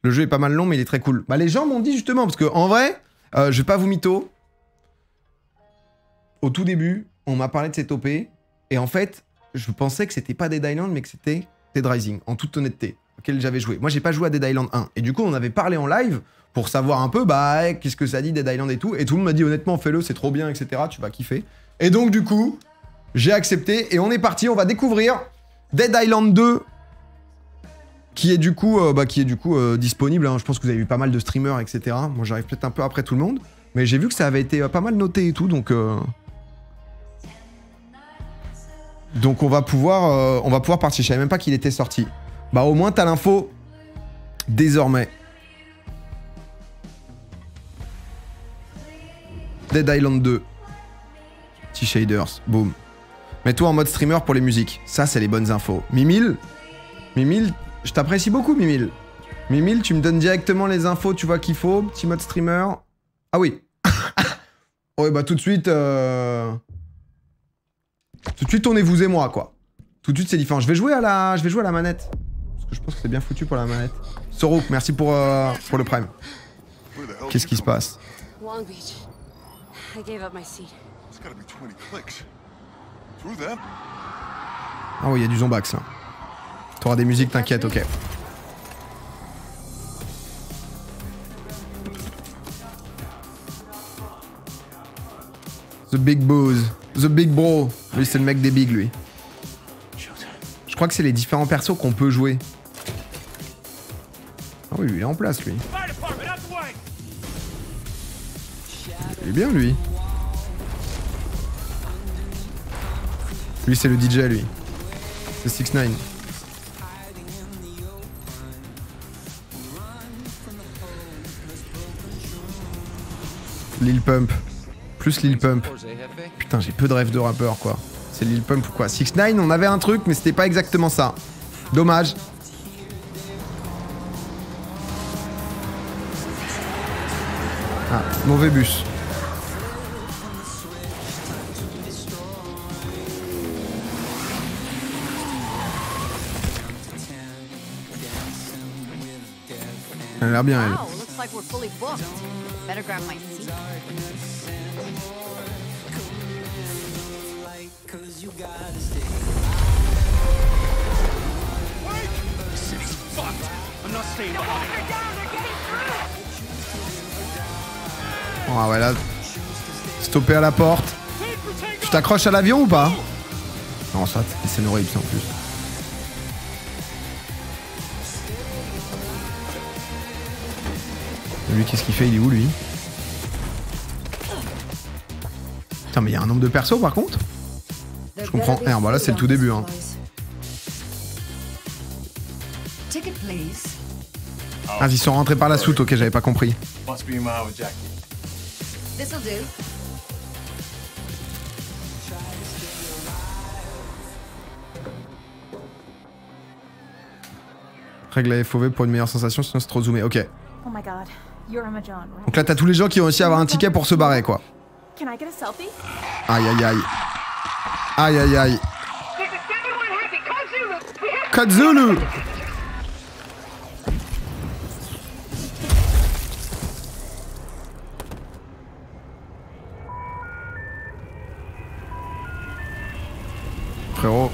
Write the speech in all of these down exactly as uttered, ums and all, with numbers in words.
Le jeu est pas mal long, mais il est très cool. Bah, les gens m'ont dit justement, parce que en vrai, euh, je vais pas vous mytho. Au tout début, on m'a parlé de cette O P, et en fait, je pensais que c'était pas Dead Island, mais que c'était Dead Rising, en toute honnêteté, auquel j'avais joué. Moi, j'ai pas joué à Dead Island un. Et du coup, on avait parlé en live pour savoir un peu, bah, hey, qu'est-ce que ça dit Dead Island et tout. Et tout le monde m'a dit, honnêtement, fais-le, c'est trop bien, et cetera. Tu vas kiffer. Et donc, du coup, j'ai accepté, et on est parti, on va découvrir Dead Island deux, qui est du coup, euh, bah, qui est du coup euh, disponible. Hein. Je pense que vous avez vu pas mal de streamers, et cetera. Moi, j'arrive peut-être un peu après tout le monde. Mais j'ai vu que ça avait été euh, pas mal noté et tout, donc... Euh... Donc on va pouvoir, euh, on va pouvoir partir. Je savais même pas qu'il était sorti. Bah au moins t'as l'info désormais. Dead Island deux. Petit shaders, boum. Mets-toi en mode streamer pour les musiques. Ça c'est les bonnes infos. Mimile, Mimile, je t'apprécie beaucoup Mimile. Mimile, tu me donnes directement les infos, tu vois qu'il faut. Petit mode streamer. Ah oui. Ouais bah tout de suite... Euh... Tout de suite, on est vous et moi, quoi. Tout de suite, c'est différent. Je vais jouer à la, je vais jouer à la manette. Parce que je pense que c'est bien foutu pour la manette. Sorok, merci pour, euh, pour le prime. Qu'est-ce qui se passe? Ah oui, il y a du zombax, là. T'auras des musiques, t'inquiète, ok. The Big Boss. The Big Bro. Lui, c'est le mec des bigs, lui. Je crois que c'est les différents persos qu'on peut jouer. Ah oui, il est en place, lui. Il est bien, lui. Lui, c'est le D J, lui. C'est six neuf. Lil Pump. Plus Lil Pump. Putain, j'ai peu de rêves de rappeur, quoi. C'est Lil Pump ou quoi? six neuf, on avait un truc, mais c'était pas exactement ça. Dommage. Ah, mauvais bus. Elle a l'air bien, elle. Oh ouais là, stopper à la porte. Tu t'accroches à l'avion ou pas? Non ça, c'est horrible ça en plus. Lui qu'est-ce qu'il fait? Il est où lui? Putain mais il y a un nombre de persos par contre. Je comprends. Eh, bah là c'est le tout début hein. Ah ils sont rentrés par la soute, ok j'avais pas compris. Règle la F O V pour une meilleure sensation sinon c'est trop zoomé, ok. Donc là t'as tous les gens qui ont réussi à avoir un ticket pour se barrer quoi. Aïe aïe aïe. Aïe aïe aïe. Code Zulu. Frérot.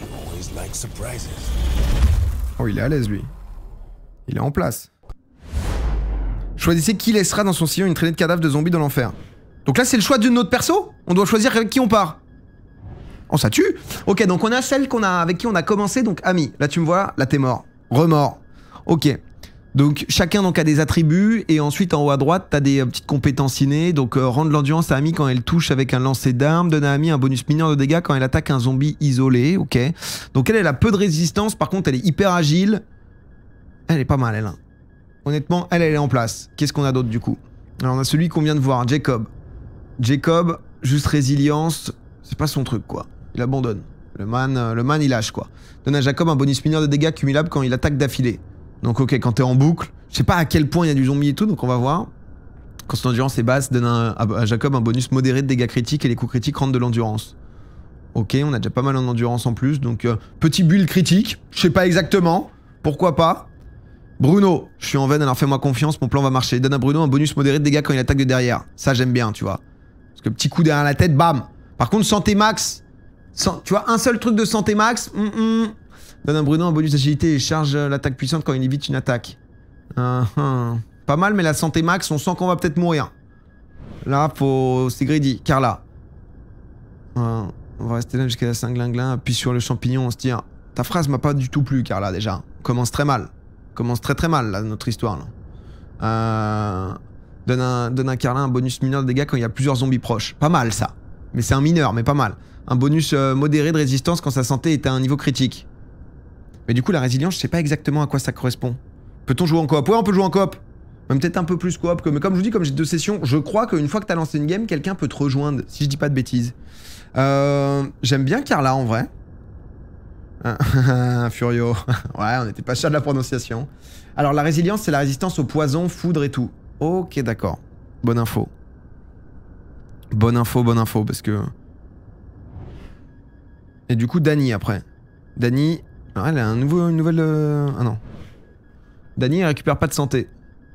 Oh il est à l'aise lui. Il est en place. Choisissez qui laissera dans son sillon une traînée de cadavres de zombies dans l'enfer. Donc là c'est le choix d'une autre perso. On doit choisir avec qui on part. Oh ça tue. Ok donc on a celle qu'on a avec qui on a commencé donc Ami. Là tu me vois, là t'es mort. Remort. Ok. Donc chacun donc a des attributs et ensuite en haut à droite t'as des euh, petites compétences innées. Donc euh, rendre l'endurance à Ami quand elle touche avec un lancer d'armes. Donner à Ami un bonus mineur de dégâts quand elle attaque un zombie isolé. Ok. Donc elle elle a peu de résistance. Par contre elle est hyper agile. Elle est pas mal elle. Hein. Honnêtement elle elle est en place. Qu'est-ce qu'on a d'autre du coup? Alors on a celui qu'on vient de voir, Jacob. Jacob, juste résilience. C'est pas son truc quoi. Il abandonne. Le man, euh, le man il lâche quoi. Donne à Jacob un bonus mineur de dégâts cumulable quand il attaque d'affilée. Donc ok, quand t'es en boucle, je sais pas à quel point il y a du zombie et tout, donc on va voir. Quand son endurance est basse, donne un, à, à Jacob un bonus modéré de dégâts critiques et les coups critiques rendent de l'endurance. Ok, on a déjà pas mal en endurance en plus, donc euh, petit build critique, je sais pas exactement, pourquoi pas. Bruno, je suis en veine, alors fais-moi confiance, mon plan va marcher. Donne à Bruno un bonus modéré de dégâts quand il attaque de derrière. Ça, j'aime bien, tu vois. Parce que petit coup derrière la tête, bam. Par contre, santé max. Sans, tu vois, un seul truc de santé max. Mm -mm. Donne à Bruno un bonus d'agilité et charge l'attaque puissante quand il évite une attaque. Uh -huh. Pas mal, mais la santé max, on sent qu'on va peut-être mourir. Là, faut... c'est greedy. Carla. Uh, on va rester là jusqu'à la cinq-glinglin, appuie sur le champignon, on se tire. Ta phrase m'a pas du tout plu, Carla, déjà. On commence très mal. On commence très très mal, là, notre histoire, là. Euh... Donne à, donne à Carla un bonus mineur de dégâts quand il y a plusieurs zombies proches. Pas mal, ça. Mais c'est un mineur, mais pas mal. Un bonus euh, modéré de résistance quand sa santé est à un niveau critique. Mais du coup, la résilience, je sais pas exactement à quoi ça correspond. Peut-on jouer en coop? Ouais, on peut jouer en coop. Même peut-être un peu plus coop. Que... Mais comme je vous dis, comme j'ai deux sessions, je crois qu'une fois que t'as lancé une game, quelqu'un peut te rejoindre, si je dis pas de bêtises. Euh... J'aime bien Carla, en vrai. Furio. Ouais, on n'était pas sûr de la prononciation. Alors, la résilience, c'est la résistance au poison, foudre et tout. Ok, d'accord. Bonne info. Bonne info, bonne info, parce que... Et du coup, Dany, après. Dany... Ah, elle a un nouveau, une nouvelle... Euh... Ah non. Dany, elle récupère pas de santé.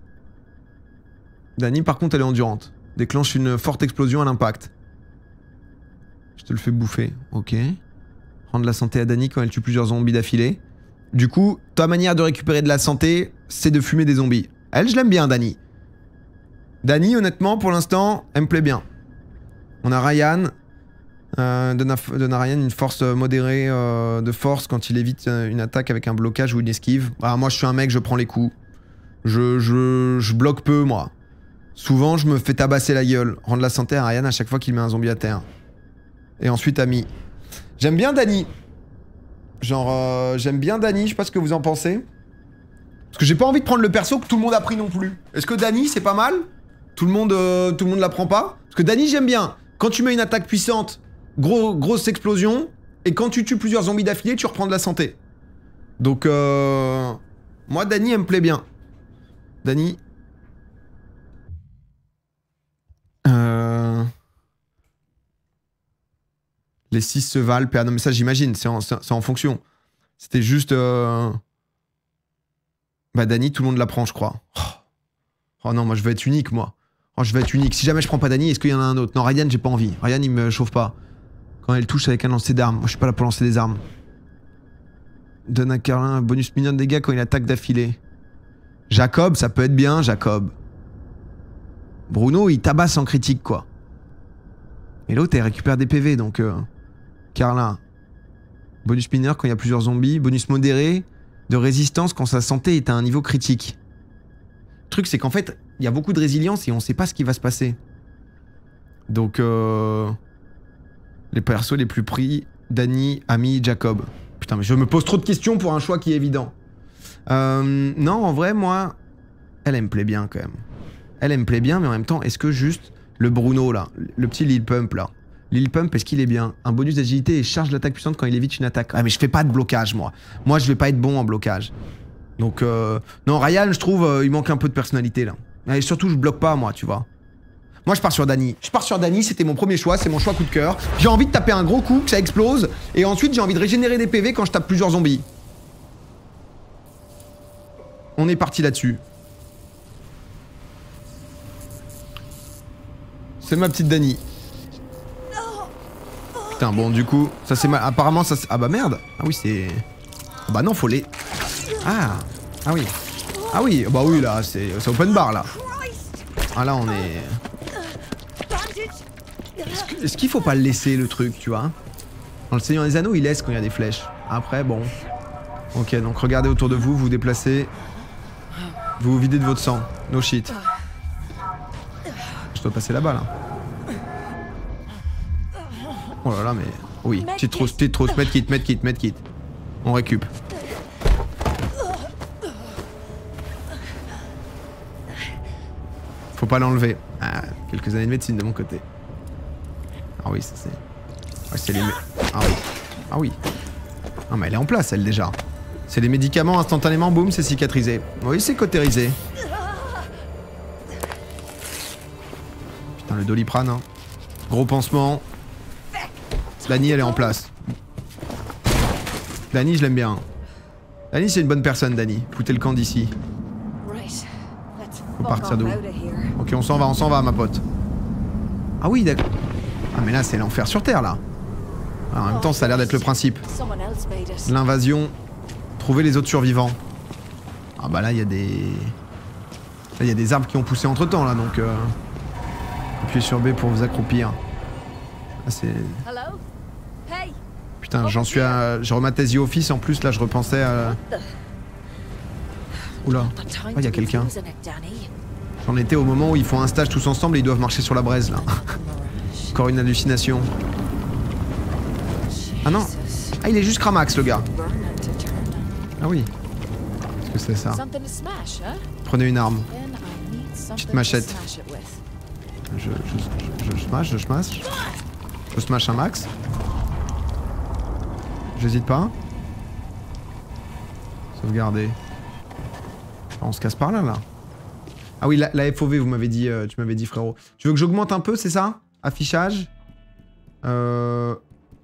Dany, par contre, elle est endurante. Déclenche une forte explosion à l'impact. Je te le fais bouffer. Ok. Rendre la santé à Dany quand elle tue plusieurs zombies d'affilée. Du coup, ta manière de récupérer de la santé, c'est de fumer des zombies. Elle, je l'aime bien, Dany. Dany, honnêtement, pour l'instant, elle me plaît bien. On a Ryan. Euh, donne, à, donne à Ryan une force modérée euh, de force quand il évite une attaque avec un blocage ou une esquive. Ah, moi, je suis un mec, je prends les coups. Je, je, je bloque peu, moi. Souvent, je me fais tabasser la gueule. Rendre la santé à Ryan à chaque fois qu'il met un zombie à terre. Et ensuite, Ami. J'aime bien Dany. Genre, euh, j'aime bien Dany, je sais pas ce que vous en pensez. Parce que j'ai pas envie de prendre le perso que tout le monde a pris non plus. Est-ce que Dany, c'est pas mal? Tout le monde, euh, tout le monde la prend pas? Parce que Dany, j'aime bien. Quand tu mets une attaque puissante, gros, grosse explosion, et quand tu tues plusieurs zombies d'affilée, tu reprends de la santé. Donc, euh... moi, Dany, elle me plaît bien. Dany... Euh... Les six se valent. Ah non, mais ça, j'imagine. C'est en, en fonction. C'était juste... Euh... Bah, Dany, tout le monde la prend, je crois. Oh. Oh non, moi, je veux être unique, moi. Oh, je veux être unique. Si jamais je prends pas Dany, est-ce qu'il y en a un autre? Non, Ryan, j'ai pas envie. Ryan, il me chauffe pas. Quand elle touche avec un lancer d'armes. Moi, je suis pas là pour lancer des armes. Donne à Carlin un bonus million de dégâts quand il attaque d'affilée. Jacob, ça peut être bien, Jacob. Bruno, il tabasse en critique, quoi. Et l'autre, elle récupère des P V, donc... Euh... Carlin. Bonus mineur quand il y a plusieurs zombies. Bonus modéré de résistance quand sa santé est à un niveau critique. Le truc, c'est qu'en fait, il y a beaucoup de résilience et on sait pas ce qui va se passer. Donc, euh... les persos les plus pris, Dany, Ami, Jacob. Putain, mais je me pose trop de questions pour un choix qui est évident. Euh... Non, en vrai, moi... Elle, elle me plaît bien, quand même. Elle, elle me plaît bien, mais en même temps, est-ce que juste... Le Bruno, là, le petit Lil Pump, là. Lil Pump, est-ce qu'il est bien? Un bonus d'agilité et charge l'attaque puissante quand il évite une attaque. Ah, mais je fais pas de blocage, moi. Moi, je vais pas être bon en blocage. Donc, euh... non, Ryan, je trouve, euh, il manque un peu de personnalité, là. Et surtout, je bloque pas, moi, tu vois. Moi, je pars sur Dany. Je pars sur Dany, c'était mon premier choix, c'est mon choix coup de cœur. J'ai envie de taper un gros coup, que ça explose. Et ensuite, j'ai envie de régénérer des P V quand je tape plusieurs zombies. On est parti là-dessus. C'est ma petite Dany. Putain, bon, du coup, ça c'est mal. Apparemment, ça c'est... Ah bah merde. Ah oui, c'est... Ah bah non, faut les... Ah. Ah oui. Ah oui, bah oui, là, c'est open bar, là. Ah là, on est... Est-ce est-ce qu'il faut pas le laisser, le truc, tu vois? Dans le Seigneur des Anneaux, il laisse quand il y a des flèches. Après, bon... Ok, donc regardez autour de vous, vous vous déplacez. Vous vous videz de votre sang. No shit. Je dois passer là-bas, là. Oh là là, mais... Oui, petite trousse, petite trousse, medkit, medkit, medkit. On récup. Faut pas l'enlever. Ah, quelques années de médecine de mon côté. Ah oui, ça c'est... Ouais, c'est les... Ah oui. Ah oui. Ah mais elle est en place, elle, déjà. C'est les médicaments, instantanément, boum, c'est cicatrisé. Oui, c'est cautérisé. Putain, le Doliprane, hein. Gros pansement. Dany, elle est en place. Dany, je l'aime bien. Dany, c'est une bonne personne, Dany. Foutez le camp d'ici. On va partir d'où? Ok, on s'en va, on s'en va, ma pote. Ah oui, d'accord. Ah mais là, c'est l'enfer sur Terre, là. Alors, en même temps, ça a l'air d'être le principe. L'invasion. Trouver les autres survivants. Ah bah là, il y a des... Là, il y a des arbres qui ont poussé entre-temps, là, donc... Euh... Appuyez sur B pour vous accroupir. Là, c'est... Putain, j'en suis à... Je remate The Office, en plus, là, je repensais à... Oula. Ah, il y a quelqu'un. J'en étais au moment où ils font un stage tous ensemble et ils doivent marcher sur la braise, là. Encore une hallucination. Ah non. Ah, il est juste cramax, le gars. Ah oui. Qu'est-ce que c'est ça? Prenez une arme. Petite machette. Je, je, je, je smash, je smash. Je smash un max. J'hésite pas. Sauvegarder. On se casse par là, là. Ah oui, la, la F O V, vous m'avez dit, euh, tu m'avais dit, frérot. Tu veux que j'augmente un peu, c'est ça? Affichage. Euh...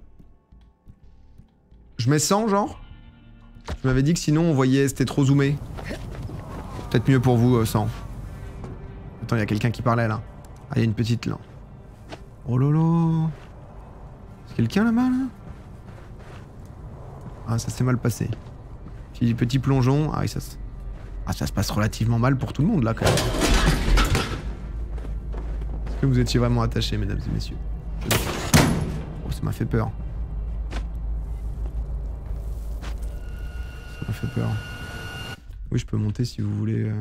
Je mets cent, genre? Tu m'avais dit que sinon, on voyait, c'était trop zoomé. Peut-être mieux pour vous, euh, cent. Attends, il y a quelqu'un qui parlait, là. Ah, il y a une petite, là. Oh lolo. C'est quelqu'un, là-bas, là? Ah, ça s'est mal passé. Petit, petit plongeon. Ah oui, ça se... Ah, ça se passe relativement mal pour tout le monde, là, quand même. Est-ce que vous étiez vraiment attachés, mesdames et messieurs? Oh, ça m'a fait peur. Ça m'a fait peur. Oui, je peux monter si vous voulez. Euh...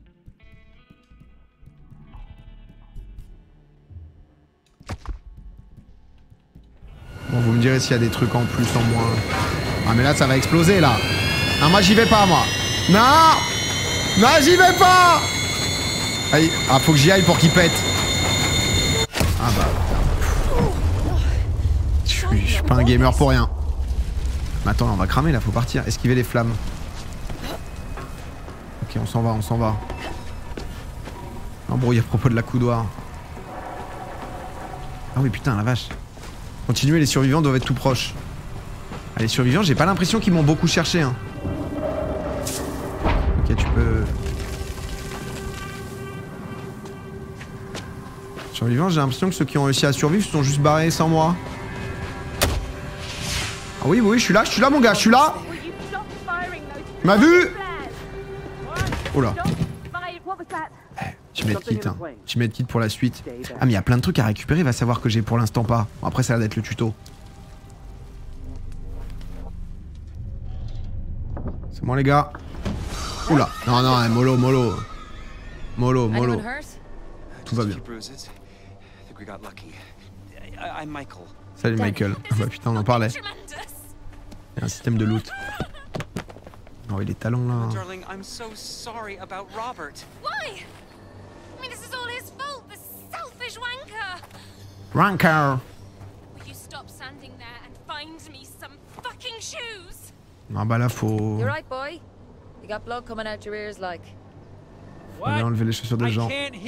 Bon, vous me direz s'il y a des trucs en plus, en moins. Ah, mais là, ça va exploser, là. Ah, moi, j'y vais pas, moi. Non! Non, j'y vais pas! Allez, ah, faut que j'y aille pour qu'il pète. Ah bah, je suis, je suis pas un gamer pour rien. Mais attends, on va cramer là, faut partir. Esquiver les flammes. Ok, on s'en va, on s'en va. Embrouille à propos de la coudoir. Ah oui, putain, la vache. Continuez, les survivants doivent être tout proches. Ah, les survivants, j'ai pas l'impression qu'ils m'ont beaucoup cherché, hein. Ok, tu peux... Survivants, j'ai l'impression que ceux qui ont réussi à survivre se sont juste barrés sans moi. Ah oui, oui, je suis là, je suis là, mon gars, je suis là. Tu m'as vu? Oh là. Tu mets kit, hein. Tu mets kit pour la suite. Ah, mais il y a plein de trucs à récupérer, va savoir que j'ai pour l'instant pas. Bon, après, ça a l'air d'être le tuto. C'est bon, les gars. Oula. Non, non, mollo, mollo. Mollo, mollo. Tout va bien. Salut, Michael. Ah bah putain, on en parlait. Il y a un système de loot. Oh, il est talons là. Ranker. Ah bah là faut... On va enlever les chaussures des gens.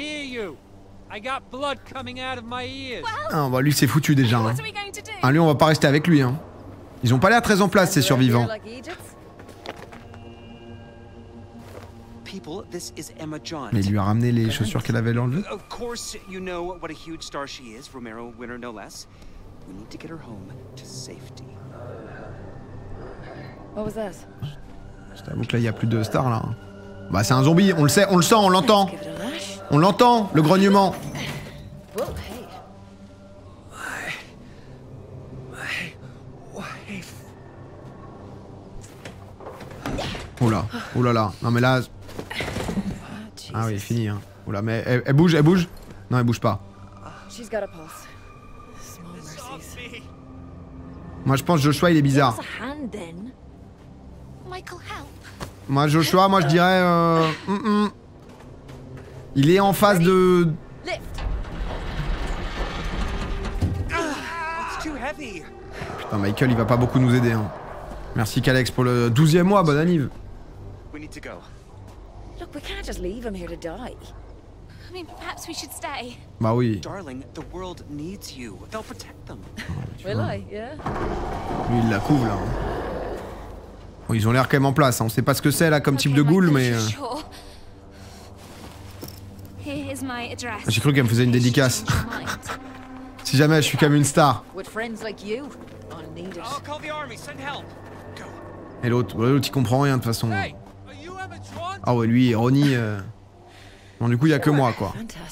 Ah bah lui c'est foutu déjà. Hein. Ah lui on va pas rester avec lui. Hein. Ils ont pas l'air très en place ces survivants. Mais il lui a ramené les chaussures qu'elle avait enlevées. Je t'avoue que là il y a plus de stars là. Bah c'est un zombie, on le sait, on le sent, on l'entend. On l'entend, le grognement. Oh là, oh là là, non mais là... Ah oui, fini hein. Oh là, mais elle, elle bouge, elle bouge? Non, elle bouge pas. Moi je pense Joshua il est bizarre. Moi Joshua, moi je dirais... Euh, mm -mm. Il est en phase de... Putain, Michael il va pas beaucoup nous aider hein. Merci Calex pour le douzième mois, bonne anniv. Bah oui. Lui il la couvre là. Bon, ils ont l'air quand même en place, hein. On sait pas ce que c'est là comme type de ghoul mais... Euh... J'ai cru qu'elle me faisait une dédicace. Si jamais je suis comme une star. Et l'autre, l'autre il comprend rien de toute façon. Ah ouais, lui, Ronnie. Euh... Bon, du coup, il y a que moi quoi.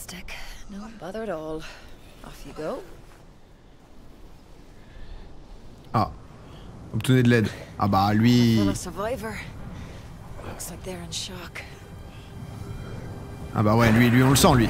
Ah. Obtenez de l'aide. Ah bah lui. Ah bah ouais, lui, lui on le sent lui.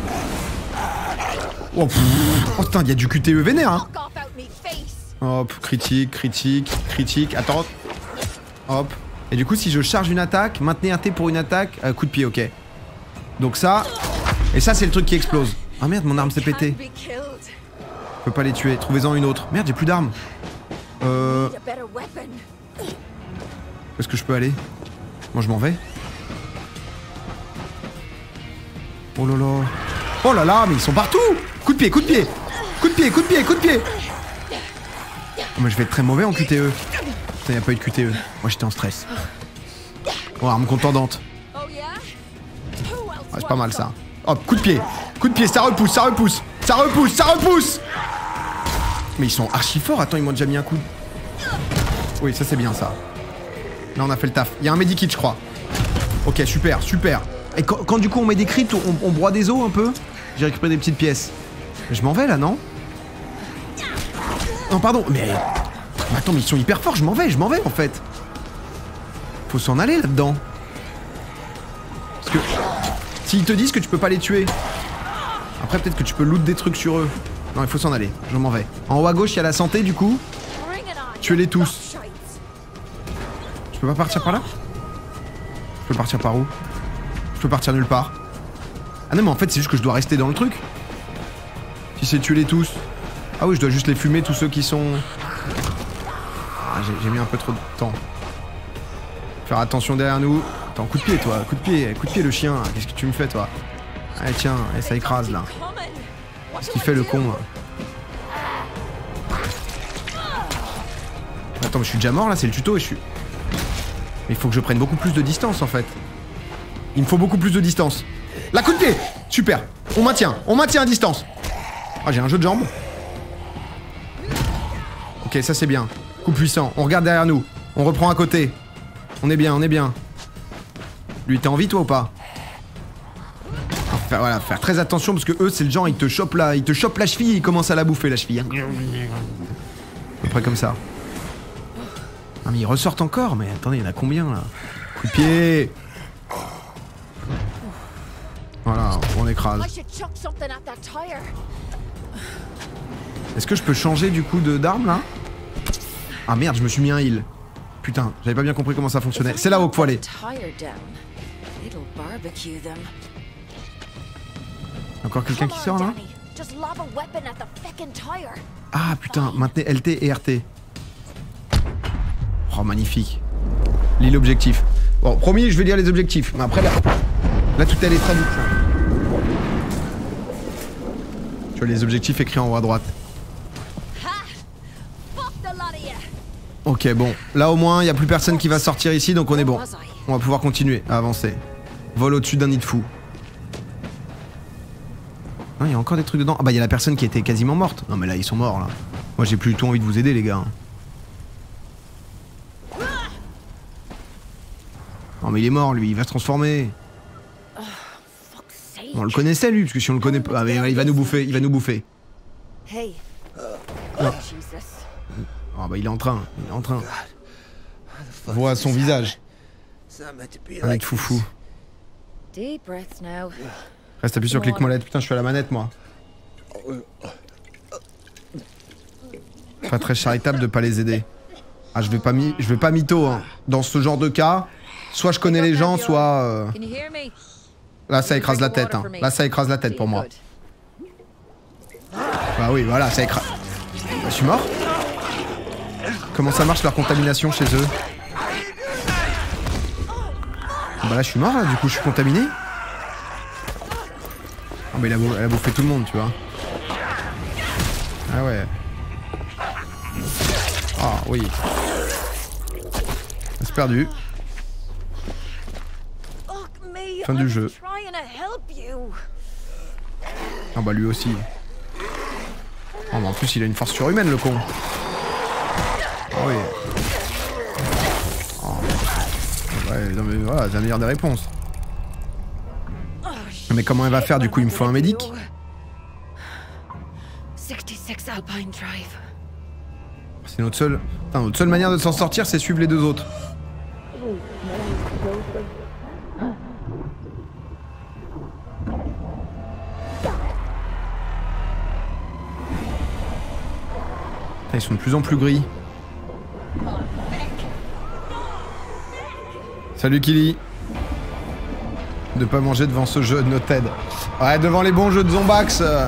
Oh, pff, oh putain, il y a du Q T E vénère hein. Hop, critique, critique, critique. Attends. Hop. Et du coup, si je charge une attaque, maintenez un T pour une attaque, euh, coup de pied, ok. Donc ça. Et ça, c'est le truc qui explose. Ah merde, mon arme s'est pétée. Je peux pas les tuer. Trouvez-en une autre. Merde, j'ai plus d'armes. Euh... Où est-ce que je peux aller? Moi, je m'en vais. Oh là là. Oh là là, mais ils sont partout. Coup de pied, coup de pied. Coup de pied, coup de pied, coup de pied. Oh, mais je vais être très mauvais en Q T E. Putain, y a pas eu de Q T E. Moi, j'étais en stress. Oh, arme contendante. Ouais, c'est pas mal ça. Hop, coup de pied. Coup de pied, ça repousse, ça repousse. Ça repousse, ça repousse. Mais ils sont archi forts. Attends, ils m'ont déjà mis un coup. Oui, ça c'est bien ça. Là, on a fait le taf. Il y a un medikit, je crois. Ok, super, super. Et quand, quand du coup on met des crits, on, on broie des os un peu. J'ai récupéré des petites pièces. Je m'en vais là, non? Non, pardon, mais... Attends, mais ils sont hyper forts, je m'en vais, je m'en vais en fait. Faut s'en aller là-dedans. Parce que... S'ils te disent que tu peux pas les tuer... Après peut-être que tu peux loot des trucs sur eux. Non, il faut s'en aller, je m'en vais. En haut à gauche, il y a la santé du coup. Tuez-les tous. Je peux pas partir par là? Je peux partir par où? Je peux partir nulle part. Ah non mais en fait c'est juste que je dois rester dans le truc. Si c'est tuer les tous. Ah oui je dois juste les fumer tous ceux qui sont... Ah, j'ai mis un peu trop de temps. Faire attention derrière nous. Attends, coup de pied toi, coup de pied, coup de pied le chien. Qu'est-ce que tu me fais toi? Allez tiens, allez, ça écrase là. Qu'est-ce qu'il fait le con là? Attends mais je suis déjà mort là, c'est le tuto et je suis... Mais il faut que je prenne beaucoup plus de distance en fait. Il me faut beaucoup plus de distance. La coup de pied. Super. On maintient. On maintient à distance. Ah, j'ai un jeu de jambes. Ok, ça c'est bien. Coup puissant. On regarde derrière nous. On reprend à côté. On est bien, on est bien. Lui, t'as envie toi ou pas? Faire, voilà, faire très attention parce que eux, c'est le genre, ils te chopent la, ils te chopent la cheville et ils commencent à la bouffer la cheville. À peu près comme ça. Ah mais ils ressortent encore. Mais attendez, il y en a combien là? Coup de pied. Voilà, on écrase. Est-ce que je peux changer du coup de d'arme là? Ah merde, je me suis mis un heal. Putain, j'avais pas bien compris comment ça fonctionnait. C'est là-haut qu'il faut aller. Encore quelqu'un qui sort là? Ah putain, maintenez L T et R T. Oh magnifique. Lis l'objectif. Bon, promis, je vais lire les objectifs. Mais après là... Là, tout elle est traduite. Tu vois les objectifs écrits en haut à droite. Ok, bon. Là, au moins, il n'y a plus personne qui va sortir ici, donc on est bon. On va pouvoir continuer à avancer. Vol au-dessus d'un nid de fou. Non, il y a encore des trucs dedans. Ah bah, il y a la personne qui était quasiment morte. Non, mais là, ils sont morts, là. Moi, j'ai plus du tout envie de vous aider, les gars. Non, mais il est mort, lui. Il va se transformer. On le connaissait lui, parce que si on le connaît pas, ah, mais il va nous bouffer, il va nous bouffer. Non. Oh bah il est en train, il est en train. On voit son visage. Un mec foufou. Reste appuyé sur clic molette, putain je suis à la manette moi. Pas très charitable de pas les aider. Ah je vais pas mi je vais pas mytho hein. Dans ce genre de cas, soit je connais les gens, soit... Euh... Là ça écrase la tête hein. Là ça écrase la tête pour moi. Bah oui voilà ça écrase. Bah, je suis mort. Comment ça marche leur contamination chez eux? Bah là je suis mort là, du coup je suis contaminé. Ah bah il a, beau, elle a bouffé tout le monde tu vois. Ah ouais. Ah oui. C'est perdu. Fin du jeu. Ah bah lui aussi. Oh, mais en plus il a une force surhumaine le con. Oh oui. Oh. Ouais, non mais voilà, c'est la meilleure des réponses. Mais comment elle va faire du coup? Il me faut un médic. C'est notre seule... Enfin, notre seule manière de s'en sortir, c'est suivre les deux autres. Ils sont de plus en plus gris. Salut Killy. De pas manger devant ce jeu de Noted. Ouais, devant les bons jeux de Zombax. Euh,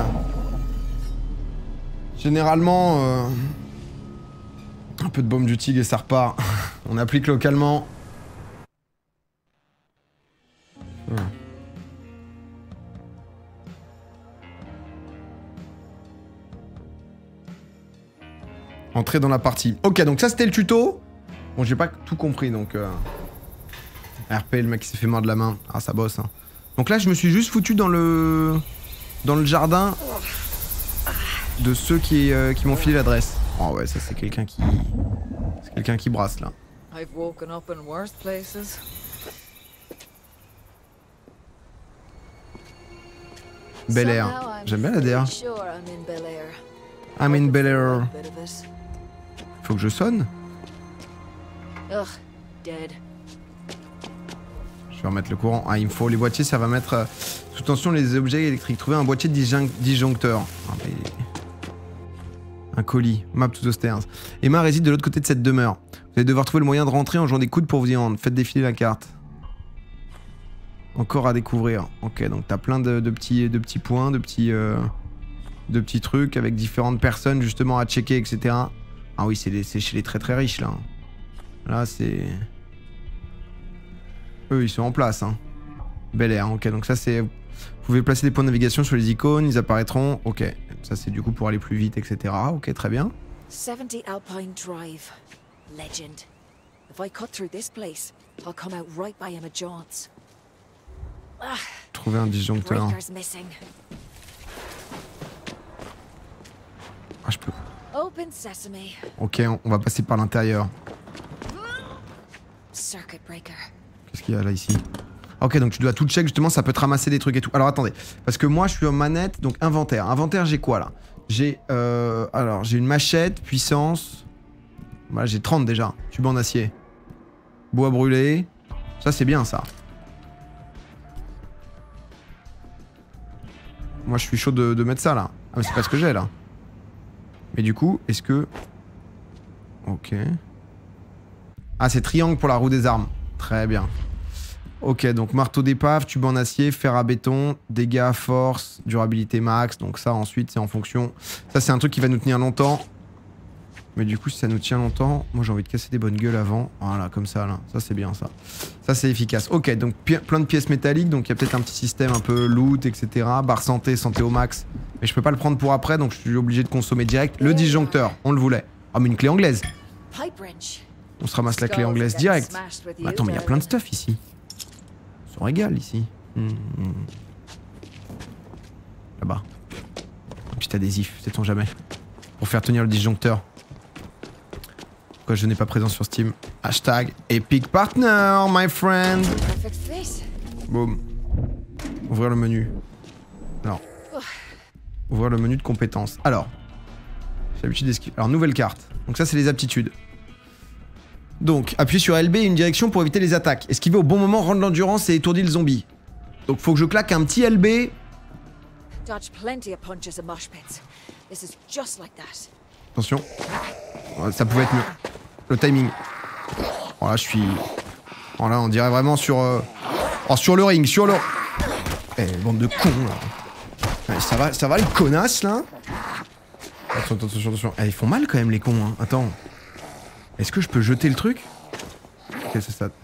généralement, euh, un peu de baume du tigre et ça repart. On applique localement. Ouais. Entrer dans la partie. Ok, donc ça c'était le tuto. Bon, j'ai pas tout compris, donc... Euh... R P, le mec qui s'est fait mordre la main. Ah, ça bosse, hein. Donc là, je me suis juste foutu dans le... Dans le jardin... De ceux qui, euh, qui m'ont filé l'adresse. Oh ouais, ça c'est quelqu'un qui... C'est quelqu'un qui brasse, là. Bel Air. J'aime bien la D A. I'm in Bel Air. Faut que je sonne. Je vais remettre le courant. Ah, il me faut les boîtiers, ça va mettre euh, sous tension les objets électriques. Trouver un boîtier de disjun disjoncteur. Ah, bah, un colis. Map to the stairs. Emma réside de l'autre côté de cette demeure. Vous allez devoir trouver le moyen de rentrer en jouant des coudes pour vous y rendre. Faites défiler la carte. Encore à découvrir. Ok, donc t'as plein de, de, petits, de petits points, de petits... Euh... de petits trucs avec différentes personnes justement à checker, et cetera. Ah oui, c'est chez les très très riches là. Là c'est... Eux ils sont en place hein. Bel Air, ok, donc ça c'est... Vous pouvez placer des points de navigation sur les icônes, ils apparaîtront, ok. Ça c'est du coup pour aller plus vite, et cetera. Ok, très bien. soixante Alpine Drive. Legend. If I cut through this place, I'll come out right by Emma John's. Ah, trouver un disjoncteur. Ah, je peux. Ok, on, on va passer par l'intérieur. Qu'est-ce qu'il y a là ici? Ok, donc tu dois tout check justement, ça peut te ramasser des trucs et tout. Alors attendez, parce que moi je suis en manette, donc inventaire. Inventaire, j'ai quoi là? J'ai euh, alors j'ai une machette, puissance. Voilà, j'ai trente déjà. Tube en acier. Bois brûlé. Ça c'est bien ça. Moi je suis chaud de, de mettre ça là. Ah mais c'est pas ce que j'ai là. Mais du coup, est-ce que... Ok. Ah, c'est triangle pour la roue des armes. Très bien. Ok, donc marteau d'épave, tube en acier, fer à béton, dégâts, force, durabilité max. Donc ça, ensuite, c'est en fonction... Ça, c'est un truc qui va nous tenir longtemps. Mais du coup, si ça nous tient longtemps, moi, j'ai envie de casser des bonnes gueules avant. Voilà, comme ça, là. Ça, c'est bien, ça. Ça, c'est efficace. Ok, donc plein de pièces métalliques. Donc, il y a peut-être un petit système un peu loot, et cetera. Barre santé, santé au max. Mais je peux pas le prendre pour après, donc je suis obligé de consommer direct. Le disjoncteur, on le voulait. Ah, mais une clé anglaise. On se ramasse la clé anglaise direct. Bah, attends, mais il y a plein de stuff ici. On se régale ici. Mmh, mmh. Là-bas. Un petit adhésif, sait-on jamais. Pour faire tenir le disjoncteur. Pourquoi je n'ai pas présent sur Steam? Hashtag Epic Partner, my friend. Boum. Ouvrir le menu. Alors. Ouvrir le menu de compétences. Alors. J'ai l'habitude d'esquiver. Alors, nouvelle carte. Donc ça, c'est les aptitudes. Donc, appuyez sur L B et une direction pour éviter les attaques. Esquiver au bon moment, rendre l'endurance et étourdir le zombie. Donc, faut que je claque un petit L B. Attention. Ça pouvait être mieux. Le timing. Oh là, je suis... Oh là, on dirait vraiment sur... Euh... Oh, sur le ring, sur le... Eh, bande de cons, là. Ouais, ça va, ça va, les connasses, là? Attention, attention, attention. Eh, ils font mal, quand même, les cons, hein. Attends. Est-ce que je peux jeter le truc? Ok, c'est ça.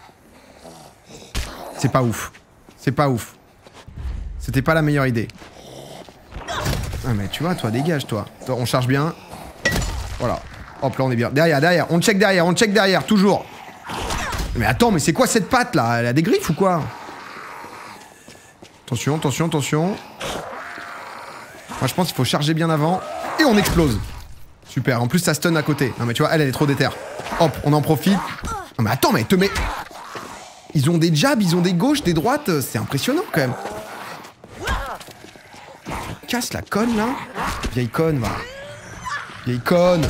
C'est pas ouf. C'est pas ouf. C'était pas la meilleure idée. Ah, mais tu vois, toi, dégage, toi. Toi, on charge bien. Voilà. Hop là, on est bien. Derrière, derrière. On check derrière, on check derrière, toujours. Mais attends, mais c'est quoi cette patte là? Elle a des griffes ou quoi? Attention, attention, attention. Moi je pense qu'il faut charger bien avant. Et on explose. Super, en plus ça stun à côté. Non mais tu vois, elle, elle est trop déter. Hop, on en profite. Non mais attends, mais te mets... Ils ont des jabs, ils ont des gauches, des droites. C'est impressionnant quand même. Casse la conne là. Vieille conne, va. Vieille conne.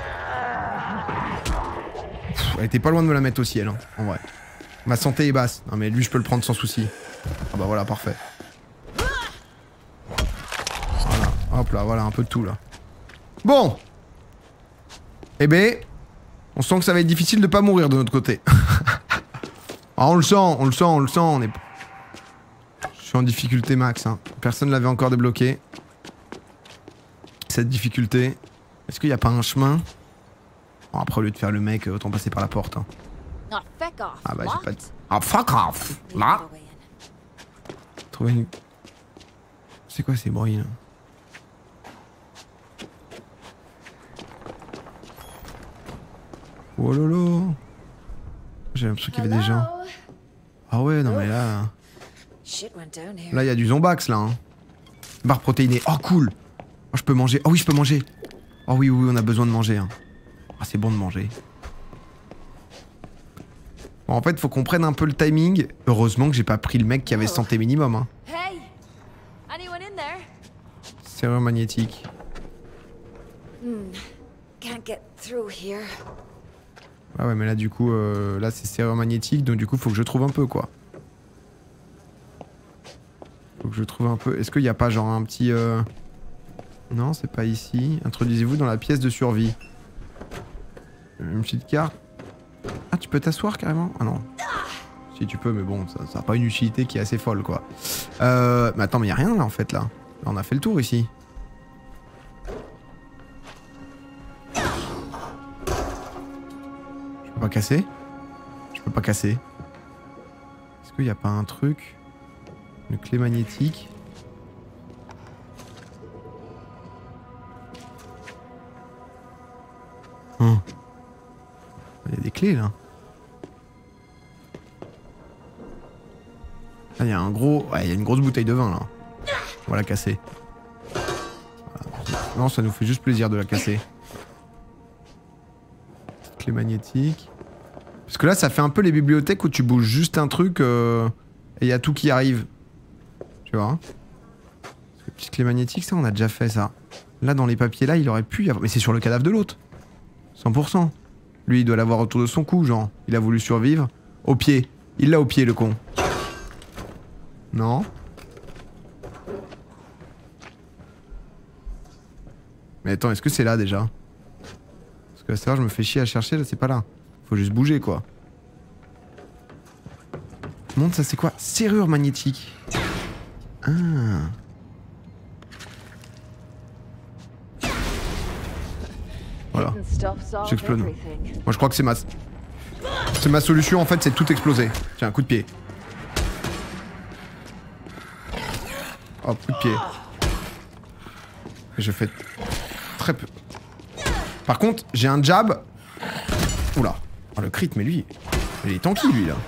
Pff, elle était pas loin de me la mettre aussi, elle, hein, en vrai. Ma santé est basse. Non mais lui, je peux le prendre sans souci. Ah bah voilà, parfait. Voilà, hop là, voilà, un peu de tout là. Bon. Eh ben, on sent que ça va être difficile de pas mourir de notre côté. Ah, on le sent, on le sent, on le sent, on est... Je suis en difficulté max, hein. Personne l'avait encore débloqué. Cette difficulté. Est-ce qu'il n'y a pas un chemin? Bon, après, au lieu de faire le mec, autant passer par la porte. Hein. Oh, fuck off. Ah bah j'ai pas de... Ah fuck off. Là. Trouver une... C'est quoi ces bruits là? Oh lolo. J'ai l'impression qu'il y avait des gens. Ah ouais, non mais là... Là, il y a du zombax, là. Hein. Barre protéinée. Oh, cool. Oh, je peux manger. Oh oui, je peux manger. Oh oui, oui, on a besoin de manger. Hein. Ah, c'est bon de manger. Bon, en fait, faut qu'on prenne un peu le timing. Heureusement que j'ai pas pris le mec qui avait santé minimum. Hein. Serrure magnétique. Ah ouais, mais là, du coup, euh, là, c'est serrure magnétique. Donc, du coup, faut que je trouve un peu, quoi. Faut que je trouve un peu... Est-ce qu'il n'y a pas genre un petit... Euh... Non, c'est pas ici. Introduisez-vous dans la pièce de survie. Une petite carte. Ah, tu peux t'asseoir carrément? Ah non. Si tu peux, mais bon, ça n'a pas une utilité qui est assez folle, quoi. Euh... Mais attends, mais il n'y a rien là, en fait, là. Là, on a fait le tour, ici. Je peux pas casser? Je peux pas casser. Est-ce qu'il n'y a pas un truc? Une clé magnétique. Hum. Il y a des clés là. Ah, il y a un gros... Ouais, il y a une grosse bouteille de vin là. On va la casser. Voilà. Non, ça nous fait juste plaisir de la casser. Clé magnétique. Parce que là, ça fait un peu les bibliothèques où tu bouges juste un truc euh, et il y a tout qui arrive. Tu vois, petite clé magnétique, ça on a déjà fait ça. Là dans les papiers là il aurait pu y avoir... Mais c'est sur le cadavre de l'autre. cent pour cent. Lui il doit l'avoir autour de son cou, genre. Il a voulu survivre. Au pied. Il l'a au pied le con. Non. Mais attends, est-ce que c'est là déjà? Parce que à savoir je me fais chier à chercher, là c'est pas là. Faut juste bouger quoi. Montre ça c'est quoi? Serrure magnétique. Ah. Voilà. J'explose. Moi je crois que c'est ma... C'est ma solution en fait, c'est de tout exploser. Tiens, un coup de pied. Hop, coup de pied. Je fais très peu. Par contre, j'ai un jab. Oula. Oh le crit, mais lui... Il est tanky lui là.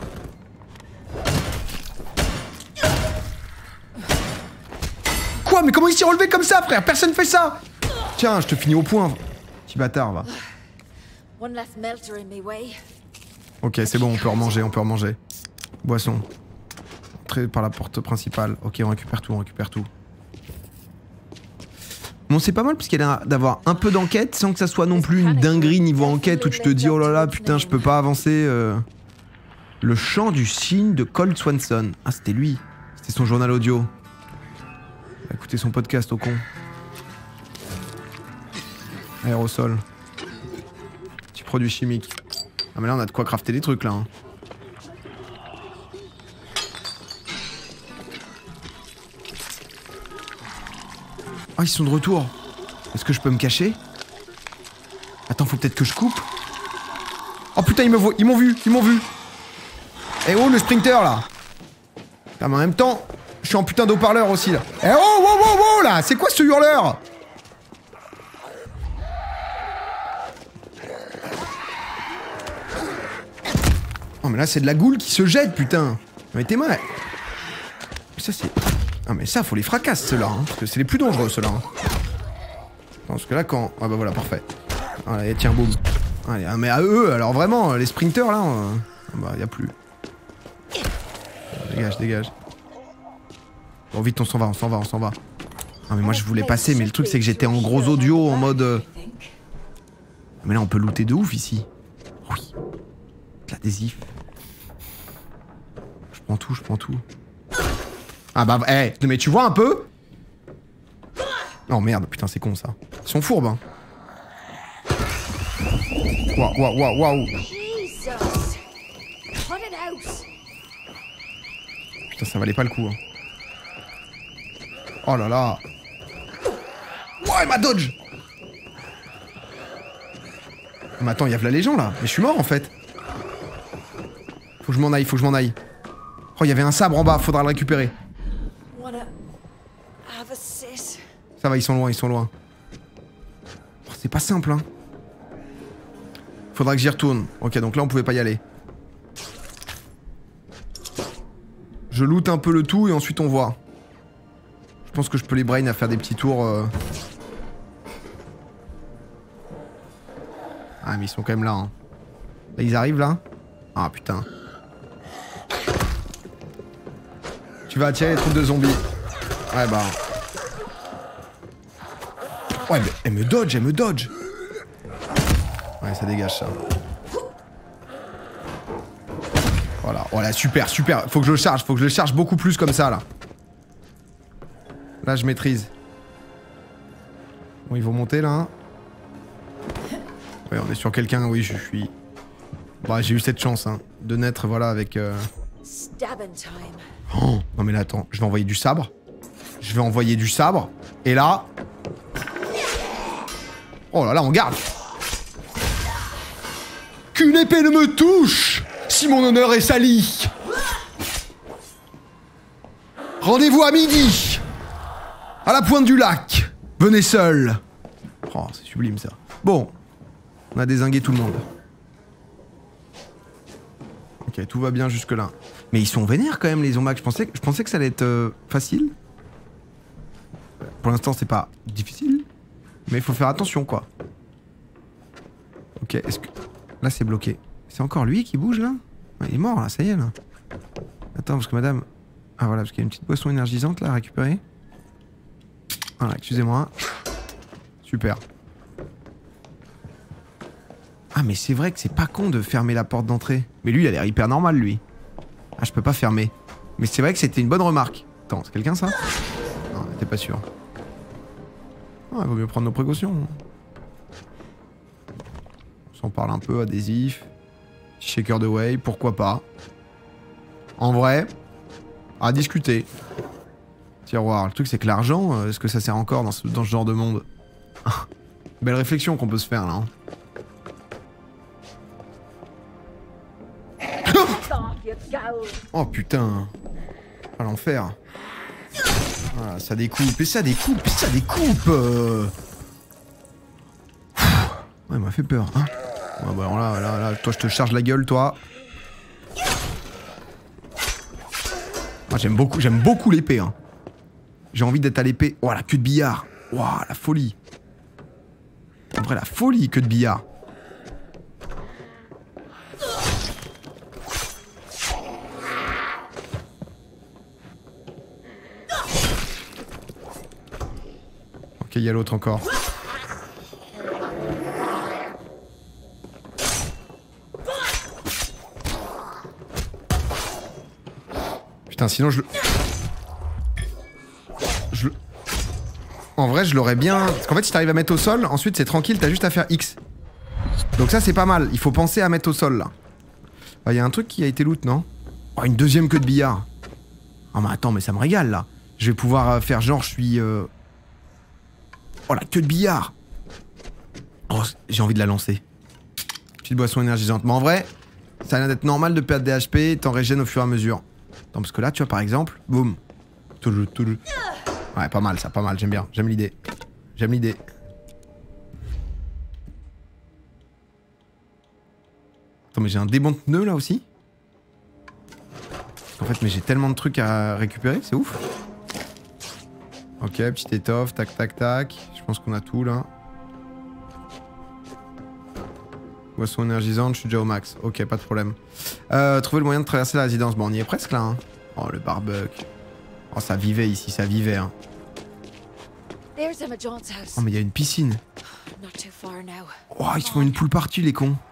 Quoi? Mais comment il s'est relevé comme ça, frère? Personne fait ça! Tiens, je te finis au point. Petit bâtard, va. Ok, c'est bon, on peut remanger, on peut remanger. Boisson. Entrée par la porte principale. Ok, on récupère tout, on récupère tout. Bon, c'est pas mal parce qu'il y a d'avoir un peu d'enquête sans que ça soit non plus une dinguerie niveau enquête où tu te dis oh là là, putain, je peux pas avancer. Euh... Le chant du cygne de Colt Swanson. Ah, c'était lui. C'était son journal audio. Écoutez son podcast au con. Aérosol. Petit produit chimique. Ah mais là on a de quoi crafter des trucs là. Hein. Oh ils sont de retour. Est-ce que je peux me cacher? Attends, faut peut-être que je coupe. Oh putain, ils me voient, ils m'ont vu, ils m'ont vu. Eh oh le sprinter là. Ah, mais en même temps, je suis en putain d'eau-parleur aussi là. Eh oh wow wow wow là, c'est quoi ce hurleur? Oh mais là c'est de la goule qui se jette putain. Mais t'es mal. Ça c'est... Ah mais ça, faut les fracasser ceux-là, hein, parce que c'est les plus dangereux ceux-là. Hein. Parce que là, quand... Ah bah voilà, parfait. Allez, tiens, boum. Allez, mais à eux, alors vraiment, les sprinters là, euh... bah y a plus. Dégage, dégage. Bon, vite, on s'en va, on s'en va, on s'en va. Ah mais moi je voulais passer, mais le truc c'est que j'étais en gros audio en mode... Euh... Mais là on peut looter de ouf ici. Oui. L'adhésif. Je prends tout, je prends tout. Ah bah, eh, hey, mais tu vois un peu? Oh merde, putain c'est con ça. Ils sont fourbes hein. Waouh, waouh, waouh, waouh. Putain ça valait pas le coup hein. Oh là là. Ouais, ma dodge. Mais attends, il y a là les gens là. Mais je suis mort en fait. Faut que je m'en aille, faut que je m'en aille. Oh, il y avait un sabre en bas, faudra le récupérer. Ça va, ils sont loin, ils sont loin. Oh, c'est pas simple, hein. Faudra que j'y retourne. Ok, donc là on pouvait pas y aller. Je loot un peu le tout et ensuite on voit. Je pense que je peux les brain à faire des petits tours. Euh... Ah mais ils sont quand même là, hein. Là ils arrivent là. Ah putain. Tu vas attirer les troupes de zombies. Ouais bah. Ouais mais elle me dodge, elle me dodge. Ouais ça dégage ça. Voilà, voilà super, super. Faut que je le charge, faut que je le charge beaucoup plus comme ça là. Là je maîtrise. Bon ils vont monter là. Ouais, on est sur quelqu'un, oui, je suis... Bah, j'ai eu cette chance, hein, de naître, voilà, avec... Euh... Oh, non mais là, attends, je vais envoyer du sabre. Je vais envoyer du sabre. Et là... Oh là là, on garde. Qu'une épée ne me touche si mon honneur est sali. Rendez-vous à midi. À la pointe du lac. Venez seul. Oh, c'est sublime, ça. Bon. On a dézingué tout le monde. Ok, tout va bien jusque là. Mais ils sont vénères quand même les zombies. Je pensais, je pensais que ça allait être euh, facile. Pour l'instant c'est pas difficile. Mais il faut faire attention quoi. Ok, est-ce que... Là c'est bloqué. C'est encore lui qui bouge là? Il est mort là, ça y est là. Attends parce que madame... Ah voilà, parce qu'il y a une petite boisson énergisante là à récupérer. Voilà, excusez-moi. Super. Ah mais c'est vrai que c'est pas con de fermer la porte d'entrée. Mais lui il a l'air hyper normal lui. Ah je peux pas fermer. Mais c'est vrai que c'était une bonne remarque. Attends, c'est quelqu'un ça? Non, t'es pas sûr. Ah, il vaut mieux prendre nos précautions. On s'en parle un peu, adhésif. Shaker de way, pourquoi pas. En vrai, à discuter. Tiroir, le truc c'est que l'argent, est-ce que ça sert encore dans ce, dans ce genre de monde? Belle réflexion qu'on peut se faire là. Hein. Oh putain. Ah l'enfer. Voilà, ça découpe, et ça découpe, et ça découpe euh... Ouais, il m'a fait peur, hein. Ouais, bah alors là, là, là, toi je te charge la gueule, toi. Ah, j'aime beaucoup, j'aime beaucoup l'épée, hein. J'ai envie d'être à l'épée. Oh, la queue de billard. Waouh, la folie. En vrai, la folie, queue de billard. Ok, il y a l'autre encore. Putain, sinon je le... Je le... En vrai, je l'aurais bien... Parce qu'en fait, si t'arrives à mettre au sol, ensuite c'est tranquille, t'as juste à faire X. Donc ça, c'est pas mal. Il faut penser à mettre au sol, là. Il y a un truc qui a été loot, non? Oh, une deuxième queue de billard. Ah, mais attends, mais ça me régale, là. Je vais pouvoir faire genre, je suis... Euh... Oh, la queue de billard. Oh, j'ai envie de la lancer. Petite boisson énergisante. Mais en vrai, ça a l'air d'être normal de perdre des H P, t'en régènes au fur et à mesure. Attends, parce que là, tu vois, par exemple, boum. Ouais, pas mal, ça, pas mal, j'aime bien. J'aime l'idée. J'aime l'idée. Attends, mais j'ai un débon de pneus, là, aussi. En fait, mais j'ai tellement de trucs à récupérer, c'est ouf. Ok, petite étoffe, tac tac tac. Je pense qu'on a tout là. Boisson énergisante, je suis déjà au max. Ok, pas de problème. Euh, trouver le moyen de traverser la résidence. Bon, on y est presque là. Hein. Oh, le barbecue. Oh, ça vivait ici, ça vivait. Hein. Oh, mais il y a une piscine. Oh, ils se font une poule partout, les cons.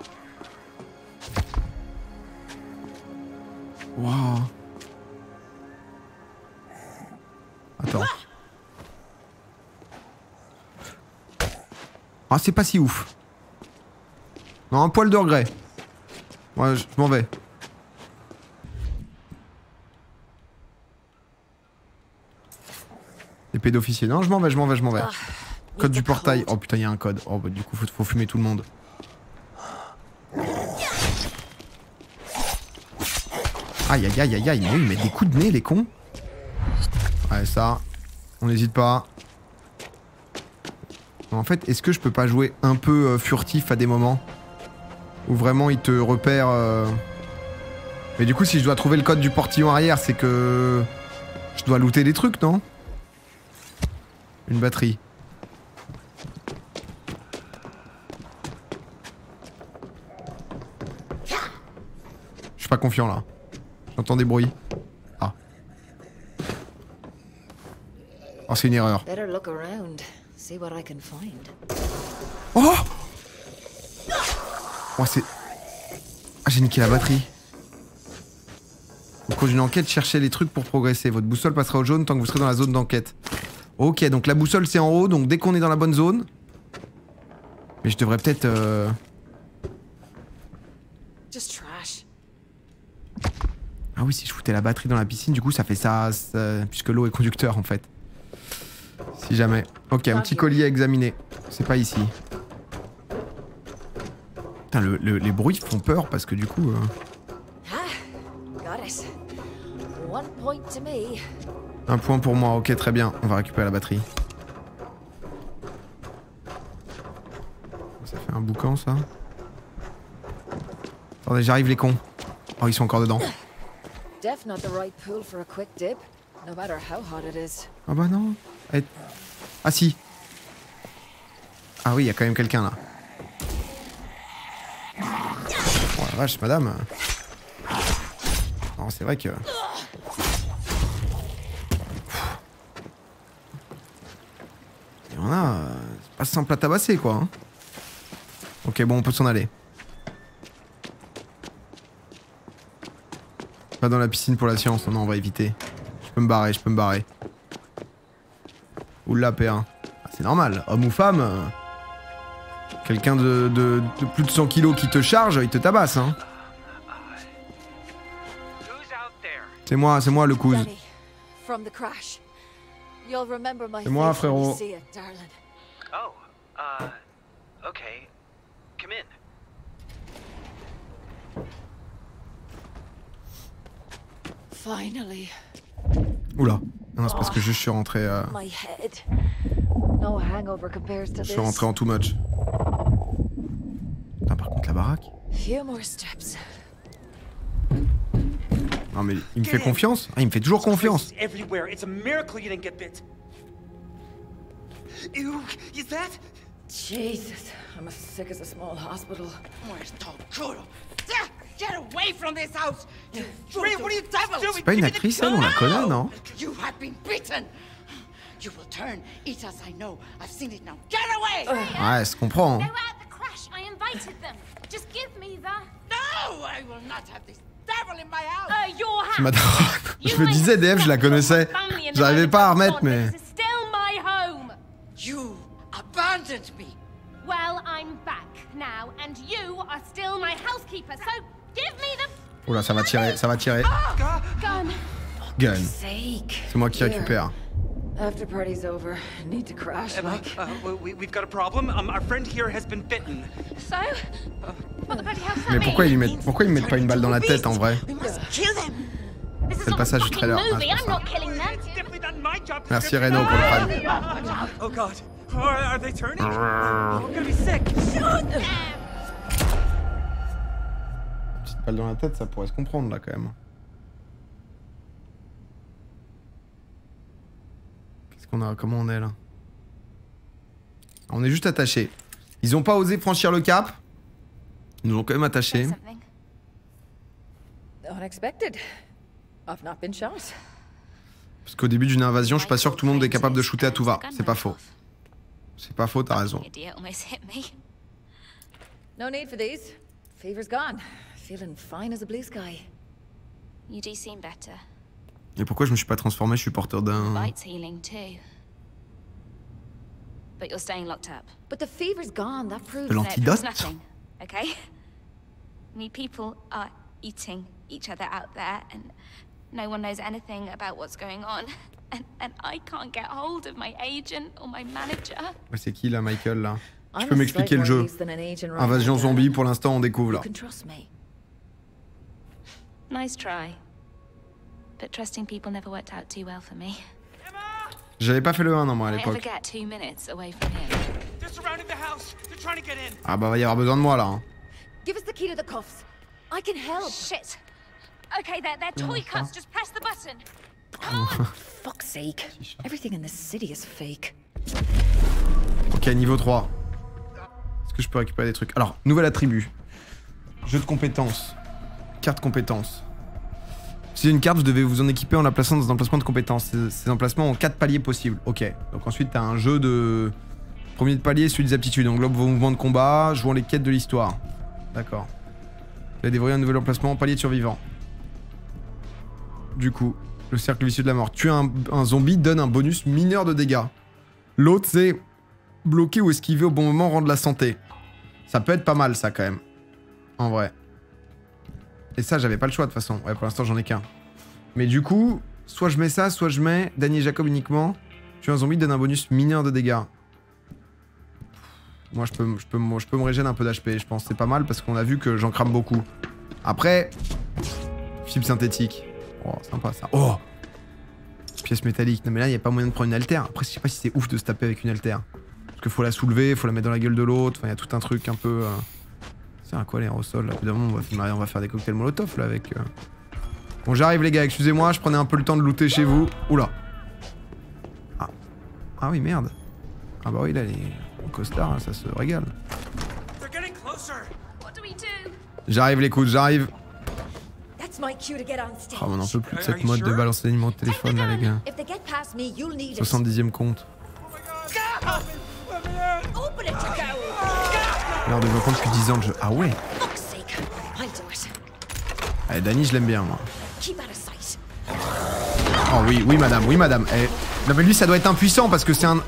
Wow. Attends. Ah, c'est pas si ouf. Non, un poil de regret. Ouais, je m'en vais. Épée d'officier. Non, je m'en vais, je m'en vais, je m'en vais. Code du portail. Oh putain, il y a un code. Oh bah du coup, faut, faut fumer tout le monde. Aïe aïe aïe aïe aïe. Mais oui, ils mettent des coups de nez, les cons. Ouais, ça. On n'hésite pas. En fait, est-ce que je peux pas jouer un peu euh, furtif à des moments où vraiment ils te repèrent euh... Mais du coup, si je dois trouver le code du portillon arrière, c'est que je dois looter des trucs, non? Une batterie. Je suis pas confiant là. J'entends des bruits. Ah. Oh, c'est une erreur. Oh! Oh, c'est... Ah, j'ai niqué la batterie. Au cours d'une enquête, cherchez les trucs pour progresser. Votre boussole passera au jaune tant que vous serez dans la zone d'enquête. Ok, donc la boussole c'est en haut, donc dès qu'on est dans la bonne zone... Mais je devrais peut-être... Euh... Ah oui, si je foutais la batterie dans la piscine, du coup ça fait ça... ça... Puisque l'eau est conducteur en fait. Si jamais. Ok, un petit colis à examiner. C'est pas ici. Putain, le, le, les bruits font peur parce que du coup... Euh... Un point pour moi, ok, très bien. On va récupérer la batterie. Ça fait un boucan, ça. Attendez, j'arrive, les cons. Oh, ils sont encore dedans. Ah bah non. Elle... Ah si. Ah oui, il y a quand même quelqu'un là. Oh la vache, madame. Non, c'est vrai que... Il y en a... C'est pas simple à tabasser, quoi. Hein. Ok, bon, on peut s'en aller. Pas dans la piscine pour la science, non, non, on va éviter. Je peux me barrer, je peux me barrer. Oula, P un. Ah, c'est normal, homme ou femme... Euh... Quelqu'un de, de, de plus de cent kilos qui te charge, il te tabasse, hein. C'est moi, c'est moi le cousin. C'est moi, frérot. Oh, uh, okay. Come in. Finally. Oula. Non, c'est parce que je suis rentré... Euh... Je suis rentré en too much. Putain, par contre, la baraque... Non mais il me fait confiance. Ah, il me fait toujours confiance. Jesus, I'm as sick as a small hospital. C'est pas une actrice, elle, on la connaît, non? You have been beaten. You will turn. Eat as I know. I've seen it now. Get away! Ouais, ça se comprend. They were at the crash. I invited them. Just give me the. No, I will not have this devil in my house. Uh, your house. C'est ma daronne. Je me disais, D F, je la connaissais. J'arrivais pas à remettre, mais... This is still my home. You abandoned me. Well, I'm back now, and you are still my housekeeper. So give me the. Oula, ça va tirer, ça va tirer. Gun. Gun. C'est moi qui récupère. After party's over, need to crash. Emma, Like. uh, we, we've got a problem. Um, our friend here has been bitten. So, what the bloody hell does that Mais mean? pourquoi ils lui mettent, pourquoi ils me mettent pas une balle dans la tête en vrai? We must kill them. This is C'est le not a passage du fucking trailer. Ah, movie. c'est I'm pour ça. not killing them. It's definitely not my job. Merci Reno pour le prime. Oh God, oh, are they turning? We're gonna be sick. Petite balle dans la tête, ça pourrait se comprendre là quand même. Qu'est-ce qu'on a? Comment on est là? On est juste attachés. Ils ont pas osé franchir le cap. Ils nous ont quand même attachés. Unexpected. I've not been shot. Parce qu'au début d'une invasion, je suis pas sûr que tout le monde est capable de shooter à tout va. C'est pas faux. C'est pas faux, t'as raison. No need for these. Fever's gone. Feeling fine as a blue sky. You do seem better. Et pourquoi je me suis pas transformé? Je suis porteur d'un... Bite's healing too. But you're staying locked up. But the fever's gone. That proves De l'antidote? Nothing, okay? I mean, people are eating each other out there, and no one knows anything about what's going on. And, and I can't get hold of my agent or my manager. C'est qui là, Michael là? Tu peux m'expliquer le jeu? Invasion zombie, pour l'instant on découvre là. Nice try. But trusting people never worked out too well for me. J'avais pas fait le un non moi à l'époque. Ah bah va y avoir besoin de moi là. Hein. Give us the key to the cuffs. I can help. Shit. Okay, they're, they're toy cuffs. Just press the button. For fuck's sake. Everything in this city is fake. Ok, niveau trois. Est-ce que je peux récupérer des trucs? Alors, nouvel attribut. Jeu de compétences. Carte compétences. Si j'ai une carte, vous devez vous en équiper en la plaçant dans un emplacement de compétences. Ces, ces emplacements ont quatre paliers possibles. Ok. Donc ensuite, t'as un jeu de... Premier de palier, celui des aptitudes. Englobe vos mouvements de combat, jouant les quêtes de l'histoire. D'accord. Vous allez dévoiler un nouvel emplacement en palier de survivant. Du coup, le cercle vicieux de la mort. Tuer un, un zombie donne un bonus mineur de dégâts. L'autre, c'est... Bloquer ou esquiver au bon moment rend de la santé. Ça peut être pas mal ça quand même. En vrai. Et ça j'avais pas le choix de toute façon. Ouais pour l'instant j'en ai qu'un. Mais du coup, soit je mets ça, soit je mets Danny Jacob uniquement. Tuer un zombie donne un bonus mineur de dégâts. Moi je peux, je peux, moi, je peux me régénérer un peu d'H P. Je pense que c'est pas mal parce qu'on a vu que j'en crame beaucoup. Après, fibre synthétique. Oh sympa ça. Oh, pièce métallique. Non mais là il y a pas moyen de prendre une altère. Après je sais pas si c'est ouf de se taper avec une altère. Parce qu'il faut la soulever, faut la mettre dans la gueule de l'autre, enfin il y a tout un truc un peu... Euh... C'est un quoi l'aérosol là? Évidemment on va, on va faire des cocktails molotov là avec... Euh... Bon j'arrive les gars, excusez-moi, je prenais un peu le temps de looter chez vous. Oula. Ah. Ah oui merde. Ah bah oui là les... Au costard, ça se régale. J'arrive les coudes, j'arrive. Oh on en peut plus de cette mode de balancer des numéros de téléphone là les gars. soixante-dixième compte. L'air de jouer compte depuis dix ans de jeu. Ah ouais. Allez, Danny, je l'aime bien, moi. Oh oui, oui, madame, oui, madame. Eh, non, mais lui, ça doit être impuissant parce que c'est un...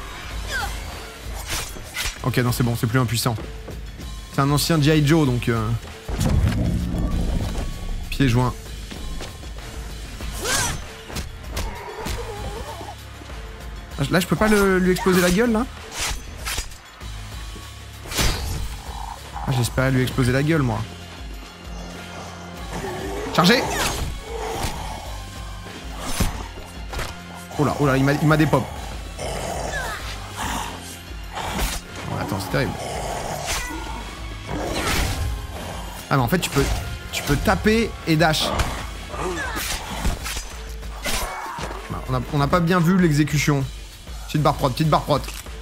Ok, non, c'est bon, c'est plus impuissant. C'est un ancien G I Joe, donc... Euh... Pieds joints. Là, je peux pas le, lui exploser la gueule, là? Ah, j'espérais lui exploser la gueule, moi. Chargé! Oh là, oh là, il m'a des pop. Oh, attends, c'est terrible. Ah, mais en fait, tu peux, tu peux taper et dash. On a, on a pas bien vu l'exécution. Petite barre prod, petite barre prod.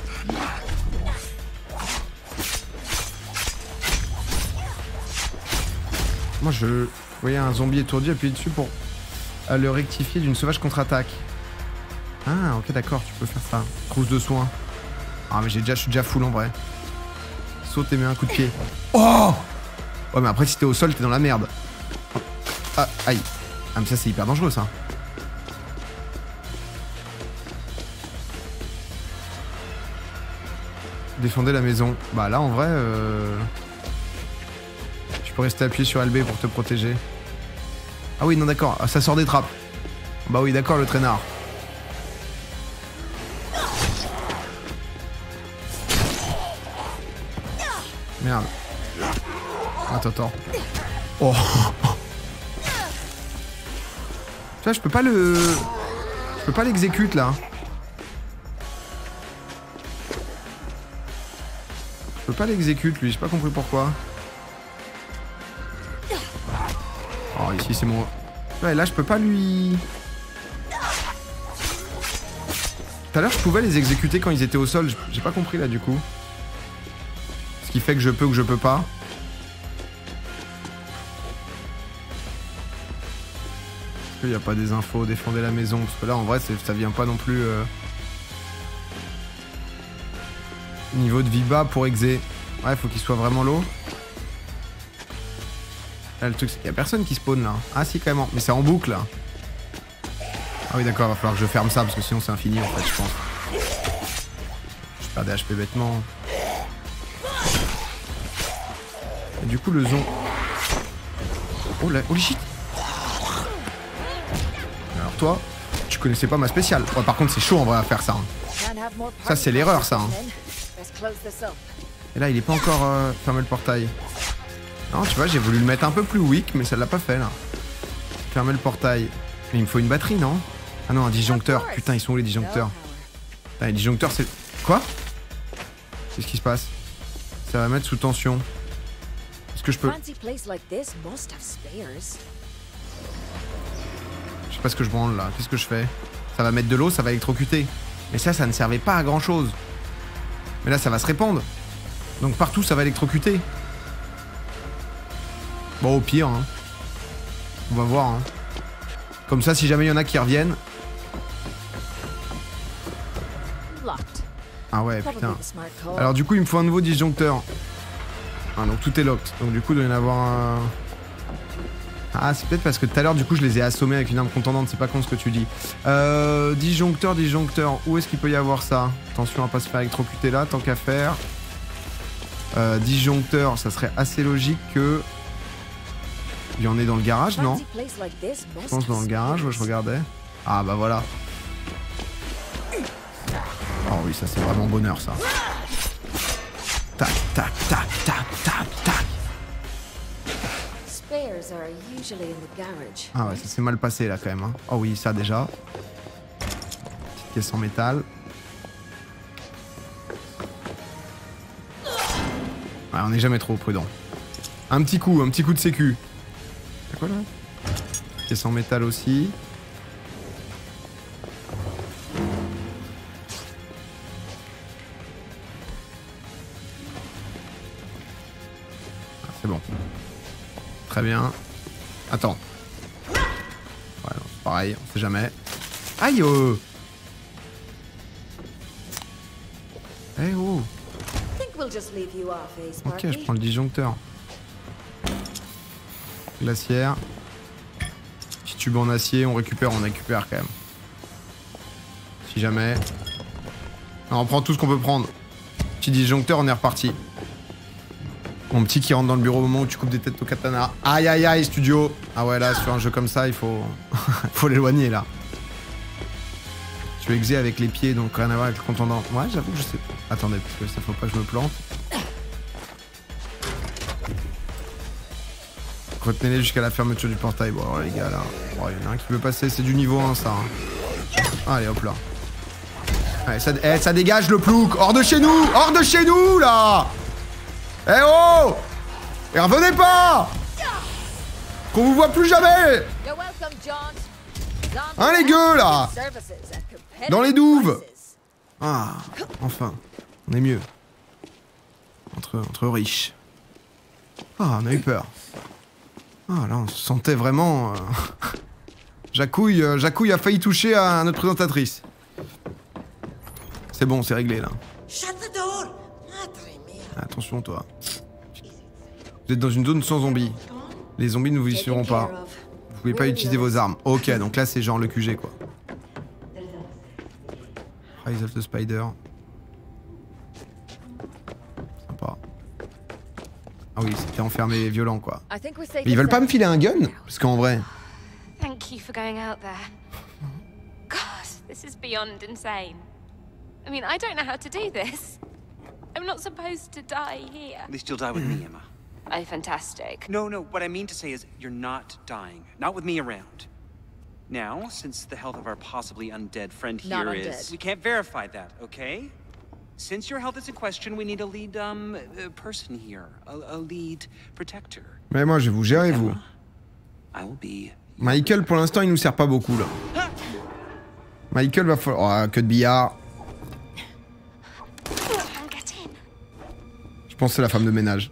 Moi je voyais un zombie étourdi, appuyer dessus pour euh, le rectifier d'une sauvage contre-attaque. Ah ok d'accord, tu peux faire ça. Trousse de soins. Ah mais j'ai déjà, je suis déjà full en vrai. Saute et mets un coup de pied. Oh! Ouais mais après si t'es au sol t'es dans la merde. Ah aïe. Ah mais ça c'est hyper dangereux ça. Défendez la maison. Bah là en vrai euh... tu peux rester appuyé sur L B pour te protéger. Ah oui non d'accord, ça sort des trappes. Bah oui d'accord le traînard. Merde. Attends attends. Oh. Tu vois je peux pas le... Je peux pas l'exécute là. Je peux pas l'exécute lui, j'ai pas compris pourquoi. Oh ici c'est mon... Ouais là je peux pas lui... Tout à l'heure, je pouvais les exécuter quand ils étaient au sol. J'ai pas compris là du coup. Ce qui fait que je peux ou que je peux pas. Est-ce qu'il n'y a pas des infos? Défendez la maison. Parce que là, en vrai, ça vient pas non plus. Euh... Niveau de vie bas pour exé. Ouais, faut qu'il soit vraiment low. Là, le truc, c'est qu'il y a personne qui spawn là. Ah, si, quand même. Mais c'est en boucle là. Ah oui, d'accord, va falloir que je ferme ça parce que sinon c'est infini en fait, je pense. Je perds des H P bêtement. Et du coup, le zon. Oh là, holy shit! Alors, toi, tu connaissais pas ma spéciale. Ouais, par contre, c'est chaud en vrai à faire ça. Hein. Ça, c'est l'erreur, ça. Hein. Et là, il est pas encore euh, fermé le portail. Non, tu vois, j'ai voulu le mettre un peu plus weak, mais ça l'a pas fait là. Fermer le portail. Mais il me faut une batterie, non? Ah non, un disjoncteur. Putain, ils sont où les disjoncteurs? Putain, les disjoncteurs, c'est... Quoi? Qu'est-ce qui se passe? Ça va mettre sous tension. Est-ce que je peux... Je sais pas ce que je branle là. Qu'est-ce que je fais? Ça va mettre de l'eau, ça va électrocuter. Mais ça, ça ne servait pas à grand chose. Mais là, ça va se répandre. Donc partout, ça va électrocuter. Bon, au pire, hein. On va voir, hein. Comme ça, si jamais il y en a qui reviennent... Ah ouais, putain. Alors du coup, il me faut un nouveau disjoncteur. Ah, donc tout est locked. Donc du coup, il doit y en avoir un... Ah, c'est peut-être parce que tout à l'heure, du coup, je les ai assommés avec une arme contendante. C'est pas con ce que tu dis. Euh... Disjoncteur, disjoncteur. Où est-ce qu'il peut y avoir ça? Attention à pas se faire électrocuter là, tant qu'à faire. Euh, disjoncteur, ça serait assez logique que... Il y en est dans le garage, non? Je pense dans le garage, où je regardais. Ah bah voilà. Oh oui, ça c'est vraiment bonheur, ça. Tac, tac, tac, tac, tac, tac. Ah ouais, ça s'est mal passé là quand même. Hein. Oh oui, ça déjà. Petite caisse en métal. Ouais, on n'est jamais trop prudent. Un petit coup, un petit coup de sécu. Y'a quoi là? Caisse en métal aussi. Ah, c'est bon. Très bien. Attends. Ouais, non, pareil, on sait jamais. Aïe oh. Eh oh. Ok, je prends le disjoncteur. Glacière. Petit tube en acier, on récupère, on récupère quand même. Si jamais. Alors, on prend tout ce qu'on peut prendre. Petit disjoncteur, on est reparti. Mon petit qui rentre dans le bureau au moment où tu coupes des têtes au katana. Aïe aïe aïe, studio. Ah ouais, là, sur un jeu comme ça, il faut... faut l'éloigner, là. Je vais exé avec les pieds, donc rien à voir avec le contendant. Ouais, j'avoue que je sais... Attendez, parce que ça faut pas que je me plante. Retenez-les jusqu'à la fermeture du portail. Bon, alors, les gars, là... Oh, il y en a un qui veut passer, c'est du niveau un, ça. Hein. Allez, hop là. Allez, ça, eh, ça dégage le plouc. Hors de chez nous. Hors de chez nous, là. Eh oh. Et revenez pas. Qu'on vous voit plus jamais. Hein, les gueux, là. Dans les douves. Ah, enfin. On est mieux. Entre, entre riches. Ah, on a eu peur. Ah, là, on se sentait vraiment... Euh... Jacouille, euh, Jacouille a failli toucher à notre présentatrice. C'est bon, c'est réglé, là. Attention, toi. Vous êtes dans une zone sans zombies. Les zombies ne vous y suivront pas. Vous pouvez pas utiliser vos armes. Ok, donc là, c'est genre le Q G, quoi. Rise of the Spider. Sympa. Ah oui, c'était enfermé et violent, quoi. Mais ils veulent pas me filer un gun? Parce qu'en vrai... Thank you for going out there. God, this is beyond insane. I mean, I don't know how to do this. I'm not supposed to die here. At least you'll die with me, Emma. Oh, fantastic. No, no, what I mean to say is you're not dying. Not with me around. Now, since the health of our possibly undead friend here Not is... undead. We can't verify that, okay? Since your health is in question, we need a lead, um, uh, person here. A, a lead protector. Mais moi, je vais vous gérer, vous. Emma, I will be... Michael, pour l'instant, il nous sert pas beaucoup, là. Michael va falloir... Oh, que de billard. Je pense que c'est la femme de ménage.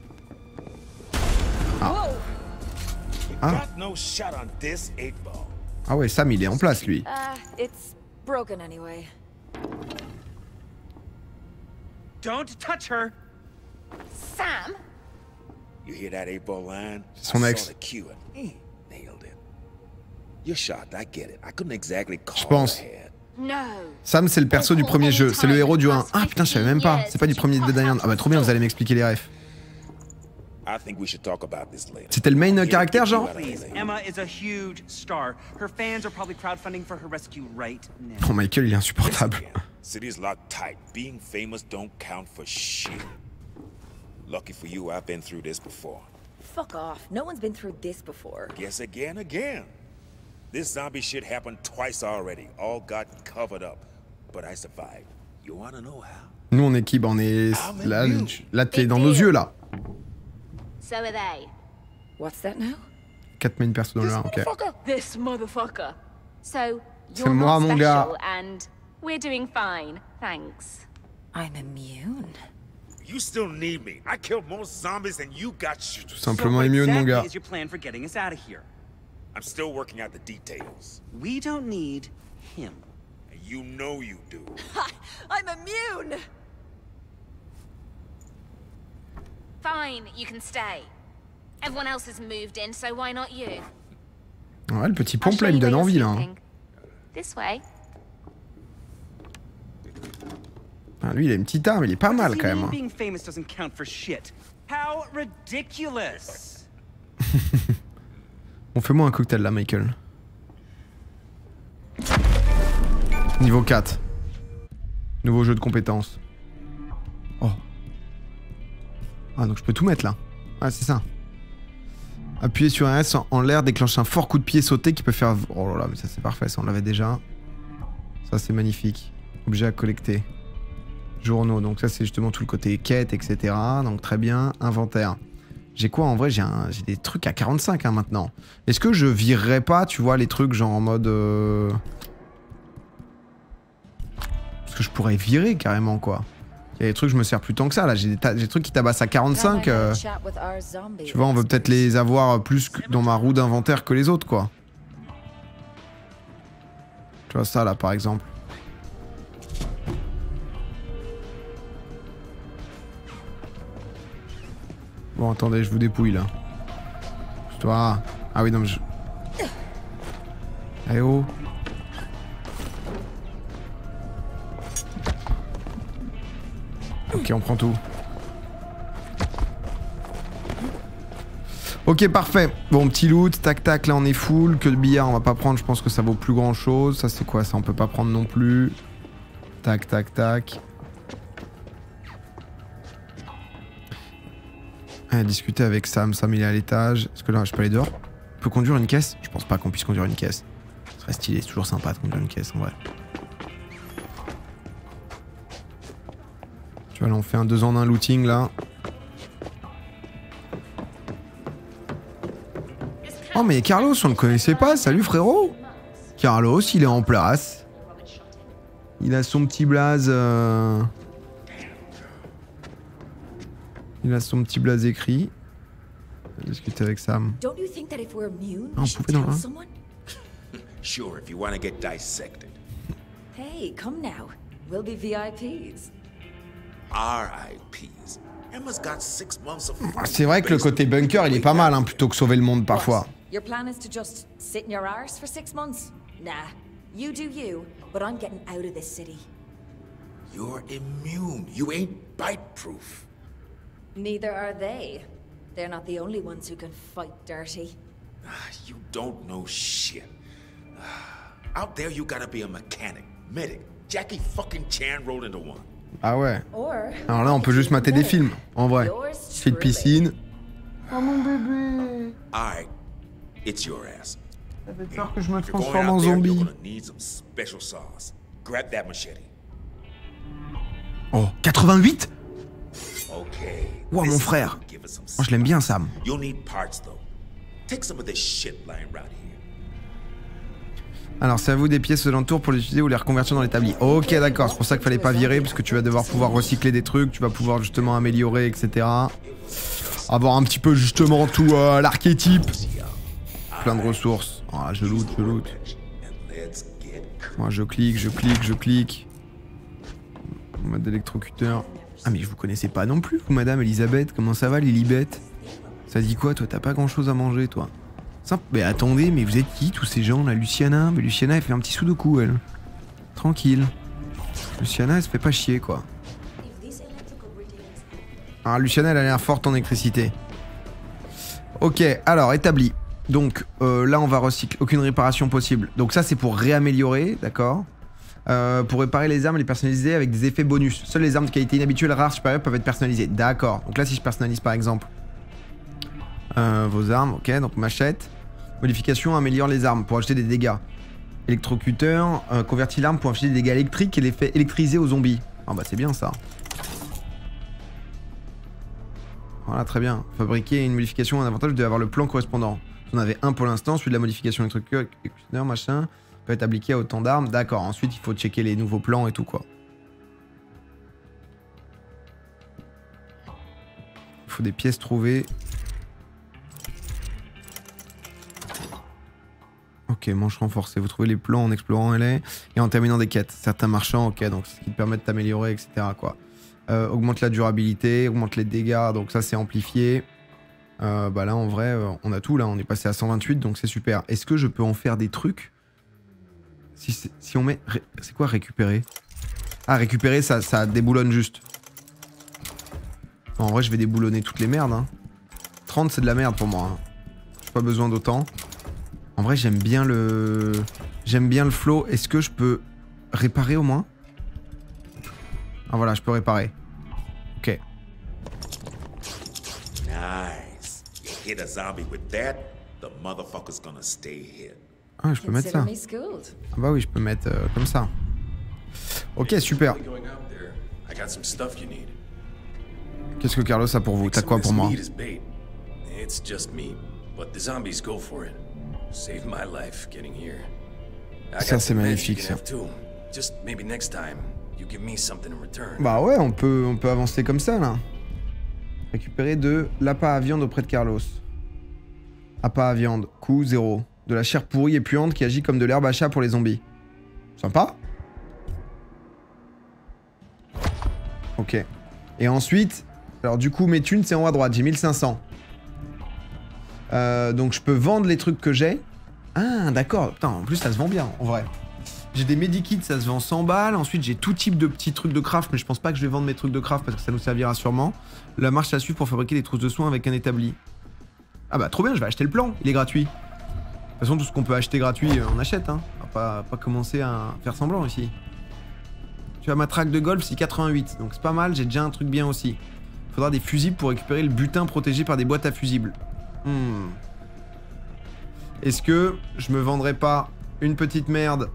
Ah. Ah. Ah ouais, Sam, il est en place, lui. Uh, it's broken anyway. Don't touch her. Sam? You hear that eight ball line? C'est son I ex. saw the cue and, mm, nailed it. You're shocked, I get it. I couldn't exactly call Je pense. ahead. No. Sam, c'est le perso du premier jeu. C'est le héros du un. Ah putain, je savais même pas. C'est pas du premier Dead Island. Ah bah trop bien, vous allez m'expliquer les refs. I think we should talk about this later. C'était le main euh, caractère, genre? Please, Emma is a huge star. Her fans are probably crowdfunding for her rescue right now. Oh, Michael, il est insupportable. Again, city's locked tight. Being famous don't count for shit. Lucky for you, I've been through this before. Fuck off. No one's been through this before. Guess again, again. This zombie shit happened twice already. All got covered up. But I survived. You wanna know how? Nous, on est qui? Bah, on est... Là, là t'es dans nos yeux, là. So are they. What's that now? quatre main persos dans le un, ok. This motherfucker. So, C'est you're moi, not mon gars. special and we're doing fine, thanks. I'm immune. You still need me. I killed more zombies than you got shoot. Tout simplement So what immune, mon exactly gars. is your plan for getting us out of here? I'm still working out the details. We don't need him. And you know you do. I'm immune! Fine, you can stay. Everyone else has moved in, so why not you? Ouais, le petit I'll pompe show là, il me you donne where envie, you're là. hein. sleeping. This way. Ah, lui, il a une petite arme, il est pas What mal, does he quand même. mean hein. being famous doesn't count for shit. How ridiculous! Bon, fais-moi un cocktail, là, Michael. Niveau quatre. Nouveau jeu de compétences. Oh. Ah, donc je peux tout mettre, là. Ah, c'est ça. Appuyer sur un S en, en l'air déclenche un fort coup de pied sauté qui peut faire... Oh là là, mais ça c'est parfait, ça on l'avait déjà. Ça c'est magnifique. Objet à collecter. Journaux, donc ça c'est justement tout le côté quête, et cetera. Donc très bien. Inventaire. J'ai quoi en vrai? J'ai un... des trucs à quarante-cinq hein, maintenant. Est-ce que je virerais pas, tu vois, les trucs genre en mode... Euh... Parce que je pourrais virer carrément, quoi. Il y a des trucs, je me sers plus tant que ça, là. J'ai des, ta... des trucs qui tabassent à quarante-cinq. Euh... Tu vois, on veut peut-être les avoir plus que dans ma roue d'inventaire que les autres, quoi. Tu vois ça, là, par exemple. Bon, attendez, je vous dépouille, là. Toi. Ah oui, non, mais je... Eh oh. Ok, on prend tout. Ok, parfait. Bon, petit loot, tac tac, là on est full. Que de billard, on va pas prendre, je pense que ça vaut plus grand chose. Ça c'est quoi ça? On peut pas prendre non plus. Tac tac tac. Allez, discuter avec Sam. Sam il est à l'étage. Est-ce que là je peux aller dehors? On peut conduire une caisse? Je pense pas qu'on puisse conduire une caisse. Ce serait stylé, c'est toujours sympa de conduire une caisse en vrai. Tu vois, là on fait un deux en un looting là. Oh mais Carlos, on le connaissait pas, salut frérot. Carlos, il est en place. Il a son petit blaze... Euh... Il a son petit blaze écrit. On va discuter avec Sam. Ah, on pouvait dans le un. Sure, if you want to get dissected. Hey, come now. We'll be V I Ps. R I Ps. Emma's got six months of C'est vrai que le côté bunker, il est pas mal, hein, plutôt que sauver le monde parfois. Your plan is to just sit in your arse for six months? Nah. You do you, but I'm getting out of this city. You're immune. You ain't bite-proof. Neither are they. They're not the only ones who can fight dirty. You don't know shit. Out there, you gotta be a mechanic, medic. Jackie fucking Chan rolled into one. Ah ouais. Alors là, on peut juste mater des films, en vrai. Film de piscine. Oh mon bébé. Alright, it's your ass. J'avais peur que je me If you're going transforme en out there, you're zombie. gonna need some special sauce. Grab that machete. Oh, quatre-vingt-huit? Okay. Wow, mon this is frère. gonna give us some Oh, je l'aime bien, Sam. You'll need parts though. Take some of this shit lying around here. Alors, c'est à vous des pièces aux alentours pour les utiliser ou les reconvertir dans l'établi. Ok, d'accord, c'est pour ça qu'il fallait pas virer, parce que tu vas devoir pouvoir recycler des trucs, tu vas pouvoir justement améliorer, et cetera. Avoir un petit peu justement tout euh, l'archétype. Plein de ressources. Ah, je loot, je loot. Moi, je clique, je clique, je clique. Mode électrocuteur. Ah, mais je vous connaissais pas non plus, vous, madame Elisabeth. Comment ça va, Lilibet? Ça dit quoi, toi? T'as pas grand chose à manger, toi? Simple. Mais attendez, mais vous êtes qui, tous ces gens, là? Luciana? Mais Luciana, elle fait un petit sudoku, elle. Tranquille. Luciana, elle se fait pas chier, quoi. Ah, Luciana, elle a l'air forte en électricité. Ok, alors, établi. Donc, euh, là, on va recycler. Aucune réparation possible. Donc ça, c'est pour réaméliorer, d'accord. Euh, pour réparer les armes, les personnaliser avec des effets bonus. Seules les armes de qualité inhabituelle, rares, supérieures peuvent être personnalisées. D'accord. Donc là, si je personnalise, par exemple, euh, vos armes, ok, donc machette. Modification, améliore les armes pour ajouter des dégâts. Électrocuteur, euh, convertit l'arme pour infliger des dégâts électriques et l'effet électrisé aux zombies. Ah bah c'est bien ça. Voilà, très bien. Fabriquer une modification, un avantage, vous devez avoir le plan correspondant. Vous en avez un pour l'instant, celui de la modification électrocuteur, machin, peut être appliqué à autant d'armes. D'accord, ensuite il faut checker les nouveaux plans et tout quoi. Il faut des pièces trouvées. Ok, manche renforcée. Vous trouvez les plans en explorant L A et en terminant des quêtes. Certains marchands, ok, donc ce qui te permet de t'améliorer, et cetera quoi. Euh, augmente la durabilité, augmente les dégâts, donc ça c'est amplifié. Euh, bah là en vrai, euh, on a tout là, on est passé à cent vingt-huit, donc c'est super. Est-ce que je peux en faire des trucs? Si, si on met... C'est quoi récupérer? Ah, récupérer, ça, ça déboulonne juste. En vrai, je vais déboulonner toutes les merdes. Hein. trente, c'est de la merde pour moi. Hein. J'ai pas besoin d'autant. En vrai, j'aime bien le... J'aime bien le flow. Est-ce que je peux réparer au moins? Ah voilà, je peux réparer. Ok. Nice. You hit a zombie with that, the motherfucker's gonna stay here. Ah, je peux mettre ça. Ah bah oui, je peux mettre euh, comme ça. Ok, super. Qu'est-ce que Carlos a pour vous? T'as quoi pour moi? Ça, c'est magnifique, ça. Bah ouais, on peut, on peut avancer comme ça, là. Récupérer de l'appât à viande auprès de Carlos. Appât à viande, coût zéro. De la chair pourrie et puante qui agit comme de l'herbe à chat pour les zombies. Sympa. Ok. Et ensuite, alors du coup, mes thunes, c'est en haut à droite. J'ai mille cinq cents. Euh, donc je peux vendre les trucs que j'ai. Ah, d'accord. Putain, en plus, ça se vend bien, en vrai. J'ai des medikits, ça se vend cent balles. Ensuite, j'ai tout type de petits trucs de craft, mais je pense pas que je vais vendre mes trucs de craft parce que ça nous servira sûrement. La marche à suivre pour fabriquer des trousses de soins avec un établi. Ah bah, trop bien, je vais acheter le plan. Il est gratuit. De toute façon, tout ce qu'on peut acheter gratuit, on achète. Hein. On va pas, pas commencer à faire semblant ici. Tu as ma traque de golf, c'est quatre-vingt-huit. Donc c'est pas mal, j'ai déjà un truc bien aussi. Il faudra des fusibles pour récupérer le butin protégé par des boîtes à fusibles. Hmm. Est-ce que je me vendrais pas une petite merde?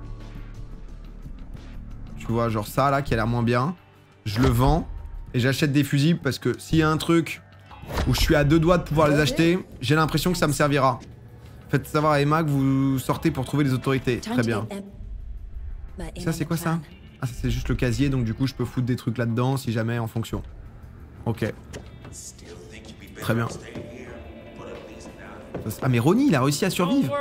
Tu vois, genre ça là, qui a l'air moins bien. Je le vends et j'achète des fusibles parce que s'il y a un truc où je suis à deux doigts de pouvoir les acheter, j'ai l'impression que ça me servira. Faites savoir à Emma que vous sortez pour trouver les autorités. Très bien. Ça, c'est quoi ça? Ah, ça, c'est juste le casier, donc du coup, je peux foutre des trucs là-dedans si jamais, en fonction. Ok. Très bien. Ah, mais Ronnie, il a réussi à survivre.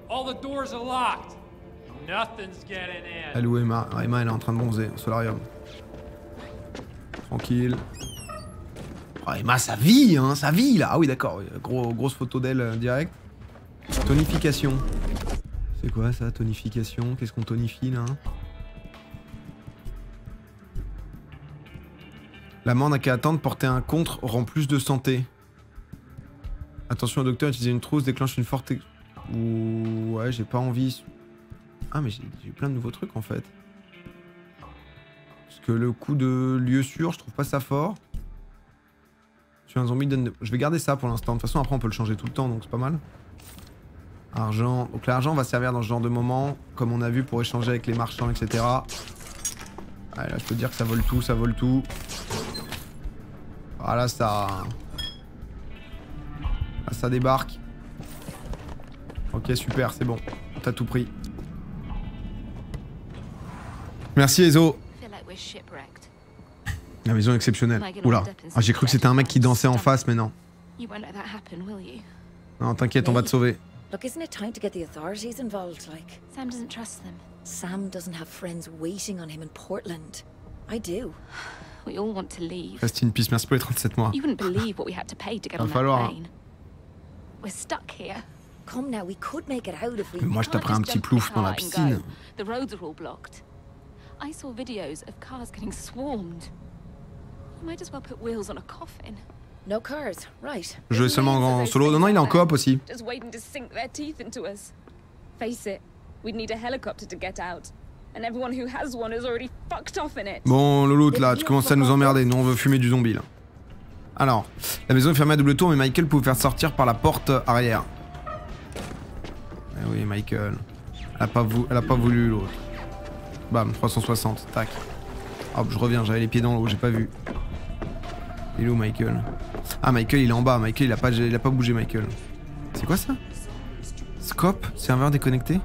Elle est où Emma? Ah, Emma, elle est en train de bronzer au solarium. Tranquille. Oh, Emma, ça vit, hein, ça vit, là. Ah oui, d'accord. Gros, grosse photo d'elle euh, direct. Tonification. C'est quoi ça, tonification? Qu'est-ce qu'on tonifie là? L'amende n'a qu'à attendre, porter un contre rend plus de santé. Attention au docteur, utiliser une trousse déclenche une forte... Ouh, ouais, j'ai pas envie. Ah, mais j'ai plein de nouveaux trucs en fait. Parce que le coup de lieu sûr, je trouve pas ça fort. Tu as un zombie donne... De... Je vais garder ça pour l'instant. De toute façon, après, on peut le changer tout le temps, donc c'est pas mal. Argent. Donc l'argent va servir dans ce genre de moment, comme on a vu, pour échanger avec les marchands, et cetera. Allez, là, je peux dire que ça vole tout, ça vole tout. Voilà, ça... Là, ça débarque. Ok, super, c'est bon. T'as tout pris. Merci Ezo. I feel like we're shipwrecked. La maison est exceptionnelle. Oula. Ah, j'ai cru que c'était un mec qui dansait en face, mais non. You won't let that happen, will you? Non, t'inquiète, on va te sauver. Look, isn't it time to get the authorities involved, like? Sam doesn't trust them. Sam doesn't have friends waiting on him in Portland. I do. We all want to leave. Reste in peace, merci pour les trente-sept mois. You wouldn't believe what we had to pay to get on that falloir. plane. We're stuck here. Come now, we could make it out if we... Mais moi, je Can't taperais un just petit jump in plouf the dans la car and piscine. go. The roads are all blocked. I saw videos of cars getting swarmed. You might as well put wheels on a coffin. No cars, right. Jouer seulement en solo. Non, non, il est en coop aussi. Just waiting to sink their teeth into us. Face it, we'd need a helicopter to get out. And everyone who has one is already fucked off in it. Bon, Loloute, là, tu commences à nous emmerder. Nous, on veut fumer du zombie, là. Alors, la maison est fermée à double tour, mais Michael peut vous faire sortir par la porte arrière. Eh oui, Michael. Elle a pas, vou elle a pas voulu, l'autre. Bam, trois cent soixante, tac. Hop, je reviens, j'avais les pieds dans l'eau, j'ai pas vu. Il est où, Michael? Ah, Michael, il est en bas. Michael, il a pas, il a pas bougé, Michael. C'est quoi ça? Scope? Serveur déconnecté?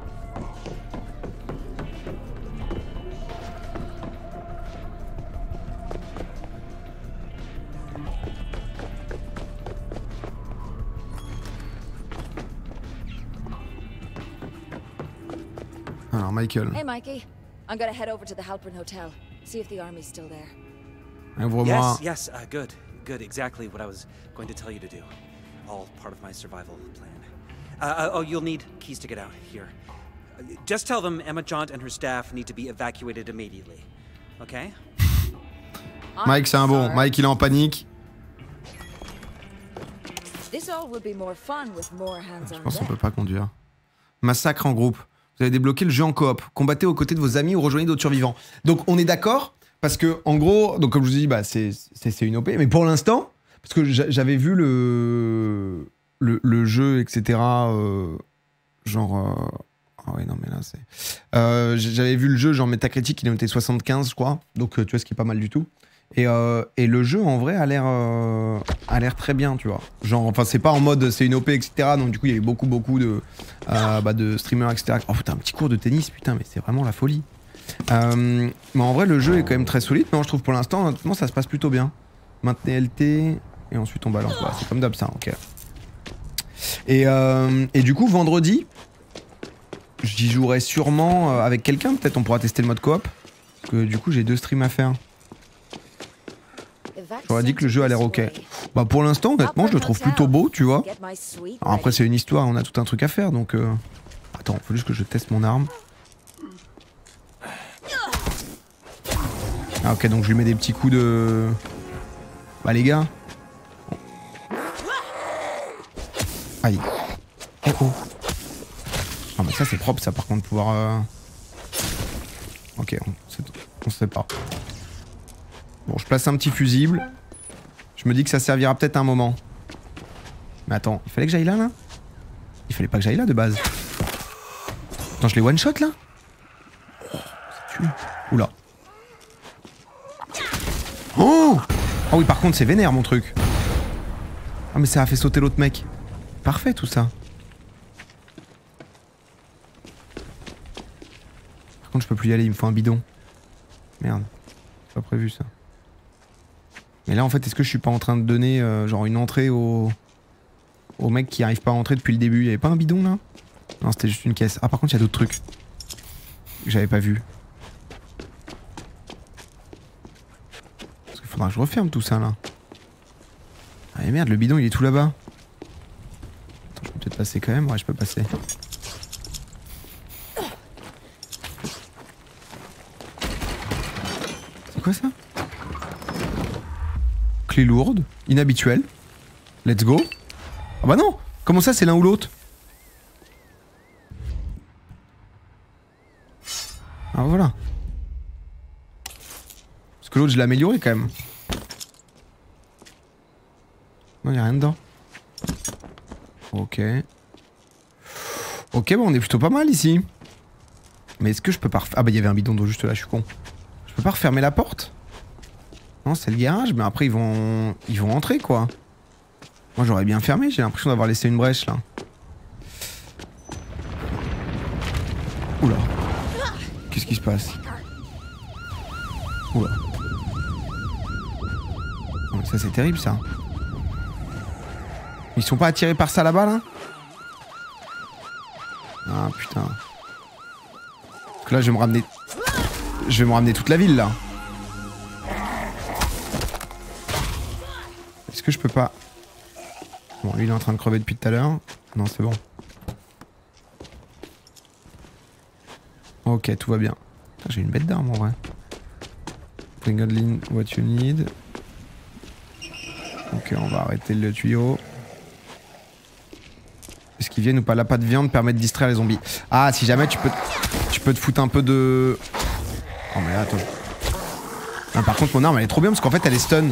Alors, Michael. Hey, Mikey. I'm gonna head over to the Halpern Hotel. See if the army's still there. Ouvre-moi. Yes, yes, uh, good, good. Exactly what I was going to tell you to do. All part of my survival plan. Uh, uh, oh, you'll need keys to get out. Here. Uh, just tell them Emma Jaunt and her staff need to be evacuated immediately. Okay? Mike, c'est un bon. Mike, il est en panique. This all would be more fun with more hands Je on pense qu'on deck. peut pas conduire. Massacre en groupe. Vous avez débloqué le jeu en coop. Combattez aux côtés de vos amis ou rejoignez d'autres survivants. Donc on est d'accord parce que en gros, donc comme je vous dis, bah c'est c'est une O P. Mais pour l'instant, parce que j'avais vu le, le le jeu, et cetera. Euh, genre euh, ah ouais non mais là c'est. Euh, j'avais vu le jeu genre Metacritic, il est noté soixante-quinze je crois. Donc tu vois ce qui est pas mal du tout. Et, euh, et le jeu en vrai a l'air euh, a l'air très bien, tu vois. Genre, enfin, c'est pas en mode c'est une O P, et cetera. Donc, du coup, il y a eu beaucoup, beaucoup de, euh, bah, de streamers, et cetera. Oh putain, un petit cours de tennis, putain, mais c'est vraiment la folie. Euh, mais en vrai, le jeu est quand même très solide. Mais moi, je trouve pour l'instant, honnêtement, ça se passe plutôt bien. Maintenez L T et ensuite on balance. Voilà, c'est comme d'hab ça, ok. Et, euh, et du coup, vendredi, j'y jouerai sûrement avec quelqu'un. Peut-être on pourra tester le mode coop. Parce que du coup, j'ai deux streams à faire. J'aurais dit que le jeu a l'air ok. Bah pour l'instant, honnêtement, je le trouve plutôt beau, tu vois. Alors après, c'est une histoire, on a tout un truc à faire, donc... Euh... Attends, faut juste que je teste mon arme. Ah ok, donc je lui mets des petits coups de... Bah les gars. Aïe. Oh oh. Ah mais ça c'est propre ça par contre, pouvoir... Euh... Ok, on, on sait pas. Bon, je place un petit fusible. Je me dis que ça servira peut-être un moment. Mais attends, il fallait que j'aille là, là? Il fallait pas que j'aille là, de base. Attends, je les one-shot, là? Oh, ça tue. Oula. Oh! Ah oui, par contre, c'est vénère, mon truc. Ah, mais ça a fait sauter l'autre mec. Parfait, tout ça. Par contre, je peux plus y aller, il me faut un bidon. Merde. C'est pas prévu, ça. Mais là en fait est-ce que je suis pas en train de donner euh, genre une entrée au... au mec qui arrive pas à entrer depuis le début? Il y avait pas un bidon là? Non c'était juste une caisse. Ah par contre il y a d'autres trucs que j'avais pas vu. Parce qu'il faudra que je referme tout ça là. Ah mais merde le bidon il est tout là-bas. Attends je peux peut-être passer quand même? Ouais je peux passer. C'est quoi ça? Clé lourde, inhabituelle. Let's go. Ah bah non! Comment ça c'est l'un ou l'autre? Ah voilà. Parce que l'autre je l'ai amélioré quand même. Non y'a rien dedans. Ok. Ok bah on est plutôt pas mal ici. Mais est-ce que je peux pas refaire... Ah bah il y avait un bidon d'eau juste là, je suis con. Je peux pas refermer la porte? Non, c'est le garage, mais après ils vont ils vont rentrer quoi. Moi j'aurais bien fermé, j'ai l'impression d'avoir laissé une brèche là. Oula. Qu'est-ce qui se passe? Oula. Oh, ça c'est terrible ça. Ils sont pas attirés par ça là-bas là? Ah putain. Parce que là je vais me ramener... Je vais me ramener toute la ville là. Est-ce que je peux pas... Bon lui il est en train de crever depuis tout à l'heure. Non c'est bon. Ok tout va bien. J'ai une bête d'arme en vrai. Bring Godlin, what you need. Ok on va arrêter le tuyau. Est-ce qu'ils viennent ou pas? La pâte de viande permet de distraire les zombies. Ah si jamais tu peux... Tu peux te foutre un peu de... Oh mais là, attends. Ah, par contre mon arme elle est trop bien parce qu'en fait elle est stun.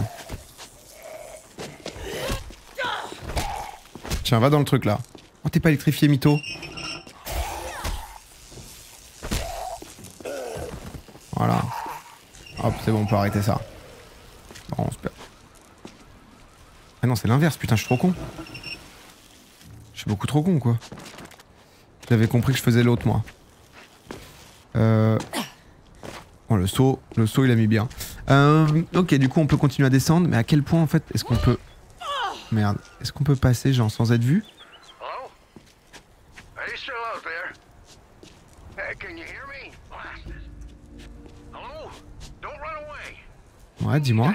Tiens va dans le truc là. Oh t'es pas électrifié mytho. Voilà. Hop c'est bon on peut arrêter ça. Bon, on se perd. Ah non c'est l'inverse putain je suis trop con. Je suis beaucoup trop con quoi. J'avais compris que je faisais l'autre moi. Euh... Oh le saut, le saut il a mis bien. Euh, ok du coup on peut continuer à descendre, mais à quel point en fait est-ce qu'on peut... Merde, est-ce qu'on peut passer genre sans être vu? Ouais dis-moi.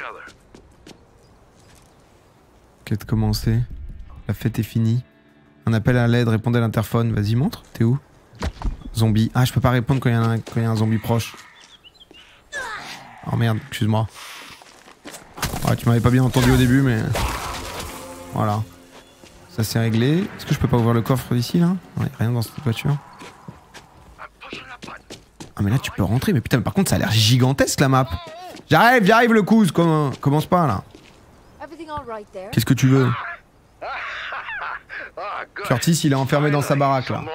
Ok de commencer. La fête est finie. Un appel à l'aide, répondez à l'interphone. Vas-y montre, t'es où? Zombie. Ah je peux pas répondre quand il y, y a un zombie proche. Oh merde, excuse-moi. Ouais, tu m'avais pas bien entendu au début, mais... Voilà. Ça c'est réglé. Est-ce que je peux pas ouvrir le coffre d'ici, là? Ouais, rien dans cette voiture. Ah mais là tu peux rentrer, mais putain, mais par contre ça a l'air gigantesque la map. J'arrive, j'arrive le cousin, Comment... commence pas là. Qu'est-ce que tu veux? Curtis, il est enfermé dans sa baraque là.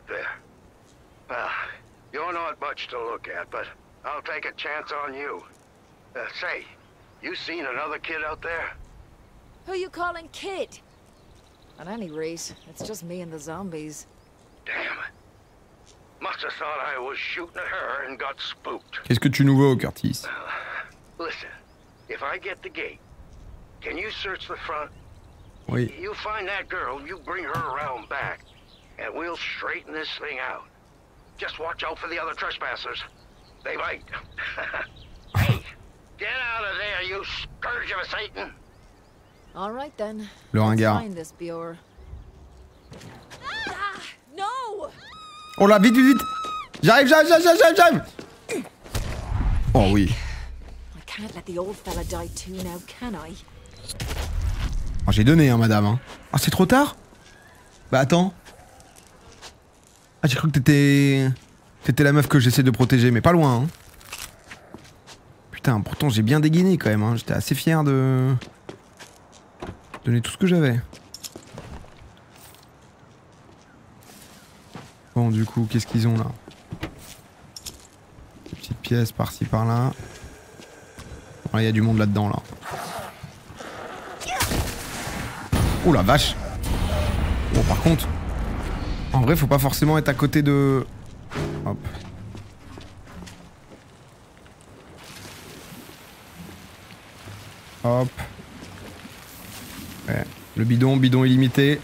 You're not much to look at, but I'll take a chance on you. Uh, say, you seen another kid out there? Who you calling kid? At any rate, it's just me and the zombies. Damn. Must have thought I was shooting at her and got spooked. Qu'est-ce que tu nous veux, Curtis? Listen, if I get the gate, can you search the front? Oui. You find that girl, you bring her around back, and we'll straighten this thing out. Just watch out for the other trespassers. They might. Hey, get out of there, you scourge of Satan! All right then. Le ringard. Find this Bjorn. Ah, no! Oh là, vite, vite, vite! J'arrive, j'arrive, j'arrive, j'arrive, j'arrive! Oh oui. I can't let the old fella die too now, can I? Oh, j'ai donné, hein, madame. Hein. Ah, c'est trop tard? Bah attends. Ah, j'ai cru que t'étais... T'étais la meuf que j'essaie de protéger, mais pas loin. Hein. Putain, pourtant j'ai bien dégainé quand même. Hein. J'étais assez fier de... donner tout ce que j'avais. Bon, du coup, qu'est-ce qu'ils ont là? Des petites pièces par-ci, par-là. Il y a du monde là-dedans, là. Oh la vache! Bon, par contre... En vrai, faut pas forcément être à côté de... Hop. Hop. Ouais. Le bidon, bidon illimité.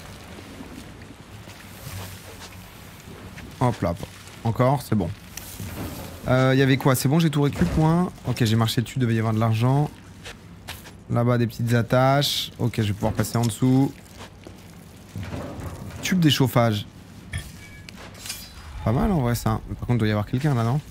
Hop là. Encore, c'est bon. Il euh, y avait quoi? C'est bon, j'ai tout récup, moi. Ok, j'ai marché dessus, devait y avoir de l'argent. Là-bas, des petites attaches. Ok, je vais pouvoir passer en dessous. Tube d'échauffage. Pas mal en vrai ça. Mais par contre il doit y avoir quelqu'un là, non?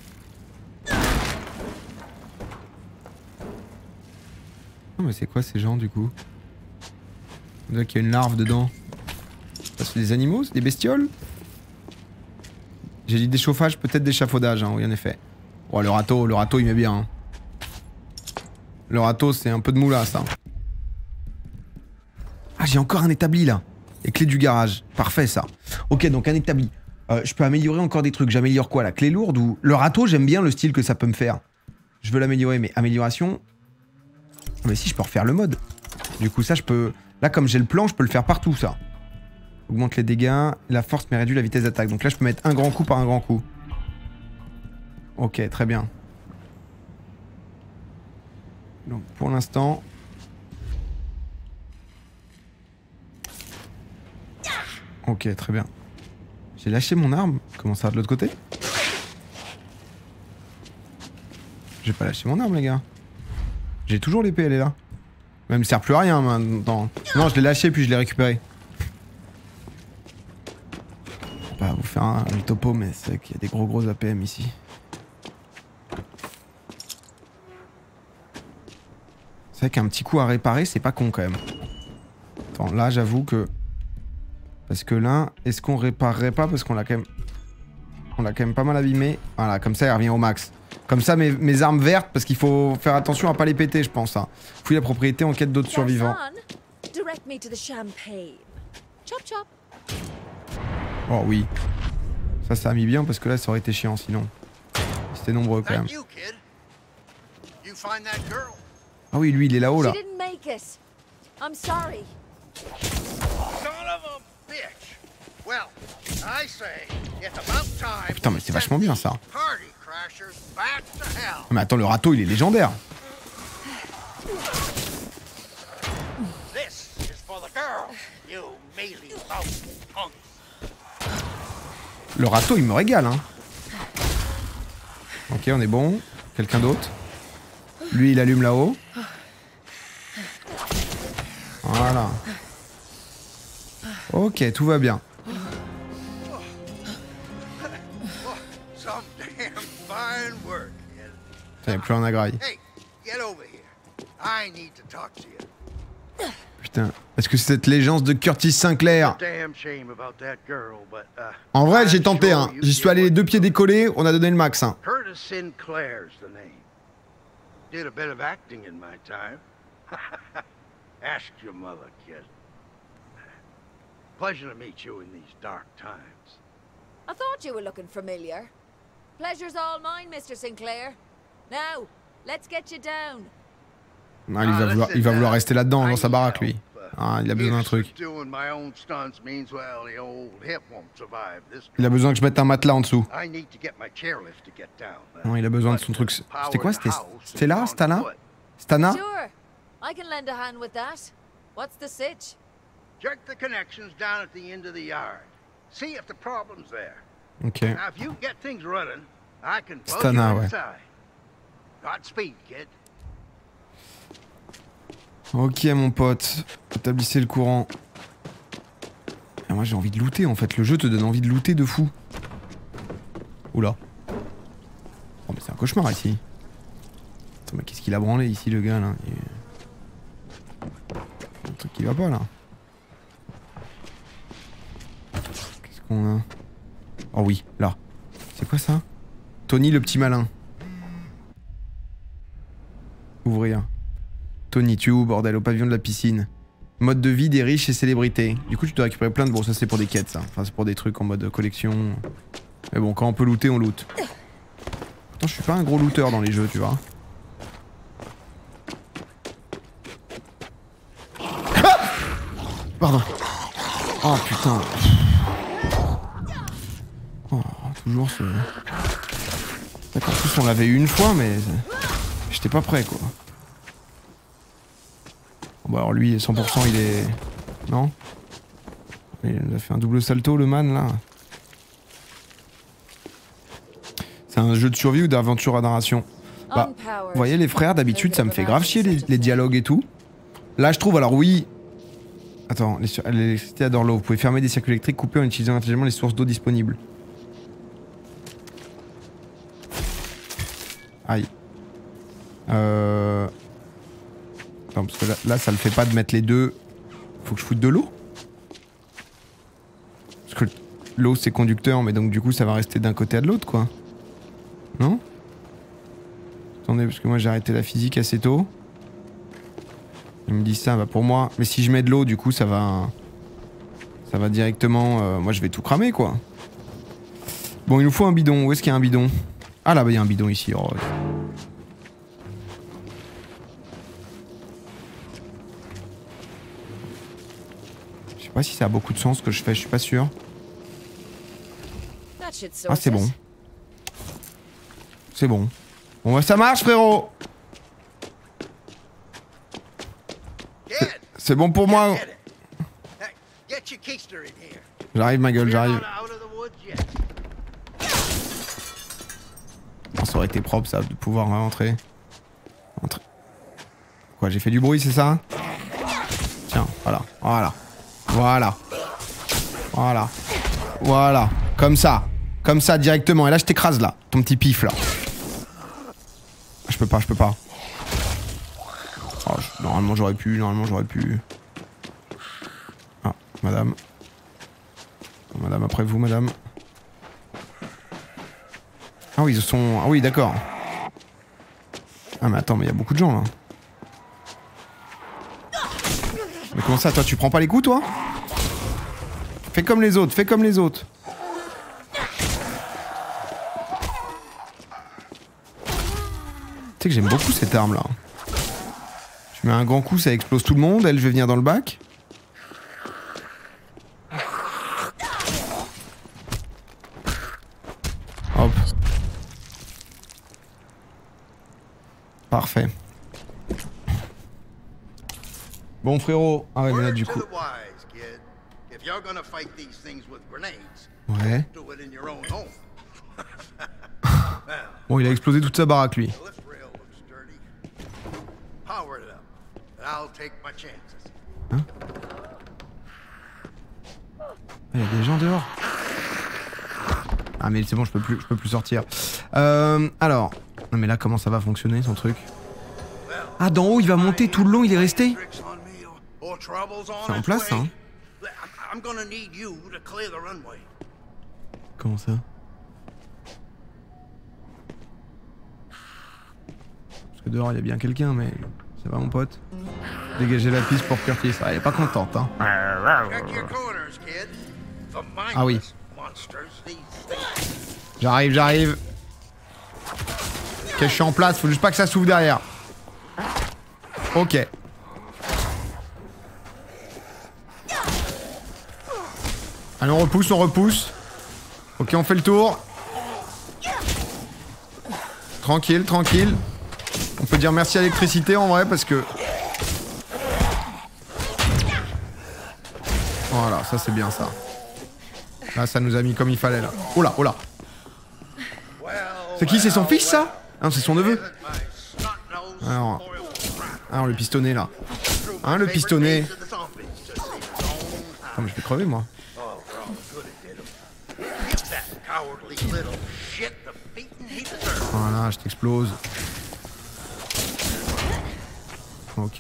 Non mais c'est quoi ces gens du coup? On dirait qu'il y a une larve dedans. C'est des animaux? C'est des bestioles? J'ai dit d'échauffage, peut-être d'échafaudage, hein, oui en effet. Oh le râteau, le râteau il met bien. Hein. Le râteau c'est un peu de moula ça. Ah j'ai encore un établi là. Les clés du garage. Parfait ça. Ok donc un établi. Euh, je peux améliorer encore des trucs. J'améliore quoi? La clé lourde ou... Le râteau j'aime bien le style que ça peut me faire. Je veux l'améliorer mais amélioration... Mais si je peux refaire le mode. Du coup ça je peux... Là comme j'ai le plan je peux le faire partout ça. Augmente les dégâts. La force mais réduit la vitesse d'attaque. Donc là je peux mettre un grand coup par un grand coup. Ok très bien. Donc pour l'instant... Ok, très bien. J'ai lâché mon arme. Comment ça, de l'autre côté? J'ai pas lâché mon arme, les gars. J'ai toujours l'épée, elle est là. Elle me sert plus à rien maintenant. Non, je l'ai lâché puis je l'ai récupéré. On va vous faire un, un topo, mais c'est vrai qu'il y a des gros gros A P M ici. C'est vrai qu'un petit coup à réparer, c'est pas con quand même. Attends, là j'avoue que... Parce que là, est-ce qu'on réparerait pas? Parce qu'on l'a quand même... On l'a quand même pas mal abîmé. Voilà, comme ça il revient au max. Comme ça mes, mes armes vertes, parce qu'il faut faire attention à pas les péter je pense. Hein. Fouille la propriété en quête d'autres survivants. Direct me to the champagne. Chop chop. Oh oui. Ça, ça a mis bien parce que là ça aurait été chiant sinon. C'était nombreux quand même. Ah oui, lui il est là-haut là. I'm sorry. Putain mais c'est vachement bien ça. Mais attends, le râteau il est légendaire. Le râteau il me régale hein. Ok, on est bon. Quelqu'un d'autre? Lui il allume là-haut. Voilà. Ok, tout va bien. Il n'y a plus un agraille. Putain, est-ce que c'est cette légende de Curtis Sinclair? En vrai, j'ai tenté, hein. J'y suis allé les deux pieds décollés, on a donné le max, hein. Curtis Sinclair's the name. Did a bit of acting in my time. Ask your mother, kid. Pleasure to meet you in these dark times. I thought you were looking familiar. Pleasure's all mine, Mister Sinclair. Now, let's get you down. Non, il va vouloir, il va vouloir rester là-dedans, dans sa baraque, lui. Ah, il a besoin d'un truc. Il a besoin que je mette un matelas en dessous. Non, il a besoin de son truc. C'était quoi? C'était Stella? Stana? Stana? Sure, I can lend a hand with that. What's the sitch? Check the connections down at the end of the yard. See if the problem's there. Ok. Now, if you get things running, I can plug Stana, you ouais. inside. Godspeed, kid. Ok, mon pote. Établissez le courant. Et moi, j'ai envie de looter, en fait. Le jeu te donne envie de looter de fou. Oula. Oh, mais c'est un cauchemar, ici. Attends, mais qu'est-ce qu'il a branlé, ici, le gars, là? Il... Un truc qui va pas, là. Qu'est-ce qu'on a? Oh oui, là. C'est quoi, ça? Tony, le petit malin. Ouvrir. Tony, tu es où, bordel? Au pavillon de la piscine. Mode de vie des riches et célébrités. Du coup, tu dois récupérer plein de... Bon, ça, c'est pour des quêtes, ça. Enfin, c'est pour des trucs en mode collection. Mais bon, quand on peut looter, on loot. Pourtant, je suis pas un gros looter dans les jeux, tu vois. Ah, pardon. Oh, putain. Oh, toujours ce... D'accord, en plus, on l'avait eu une fois, mais... J'étais pas prêt, quoi. Bon alors lui, cent pour cent il est... Non? Il a fait un double salto le man là. C'est un jeu de survie ou d'aventure à narration? Bah, vous voyez les frères, d'habitude ça me fait grave chier les, les dialogues et tout. Là je trouve, alors oui... Attends, l'électricité adore l'eau. Vous pouvez fermer des circuits électriques, couper en utilisant intelligemment les sources d'eau disponibles. Aïe. Euh... Attends, parce que là, là, ça le fait pas de mettre les deux. Faut que je foute de l'eau? Parce que l'eau, c'est conducteur, mais donc du coup, ça va rester d'un côté à de l'autre, quoi. Non? Attendez, parce que moi, j'ai arrêté la physique assez tôt. Il me dit ça, bah pour moi... Mais si je mets de l'eau, du coup, ça va... Ça va directement... Euh... Moi, je vais tout cramer, quoi. Bon, il nous faut un bidon. Où est-ce qu'il y a un bidon? Ah, là-bas, il y a un bidon, ici. Oh, ouais. Je sais pas si ça a beaucoup de sens ce que je fais, je suis pas sûr. Ah, c'est bon. C'est bon. Bon, bah ça marche, frérot. C'est bon pour moi. J'arrive ma gueule, j'arrive. Oh, ça aurait été propre ça de pouvoir rentrer. Rentrer. Quoi, j'ai fait du bruit, c'est ça? Tiens, voilà, voilà, voilà, voilà, voilà, comme ça, comme ça directement. Et là je t'écrase là, ton petit pif là. Je peux pas, je peux pas. Oh, je... Normalement j'aurais pu, normalement j'aurais pu. Ah, madame. Madame, après vous, madame. Ah oui, ils sont... Ah oui, d'accord. Ah mais attends, mais il y a beaucoup de gens là. Mais comment ça, toi, tu prends pas les coups, toi? Fais comme les autres, fais comme les autres. Tu sais que j'aime beaucoup cette arme là. Je mets un grand coup, ça explose tout le monde. Elle, je vais venir dans le bac. Hop. Parfait. Bon frérot, ah ouais mais là du coup. Ouais. Bon il a explosé toute sa baraque lui. Hein? Il y a des gens dehors. Ah mais c'est bon, je peux plus, je peux plus sortir. Euh, alors, non mais là comment ça va fonctionner son truc? Ah d'en haut il va monter tout le long, il est resté? C'est en place ça hein? Comment ça? Parce que dehors il y a bien quelqu'un mais... Ça va mon pote? Dégager la piste pour Curtis. Ah, elle est pas contente hein. Ah oui. J'arrive, j'arrive. Ok, je suis en place, faut juste pas que ça s'ouvre derrière. Ok. Allez, on repousse, on repousse. Ok, on fait le tour. Tranquille, tranquille. On peut dire merci à l'électricité en vrai parce que... Voilà, ça c'est bien ça. Là, ça nous a mis comme il fallait là. Oh là, oh là. C'est qui? C'est son fils ça? Non, c'est son neveu. Alors... Alors le pistonné là. Hein, le pistonné. Oh, mais je vais crever moi. Voilà, je t'explose. Ok.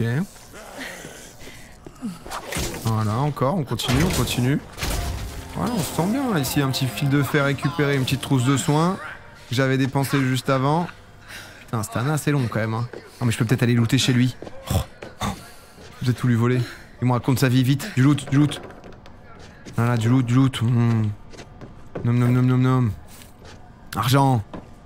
Voilà, encore, on continue, on continue. Voilà, on se sent bien là, ici, un petit fil de fer récupéré, une petite trousse de soins que j'avais dépensé juste avant. Putain, c'est un assez long quand même. Hein. Non mais je peux peut-être aller looter chez lui. Oh, oh. Je vais peut-être tout lui voler. Il me raconte sa vie, vite. Du loot, du loot. Voilà, du loot, du loot. Mmh. Nom nom nom nom nom. Argent.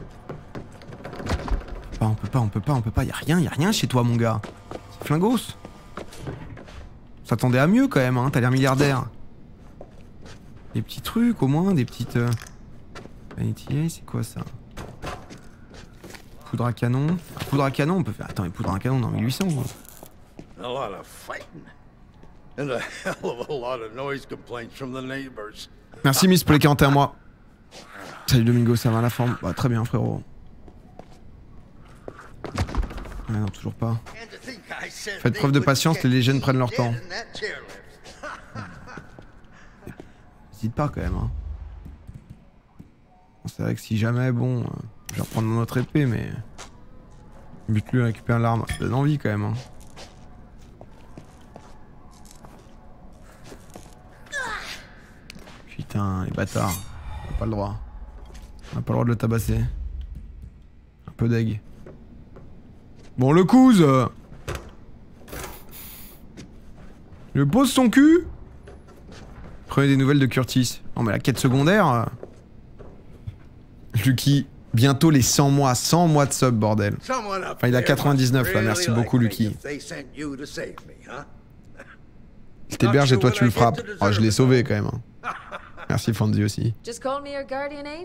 On peut pas, on peut pas, on peut pas. Y'a rien, y'a rien chez toi mon gars. C'est flingos. S'attendait à mieux quand même, hein. T'as l'air milliardaire. Des petits trucs au moins, des petites... Euh... Vanity, c'est quoi ça? Poudre à canon. Poudre à canon, on peut faire... Attends, mais poudre à canon dans mille huit cents gros. Merci Miss pour les quarante et un mois. Salut Domingo, ça va la forme? Bah très bien frérot. Ah non, toujours pas. Faites preuve de patience, les légendes prennent leur temps. N'hésite pas quand même. Hein. C'est vrai que si jamais, bon, euh, je vais reprendre notre épée, mais... Bute-lui à récupérer l'arme, ça donne envie quand même. Hein. Putain, les bâtards. On n'a pas le droit. On n'a pas le droit de le tabasser. Un peu d'aigle. Bon, le couze. Je pose son cul. Prenez des nouvelles de Curtis. Non mais la quête secondaire... Euh... Lucky, bientôt les cent mois. cent mois de sub, bordel. Enfin, il a quatre-vingt-dix-neuf là, merci beaucoup Lucky. Il t'héberge et toi tu le frappes. Oh, je l'ai sauvé quand même. Hein. Merci Fonzie aussi.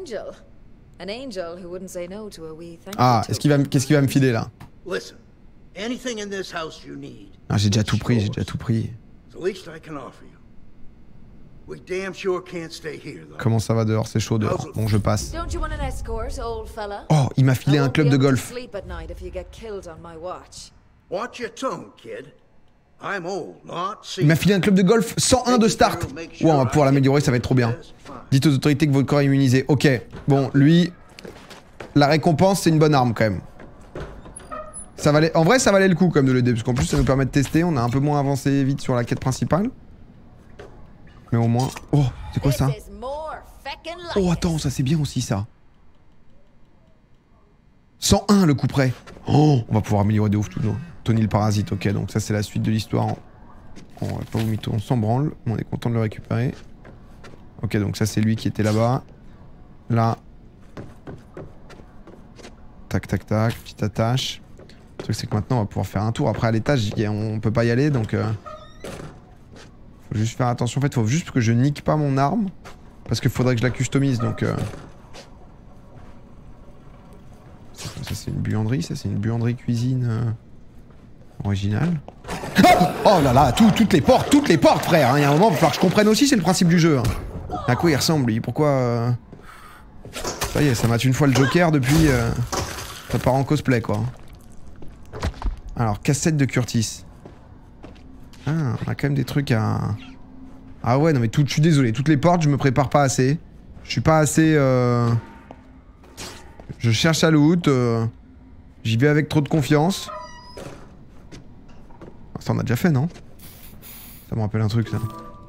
Ah, est-ce qu'il va, qu'est-ce qu'il va me filer là? Anything in this house you need. Ah, j'ai déjà tout pris, j'ai déjà tout pris. It's the least I can offer you. We damn sure can't stay here, though. Comment ça va dehors? C'est chaud dehors. Bon, je passe. Don't you want an escort, old fella? Oh, il m'a filé I un won't club be de able to golf. sleep at night if you get killed on my watch. Watch your tone, kid. I'm old, not Il m'a filé un club de golf cent un de start. Ouais, on va pouvoir l'améliorer, ça va être trop bien. Dites aux autorités que votre corps est immunisé. Ok, bon, lui, la récompense, c'est une bonne arme quand même. Ça valait... En vrai, ça valait le coup quand même de l'aider, parce qu'en plus, ça nous permet de tester. On a un peu moins avancé vite sur la quête principale. Mais au moins... Oh, c'est quoi ça? Oh, attends, ça c'est bien aussi, ça. cent un le coup près. Oh, on va pouvoir améliorer de ouf tout le long. Tony le parasite, ok, donc ça c'est la suite de l'histoire. On va pas vous mytho, on s'en branle, on est content de le récupérer. Ok, donc ça c'est lui qui était là-bas. Là. Tac, tac, tac, petite attache. Le truc c'est que maintenant on va pouvoir faire un tour. Après à l'étage, on peut pas y aller, donc... Euh... Faut juste faire attention, en fait, faut juste que je nique pas mon arme. Parce qu'il faudrait que je la customise, donc... Euh... Ça c'est une buanderie, ça c'est une buanderie cuisine... Euh... originale. Oh, oh là là, tout, toutes les portes, toutes les portes, frère. Il hein, y a un moment, il va falloir que je comprenne aussi, c'est le principe du jeu. Hein. À quoi il ressemble, lui? Pourquoi euh... Ça y est, ça mate une fois le Joker depuis. Euh... Ça part en cosplay, quoi. Alors, cassette de Curtis. Ah, on a quand même des trucs à. Ah ouais, non mais tout, je suis désolé, toutes les portes, je me prépare pas assez. Je suis pas assez. Euh... Je cherche à loot. Euh... J'y vais avec trop de confiance. Ça on a déjà fait, non? Ça me rappelle un truc, ça.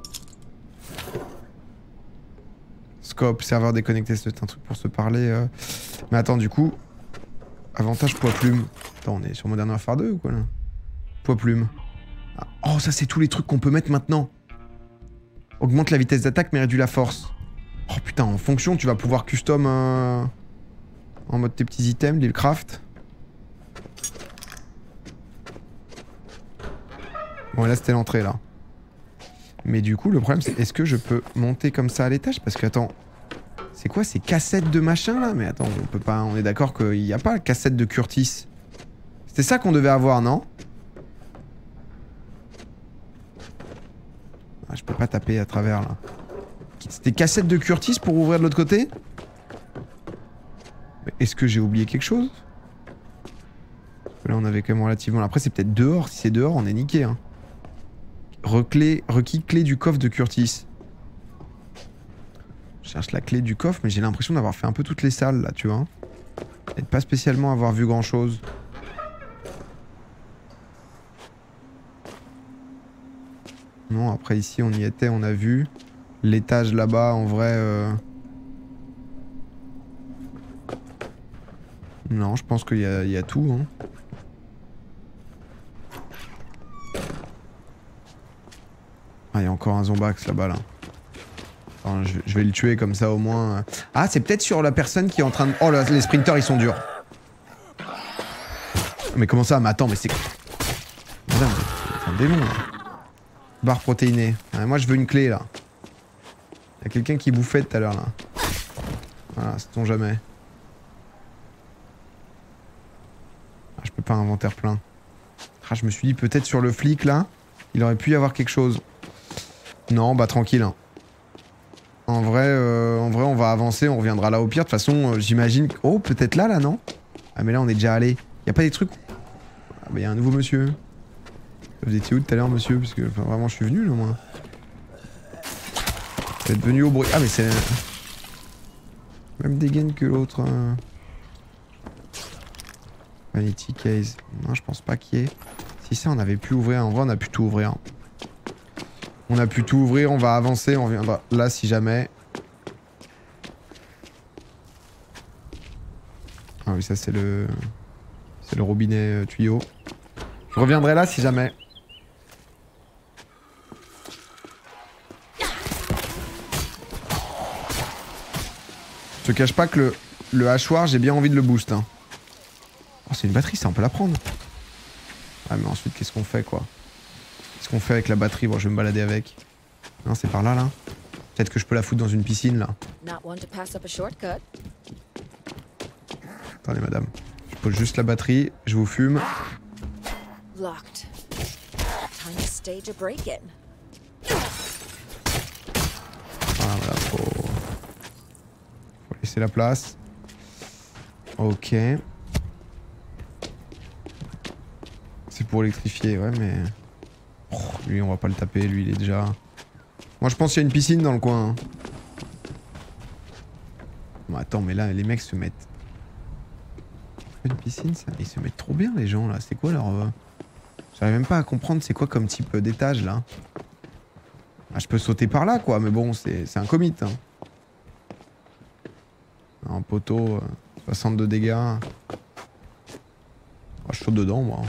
Scope, serveur déconnecté, c'est un truc pour se parler. Euh... Mais attends, du coup... Avantage poids plume. Attends, on est sur Modern Warfare deux ou quoi, là? Poids plume. Ah, oh, ça c'est tous les trucs qu'on peut mettre maintenant. Augmente la vitesse d'attaque, mais réduit la force. Oh putain, en fonction, tu vas pouvoir custom... Euh... En mode tes petits items, les craft. Bon, là, c'était l'entrée, là. Mais du coup, le problème, c'est est-ce que je peux monter comme ça à l'étage? Parce que, attends, c'est quoi ces cassettes de machin, là? Mais attends, on peut pas... On est d'accord qu'il n'y a pas la cassette de Curtis. C'était ça qu'on devait avoir, non? Ah, je peux pas taper à travers, là. C'était cassette de Curtis pour ouvrir de l'autre côté? Mais est-ce que j'ai oublié quelque chose? Là, on avait quand même relativement... Après, c'est peut-être dehors. Si c'est dehors, on est niqué, hein. Reclé, requis clé du coffre de Curtis. Je cherche la clé du coffre, mais j'ai l'impression d'avoir fait un peu toutes les salles, là, tu vois. Et de pas spécialement avoir vu grand-chose. Non, après, ici, on y était, on a vu. L'étage, là-bas, en vrai... Euh... Non, je pense qu'il y a, il y a tout, hein. Ah, il y a encore un zombax là-bas, là. Enfin, je, je vais le tuer comme ça au moins. Ah, c'est peut-être sur la personne qui est en train de... Oh, là, les sprinters, ils sont durs. Mais comment ça? Mais attends, mais c'est... Madame, c'est un démon, là. Barre protéinée. Ah, moi, je veux une clé, là. Il y a quelqu'un qui bouffait tout à l'heure, là. Voilà, sait-on jamais. Ah, je peux pas inventaire plein. Ah, je me suis dit, peut-être sur le flic, là, il aurait pu y avoir quelque chose. Non, bah tranquille. Hein. En vrai, euh, en vrai, on va avancer, on reviendra là au pire. De toute façon, euh, j'imagine... Oh, peut-être là, là, non? Ah, mais là, on est déjà allé. Y a pas des trucs... Ah, bah, y a un nouveau monsieur. Vous étiez où tout à l'heure, monsieur? Parce que, enfin, vraiment, je suis venu, là, moi. Vous êtes venu au bruit... Ah, mais c'est... Même dégaine que l'autre. Hein. Vanity case. Non, je pense pas qu'il y ait... Si ça, on avait pu ouvrir. En vrai, on a pu tout ouvrir. On a pu tout ouvrir, on va avancer, on reviendra là si jamais. Ah oui, ça c'est le... C'est le robinet euh, tuyau. Je reviendrai là si jamais. Je te cache pas que le, le hachoir, j'ai bien envie de le boost. Hein. Oh, c'est une batterie, ça on peut la prendre. Ah mais ensuite, qu'est-ce qu'on fait quoi? Qu'est-ce qu'on fait avec la batterie? Bon, je vais me balader avec. Non, c'est par là, là. Peut-être que je peux la foutre dans une piscine, là. Attendez, madame. Je pose juste la batterie, je vous fume. Locked. Time to stage a break-in. Ah, voilà, faut... faut laisser la place. Ok. C'est pour électrifier, ouais, mais... Oh, lui, on va pas le taper, lui, il est déjà... Moi, je pense qu'il y a une piscine dans le coin. Hein. Bon, attends, mais là, les mecs se mettent... Une piscine, ça? Ils se mettent trop bien, les gens, là. C'est quoi leur... Euh... J'arrive même pas à comprendre c'est quoi comme type d'étage, là. Ah, je peux sauter par là, quoi, mais bon, c'est un commit. Hein. Un poteau, euh, soixante-deux dégâts. Oh, je saute dedans, moi.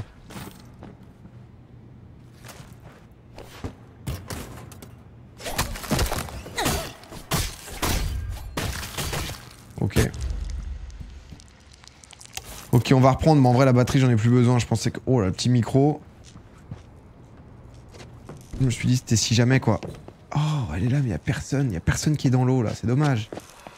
Ok. Ok, on va reprendre, mais en vrai, la batterie, j'en ai plus besoin. Je pensais que... Oh, là, le petit micro. Je me suis dit, c'était si jamais, quoi. Oh, elle est là, mais il y a personne. Il y a personne qui est dans l'eau, là. C'est dommage.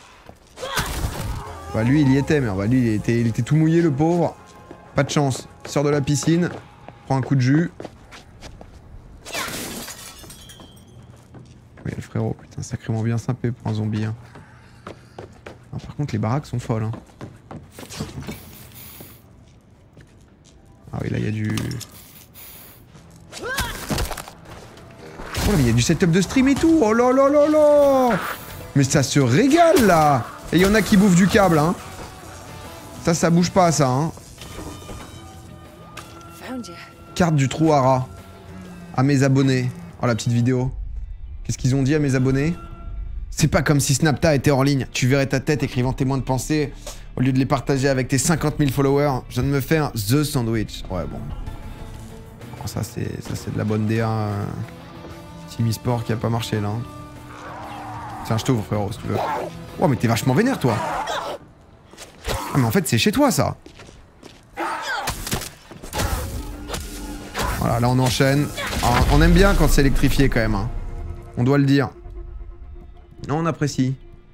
Bah, lui, il y était, mais bah, lui, il était, il était tout mouillé, le pauvre. Pas de chance. Il sort de la piscine. Prend un coup de jus. Oui, le frérot. Putain, sacrément bien sympé pour un zombie. Hein. Ah, par contre, les baraques sont folles. Hein. Ah oui, là, il y a du... Oh, mais il y a du setup de stream et tout. Oh là là là là. Mais ça se régale, là. Et il y en a qui bouffent du câble, hein. Ça, ça bouge pas, ça, hein. Carte du trou à rat. À mes abonnés. Oh, la petite vidéo. Qu'est-ce qu'ils ont dit à mes abonnés? C'est pas comme si Snapta était hors ligne. Tu verrais ta tête écrivant témoins de pensée au lieu de les partager avec tes cinquante mille followers. Je viens de me faire The Sandwich. Ouais, bon. Oh, ça, c'est ça c'est de la bonne D A. Euh, Team eSport qui a pas marché, là. Hein. Tiens, je t'ouvre, frérot, si tu veux. Oh, mais t'es vachement vénère, toi. Ah, mais en fait, c'est chez toi, ça. Voilà, là, on enchaîne. Alors, on aime bien quand c'est électrifié, quand même. Hein. On doit le dire. Non, on apprécie.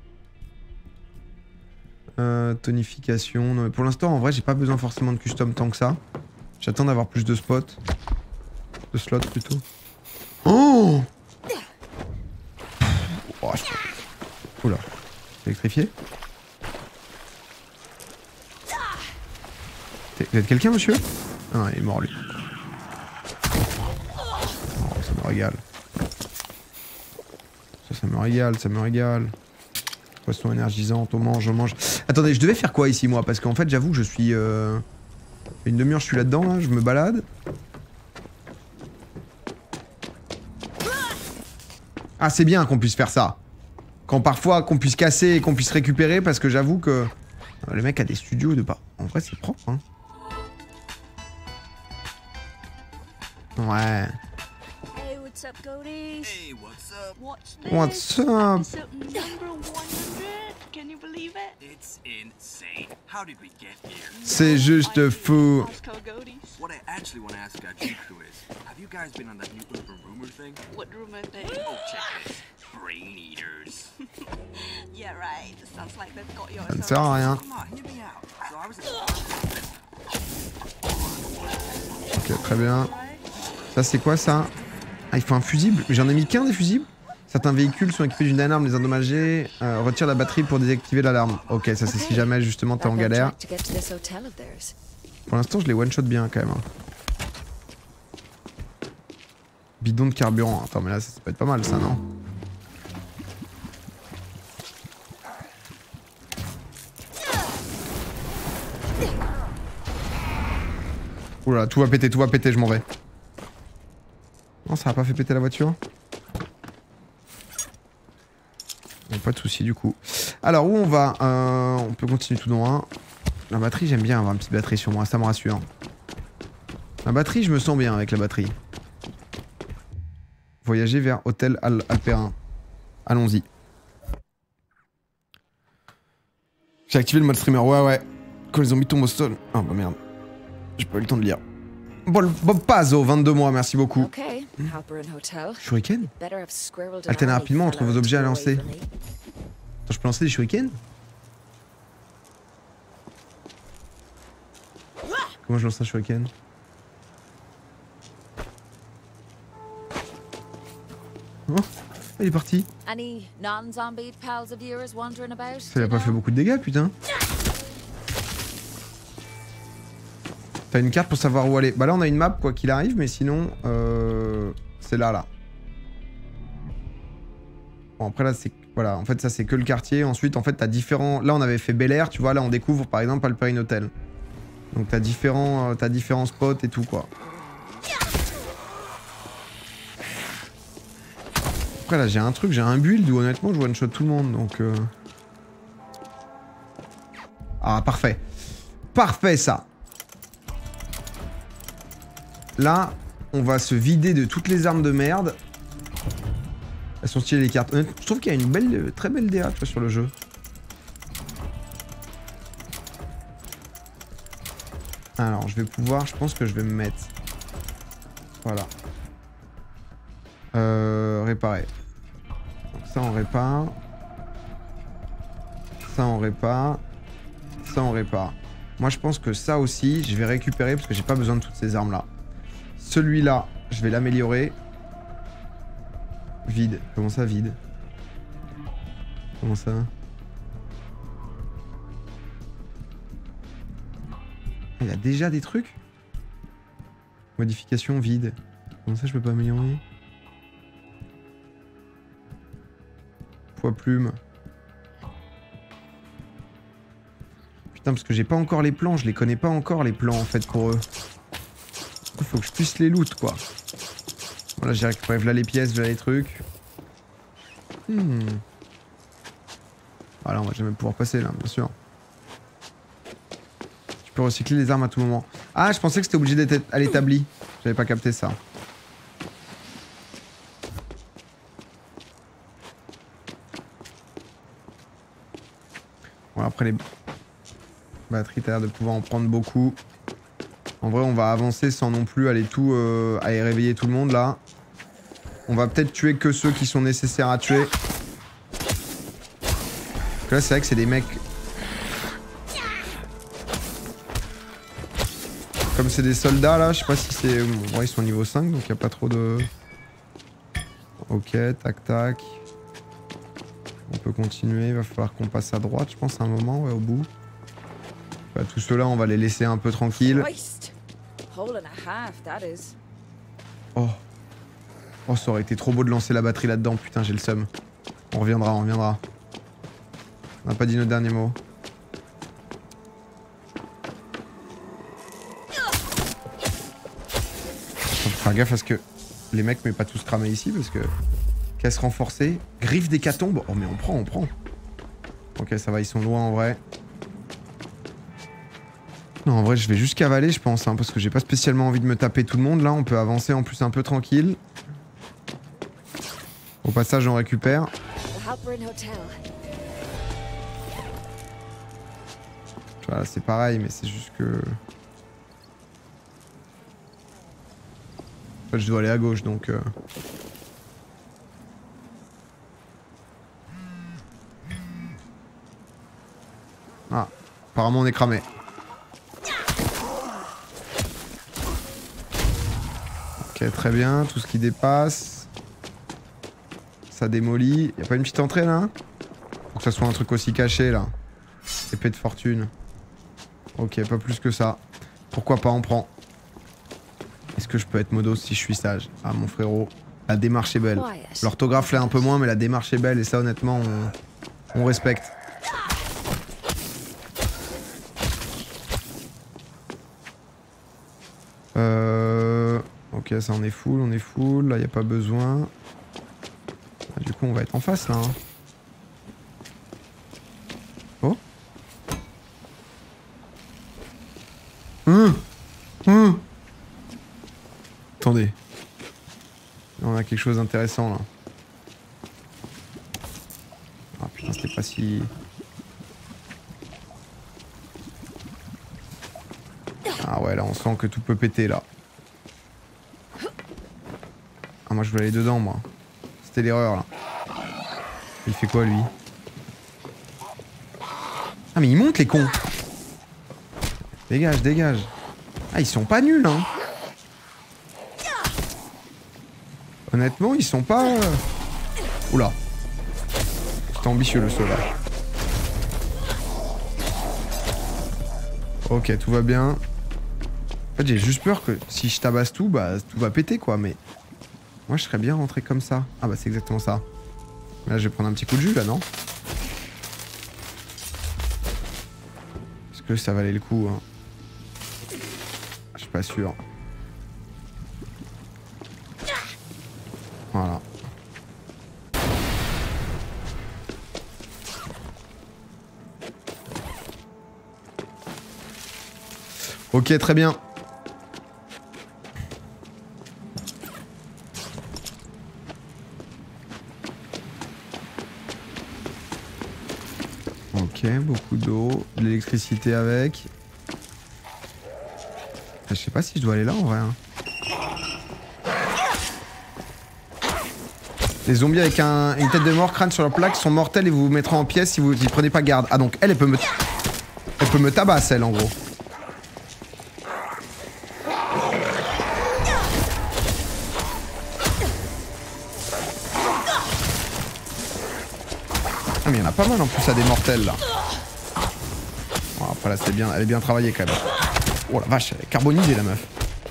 Euh, tonification. Non, mais pour l'instant, en vrai, j'ai pas besoin forcément de custom tant que ça. J'attends d'avoir plus de spots. De slots, plutôt. Oh, oh je... Oula. C'est électrifié? Vous êtes quelqu'un, monsieur? Ah non, il est mort, lui. Oh, ça me régale. Ça, ça me régale, ça me régale. Poisson énergisante, on mange, on mange. Attendez, je devais faire quoi ici, moi? Parce qu'en fait, j'avoue que je suis... Euh... Une demi-heure, je suis là-dedans, là, je me balade. Ah, c'est bien qu'on puisse faire ça. Quand parfois, qu'on puisse casser et qu'on puisse récupérer, parce que j'avoue que... Le mec a des studios de pas... En vrai, c'est propre, hein. Ouais. Hey, what's up, Cody? Hey, what's up? What's this? What's up? Number one hundred? Can you believe it? It's insane. How did we get here? C'est juste fou. What I actually want to ask Gajiku is, have you guys been on that new urban rumor thing? What rumor thing? Oh, check this. Brain eaters. Yeah, right. Sounds like they've got your... Ça ne sert à rien. Come on, hear me out. So I was... Ok, très bien. Ça, c'est quoi, ça? Ah, il faut un fusible. Mais j'en ai mis qu'un des fusibles. Certains véhicules sont équipés d'une alarme, les endommager. Euh, retire la batterie pour désactiver l'alarme. Ok, ça c'est si jamais justement t'es en galère. Pour l'instant, je les one-shot bien quand même. Hein. Bidon de carburant. Attends, mais là, ça, ça peut être pas mal, ça, non? Oula, tout va péter, tout va péter, je m'en vais. Non, ça a pas fait péter la voiture? Bon, pas de soucis du coup. Alors, où on va? euh, On peut continuer tout droit. La batterie, j'aime bien avoir une petite batterie sur moi, ça me rassure. La batterie, je me sens bien avec la batterie. Voyager vers Hôtel Al Alperin. Allons-y. J'ai activé le mode streamer, ouais, ouais. Quand les zombies tombent au sol. Oh bah merde. J'ai pas eu le temps de lire. Bob, Bob Pazzo, vingt-deux mois, merci beaucoup. Okay, Shuriken? Alternez rapidement entre vos objets à lancer. Attends, je peux lancer des shurikens? Comment je lance un shuriken? Oh, il est parti. Any non-zombie pals of yours wandering about? Ça lui a pas fait beaucoup de dégâts, putain. T'as une carte pour savoir où aller. Bah là, on a une map, quoi qu'il arrive, mais sinon, euh, c'est là, là. Bon, après, là, c'est... Voilà, en fait, ça, c'est que le quartier. Ensuite, en fait, t'as différents... Là, on avait fait Bel Air, tu vois. Là, on découvre, par exemple, Alpine Hotel. Donc, t'as différents... Euh, t'as différents spots et tout, quoi. Après, là, j'ai un truc. J'ai un build où, honnêtement, je one-shot tout le monde, donc... Euh... Ah, parfait. Parfait, ça. Là, on va se vider de toutes les armes de merde. Elles sont stylées les cartes. Honnêtement, je trouve qu'il y a une belle, très belle D A, tu vois, sur le jeu. Alors, je vais pouvoir, je pense que je vais me mettre... Voilà. Euh, réparer. Donc ça, on répare. Ça, on répare. Ça, on répare. Moi, je pense que ça aussi, je vais récupérer parce que j'ai pas besoin de toutes ces armes-là. Celui-là, je vais l'améliorer. Vide. Comment ça, vide? Comment ça? Il y a déjà des trucs? Modification vide. Comment ça, je peux pas améliorer? Poids plume. Putain, parce que j'ai pas encore les plans. Je les connais pas encore, les plans, en fait, pour eux. Il faut que je puisse les loot, quoi. Voilà, j'ai récupéré là les pièces, là les trucs. Hmm. Voilà, on va jamais pouvoir passer, là, bien sûr. Tu peux recycler les armes à tout moment. Ah, je pensais que c'était obligé d'être à l'établi. J'avais pas capté ça. Bon, après les batteries, t'as l'air de pouvoir en prendre beaucoup. En vrai, on va avancer sans non plus aller tout, euh, aller réveiller tout le monde là. On va peut-être tuer que ceux qui sont nécessaires à tuer. Donc là, c'est vrai que c'est des mecs. Comme c'est des soldats là, je sais pas si c'est. Bon, ils sont niveau cinq donc il n'y a pas trop de. Ok, tac tac. On peut continuer, il va falloir qu'on passe à droite, je pense, à un moment, ouais, au bout. Bah, tous ceux-là, on va les laisser un peu tranquilles. Oh. Oh, ça aurait été trop beau de lancer la batterie là-dedans, putain, j'ai le seum. On reviendra, on reviendra. On n'a pas dit notre dernier mot. Faut faire gaffe à ce que les mecs m'aient pas tous cramé ici, parce que... Caisse renforcée. Griffe d'hécatombe. Oh, mais on prend, on prend. Ok, ça va, ils sont loin en vrai. Non, en vrai, je vais juste cavaler, je pense, hein, parce que j'ai pas spécialement envie de me taper tout le monde. Là, on peut avancer en plus un peu tranquille. Au passage, on récupère. Voilà, c'est pareil, mais c'est juste que... En fait, je dois aller à gauche, donc... Euh... Ah, apparemment on est cramé. Ok, très bien, tout ce qui dépasse. Ça démolit. Y'a pas une petite entrée là? Faut que ça soit un truc aussi caché là. Épée de fortune. Ok, pas plus que ça. Pourquoi pas, on prend. Est-ce que je peux être modos si je suis sage? Ah mon frérot, la démarche est belle. L'orthographe l'est un peu moins, mais la démarche est belle et ça honnêtement on, on respecte. Euh... Ok, ça on est full, on est full, là y a pas besoin. Ah, du coup on va être en face là. Hein. Oh hum hum Attendez. On a quelque chose d'intéressant là. Ah putain, c'était pas si... Ah ouais, là on sent que tout peut péter là. Ah moi je voulais aller dedans moi. C'était l'erreur là. Il fait quoi lui? Ah mais il monte les cons. Dégage, dégage. Ah ils sont pas nuls hein. Honnêtement ils sont pas... Oula. C'était ambitieux le saut là. Ok, tout va bien. En fait, j'ai juste peur que si je tabasse tout, bah tout va péter quoi, mais... Moi, je serais bien rentré comme ça. Ah bah c'est exactement ça. Là, je vais prendre un petit coup de jus là, non? Est-ce que ça valait le coup, hein? Je suis pas sûr. Voilà. Ok, très bien. Ok, beaucoup d'eau, de l'électricité avec. Je sais pas si je dois aller là en vrai. Hein. Les zombies avec un, une tête de mort, crâne sur leur plaque, sont mortels et vous vous mettrez en pièces si vous n'y prenez pas garde. Ah donc elle, elle peut me... Elle peut me tabasser, elle, en gros. Ah mais il y en a pas mal en plus à des mortels là. Bon, après là c'est bien, elle est bien travaillée quand même. Oh la vache, elle est carbonisée la meuf.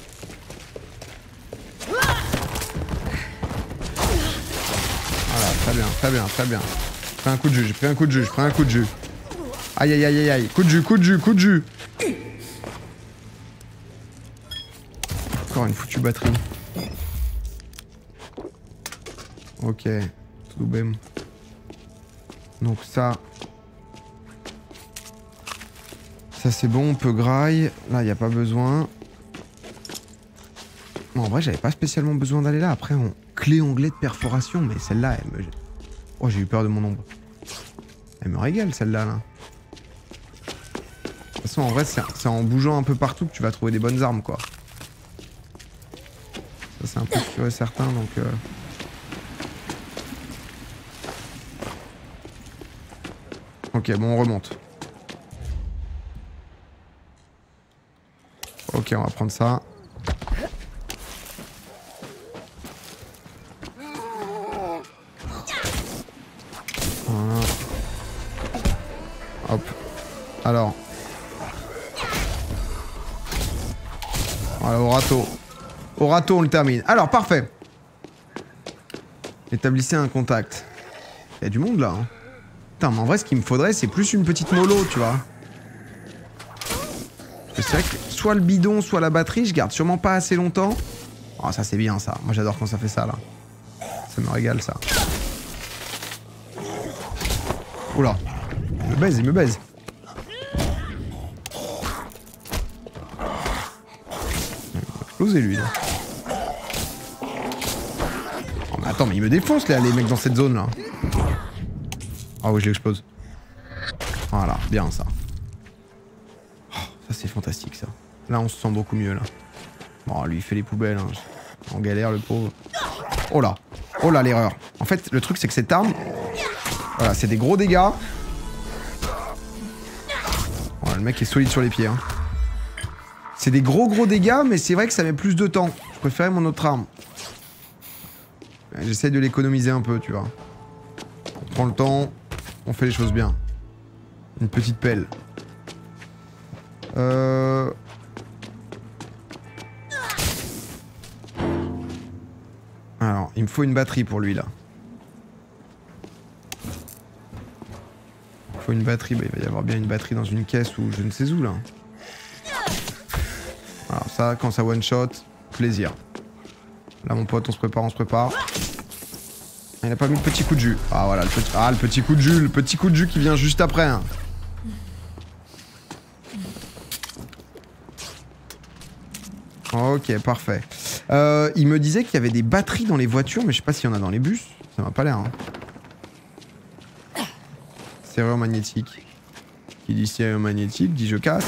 Voilà, très bien, très bien, très bien. J'ai pris un coup de jus, j'ai pris un coup de jus, j'ai pris un coup de jus. Aïe aïe aïe aïe aïe, coup de jus, coup de jus, coup de jus. Encore une foutue batterie. Ok, tout bem. Donc ça... Ça c'est bon, on peut graille. Là, il n'y a pas besoin. Non, en vrai, j'avais pas spécialement besoin d'aller là. Après, on... clé onglet de perforation. Mais celle-là, elle me... Oh, j'ai eu peur de mon ombre. Elle me régale, celle-là. Là. De toute façon, en vrai, c'est en bougeant un peu partout que tu vas trouver des bonnes armes, quoi. Ça, c'est un peu sûr et certain, donc... Euh... Ok, bon, on remonte. Ok, on va prendre ça. Voilà. Hop. Alors. Voilà, au râteau. Au râteau, on le termine. Alors, parfait. Établissez un contact. Il y a du monde là. Hein. Putain, mais en vrai, ce qu'il me faudrait, c'est plus une petite mollo, tu vois. C'est vrai que soit le bidon, soit la batterie, je garde sûrement pas assez longtemps. Oh, ça c'est bien ça. Moi j'adore quand ça fait ça là. Ça me régale ça. Oula. Il me baise, il me baise. Il va exploser lui là. Oh, mais attends, mais il me défonce là, les mecs dans cette zone là. Ah oui, je l'explose. Voilà, bien ça. Ça c'est fantastique ça. Là on se sent beaucoup mieux là. Bon lui il fait les poubelles hein. En galère le pauvre. Oh là. Oh là l'erreur. En fait le truc c'est que cette arme. Voilà c'est des gros dégâts. Voilà le mec est solide sur les pieds hein. C'est des gros gros dégâts mais c'est vrai que ça met plus de temps. Je préférais mon autre arme. J'essaie de l'économiser un peu tu vois. On prend le temps. On fait les choses bien. Une petite pelle. Euh... Alors, il me faut une batterie pour lui, là. Il faut une batterie. Bah, il va y avoir bien une batterie dans une caisse ou je ne sais où, là. Alors ça, quand ça one-shot, plaisir. Là, mon pote, on se prépare, on se prépare. Il n'a pas mis le petit coup de jus. Ah, voilà, le petit... Ah, le petit coup de jus, le petit coup de jus qui vient juste après, hein. Ok, parfait. Euh, il me disait qu'il y avait des batteries dans les voitures, mais je sais pas s'il y en a dans les bus. Ça m'a pas l'air. Hein. Serrure magnétique. Qui dit serrure magnétique, dit je casse.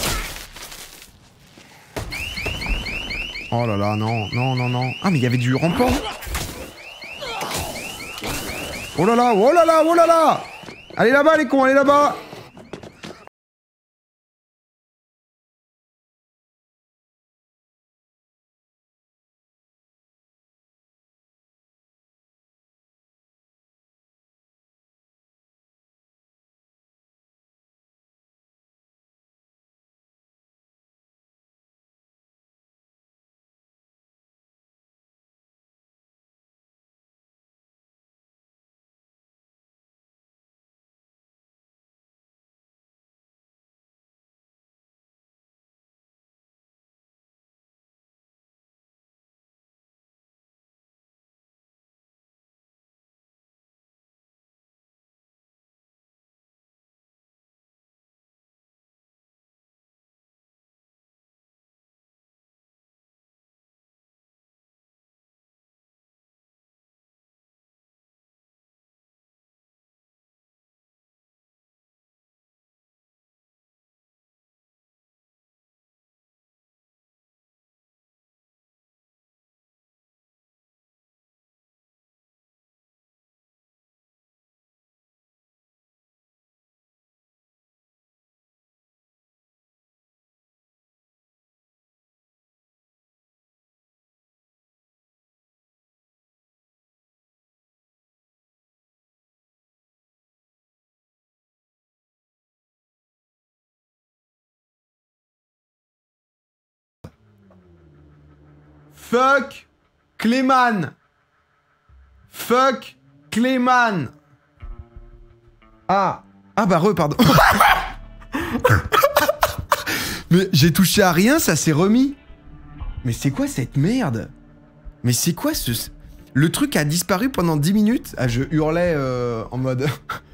Oh là là, non, non, non, non. Ah, mais il y avait du rampant. Oh là là, oh là là, oh là là. Allez là-bas les cons, allez là-bas. Fuck Clayman. Fuck Clayman. Ah. Ah bah re, pardon. Mais j'ai touché à rien, ça s'est remis. Mais c'est quoi cette merde? Mais c'est quoi ce... Le truc a disparu pendant dix minutes. Ah, je hurlais euh, en mode...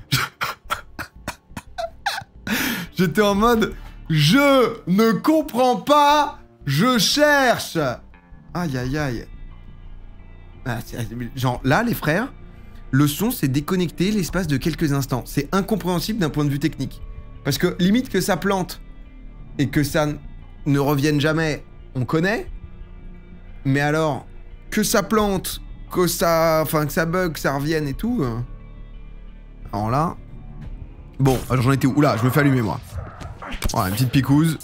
J'étais en mode... Je ne comprends pas, je cherche. Aïe, aïe, aïe. Ah, genre, là, les frères, le son s'est déconnecté l'espace de quelques instants. C'est incompréhensible d'un point de vue technique. Parce que, limite que ça plante et que ça ne revienne jamais, on connaît. Mais alors, que ça plante, que ça... Enfin, que ça bug, que ça revienne et tout... Euh... Alors là... Bon, alors j'en étais où? Oula, je me fais allumer, moi. Oh, une petite picouse.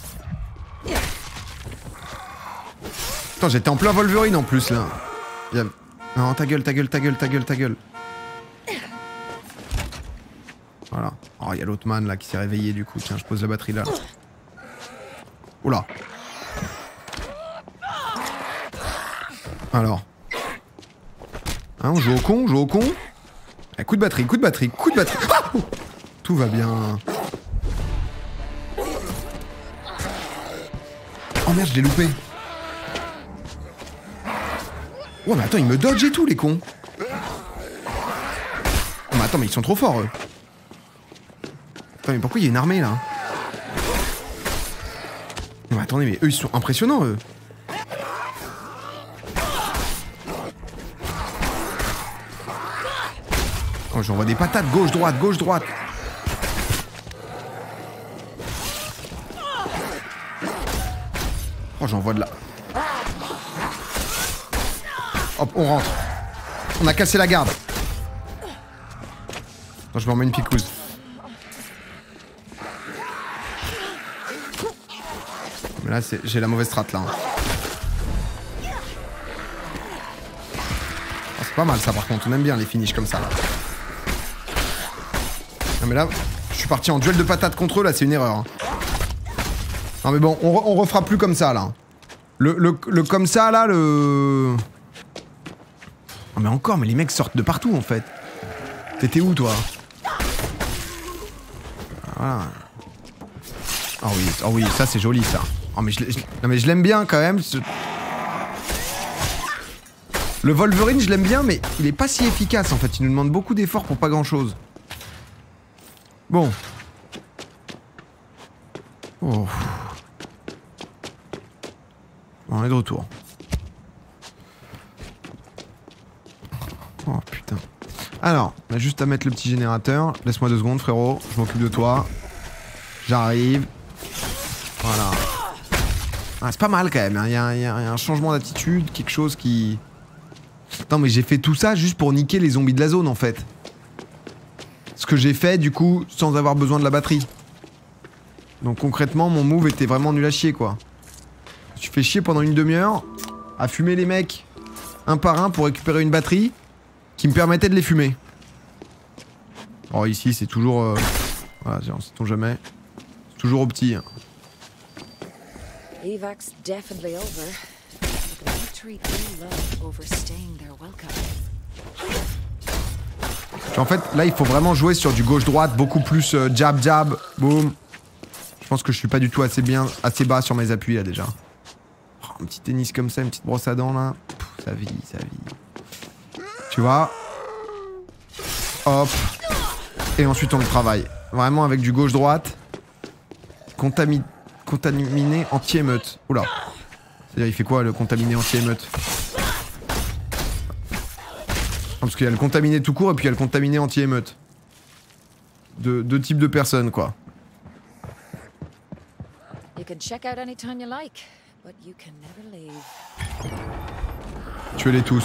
Attends, j'étais en plein Wolverine en plus, là. A... Non, ta gueule, ta gueule, ta gueule, ta gueule, ta gueule. Voilà. Oh, il y a l'autre man, là, qui s'est réveillé, du coup. Tiens, je pose la batterie, là. Oula. Alors. Hein, on joue au con, on joue au con. Eh, coup de batterie, coup de batterie, coup de batterie. Ah, tout va bien. Oh merde, je l'ai loupé. Oh mais attends, ils me dodge et tout, les cons. Oh mais attends, mais ils sont trop forts, eux. Attends, mais pourquoi il y a une armée, là? Non mais attendez, mais eux, ils sont impressionnants, eux. Oh, j'envoie des patates, gauche, droite, gauche, droite. Oh, j'envoie de là. Hop, on rentre. On a cassé la garde. Attends, je me remets une picouse. Mais là, j'ai la mauvaise strat, là. Oh, c'est pas mal, ça, par contre. On aime bien les finishes comme ça, là. Non, mais là, je suis parti en duel de patates contre eux, là, c'est une erreur. Hein. Non mais bon, on, re on refera plus comme ça là. Le, le, le comme ça là, le... Oh mais encore, mais les mecs sortent de partout en fait. T'étais où toi? Voilà. Oh oui, oh oui, ça c'est joli ça. Oh mais je, je, non mais je l'aime bien quand même. Ce... Le Wolverine je l'aime bien mais il est pas si efficace en fait. Il nous demande beaucoup d'efforts pour pas grand chose. Bon. Oh. On est de retour. Oh putain. Alors, on a juste à mettre le petit générateur. Laisse-moi deux secondes frérot, je m'occupe de toi. J'arrive. Voilà. Ah, c'est pas mal quand même, il y a, y a un changement d'attitude, quelque chose qui... Non mais j'ai fait tout ça juste pour niquer les zombies de la zone en fait. Ce que j'ai fait du coup sans avoir besoin de la batterie. Donc concrètement mon move était vraiment nul à chier quoi. Je fais chier pendant une demi-heure à fumer les mecs un par un pour récupérer une batterie qui me permettait de les fumer. Alors ici c'est toujours... Euh... Voilà, on sait-on jamais. C'est toujours au petit. Hein. Evac's definitely over. But the retreat do love overstaying their welcome. En fait, là, il faut vraiment jouer sur du gauche-droite, beaucoup plus euh, jab, jab, boum. Je pense que je suis pas du tout assez bien, assez bas sur mes appuis là déjà. Oh, un petit tennis comme ça, une petite brosse à dents là. Pff, ça vit, ça vit. Tu vois? Hop. Et ensuite on le travaille. Vraiment avec du gauche-droite. Contami... Contaminé anti-émeute. Oula. C'est-à-dire il fait quoi le contaminé anti-émeute? Parce qu'il y a le contaminé tout court et puis il y a le contaminé anti-émeute. De, deux types de personnes, quoi. You can check out anytime you like, but you can never leave. Tuez-les tous.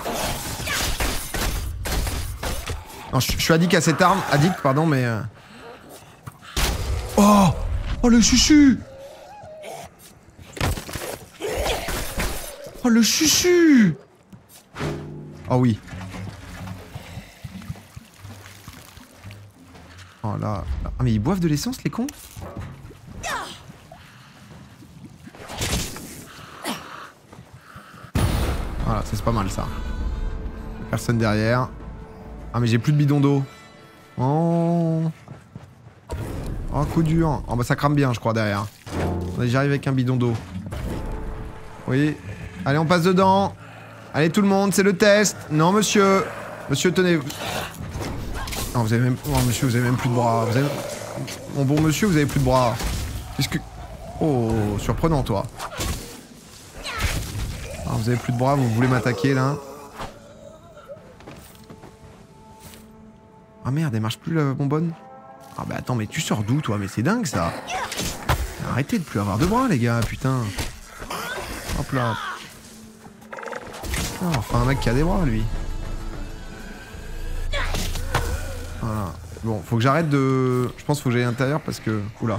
Non, je, je suis addict à cette arme. Addict, pardon, mais... Euh... Oh! Oh, le chuchu! Oh, le chuchu! Oh oui. Oh là, là. Ah mais ils boivent de l'essence les cons? Voilà, ça c'est pas mal ça. Personne derrière. Ah mais j'ai plus de bidon d'eau. Oh. Oh coup dur. Oh bah ça crame bien je crois derrière. J'arrive avec un bidon d'eau. Oui. Allez on passe dedans. Allez tout le monde, c'est le test. Non monsieur. Monsieur tenez. Non vous avez même. Oh monsieur vous avez même plus de bras. Vous avez... Mon bon monsieur vous avez plus de bras. Qu'est-ce que. Oh surprenant toi. Alors, vous avez plus de bras, vous voulez m'attaquer là. Ah merde, elle marche plus la bonbonne. Ah bah attends, mais tu sors d'où toi? Mais c'est dingue ça. Arrêtez de plus avoir de bras les gars, putain. Hop là. Oh, enfin un mec qui a des bras lui. Voilà. Bon, faut que j'arrête de... Je pense qu'il faut que j'aille à l'intérieur parce que... Oula.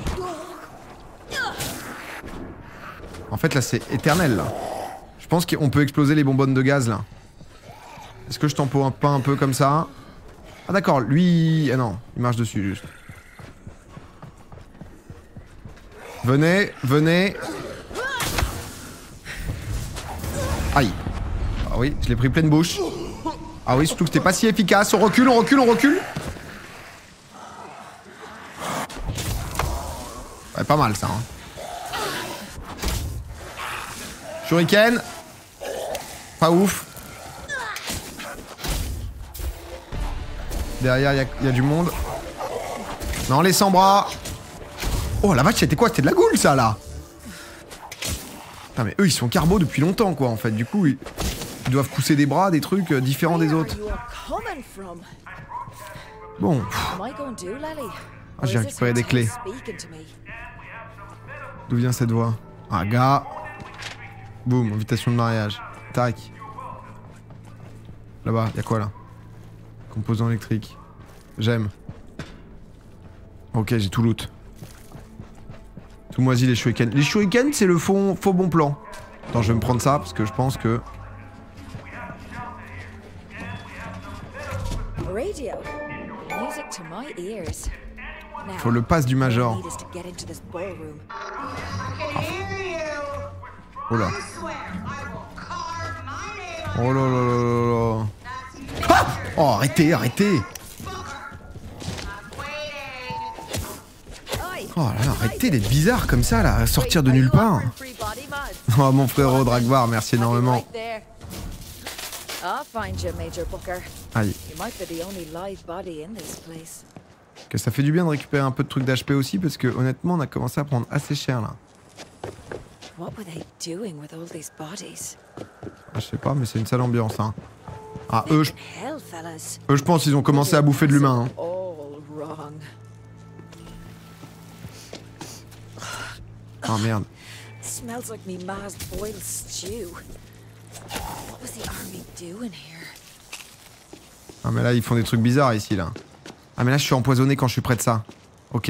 En fait là c'est éternel là. Je pense qu'on peut exploser les bonbonnes de gaz là. Est-ce que je tempo un pas un peu comme ça? Ah d'accord, lui... Ah non, il marche dessus juste. Venez, venez. Aïe. Ah oui, je l'ai pris pleine bouche. Ah oui, surtout que c'était pas si efficace. On recule, on recule, on recule. Ouais, pas mal ça. Hein. Shuriken. Pas ouf. Derrière, il y, y a du monde. Non, les sans bras. Oh, la vache, c'était quoi? C'était de la goule, ça, là. Putain, mais eux, ils sont carbo depuis longtemps, quoi, en fait. Du coup, ils, ils doivent pousser des bras, des trucs euh, différents des autres. Bon. Ah, j'ai récupéré des clés. D'où vient cette voix? Ah, gars. Boum, invitation de mariage. Tac. Là-bas, y'a quoi là? Composant électrique. J'aime. Ok, j'ai tout loot. Tout moisi les shurikens. Les shurikens, c'est le faux, faux bon plan. Attends, je vais me prendre ça parce que je pense que... Faut le pass du Major. Oh là. Oh là là là là là. Ah! Oh, arrêtez, arrêtez. Oh là là, arrêtez d'être bizarre comme ça, là, à sortir de nulle part. Oh, mon frérot Dragvar, merci énormément. Aïe. Que ça fait du bien de récupérer un peu de trucs d'H P aussi, parce que honnêtement, on a commencé à prendre assez cher, là. Ah, je sais pas, mais c'est une sale ambiance, hein. Ah, eux, je... eux, je pense qu'ils ont commencé à bouffer de l'humain. Hein. Oh merde. Ah mais là, ils font des trucs bizarres ici, là. Ah mais là, je suis empoisonné quand je suis près de ça. Ok.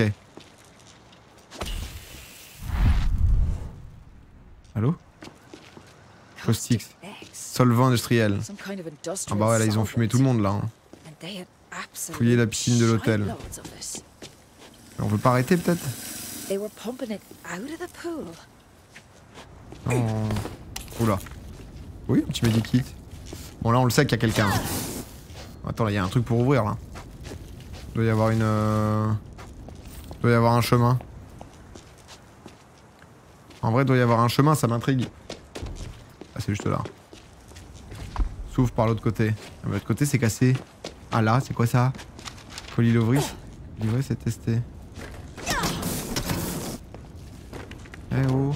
Allô? Caustic. Solvant industriel. Ah bah ouais, là, ils ont fumé tout le monde, là. Hein. Fouiller la piscine de l'hôtel. On veut pas arrêter, peut-être? Oh. Oula. Oui, un petit medikit. Bon, là, on le sait qu'il y a quelqu'un. Attends, là, il y a un truc pour ouvrir, là. Il doit y avoir une... Euh... Il doit y avoir un chemin. En vrai, il doit y avoir un chemin, ça m'intrigue. Ah, c'est juste là. S'ouvre par l'autre côté. Ah, l'autre côté, c'est cassé. Ah là, c'est quoi ça? Polylovris. Livrer, c'est testé. Eh oh.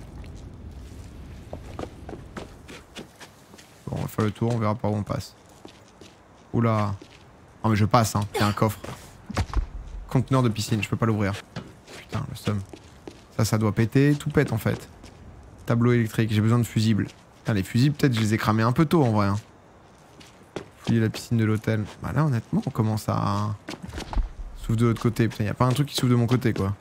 Bon, on va faire le tour, on verra par où on passe. Oula. Oh mais je passe, hein. Il y a un coffre. Conteneur de piscine, je peux pas l'ouvrir. Putain, le seum. Ça, ça doit péter. Tout pète en fait. Tableau électrique, j'ai besoin de fusibles. Putain, les fusibles, peut-être je les ai cramés un peu tôt en vrai. Hein. Fouiller la piscine de l'hôtel. Bah là, honnêtement, on commence à... S'ouvre de l'autre côté. Putain, y a pas un truc qui s'ouvre de mon côté, quoi.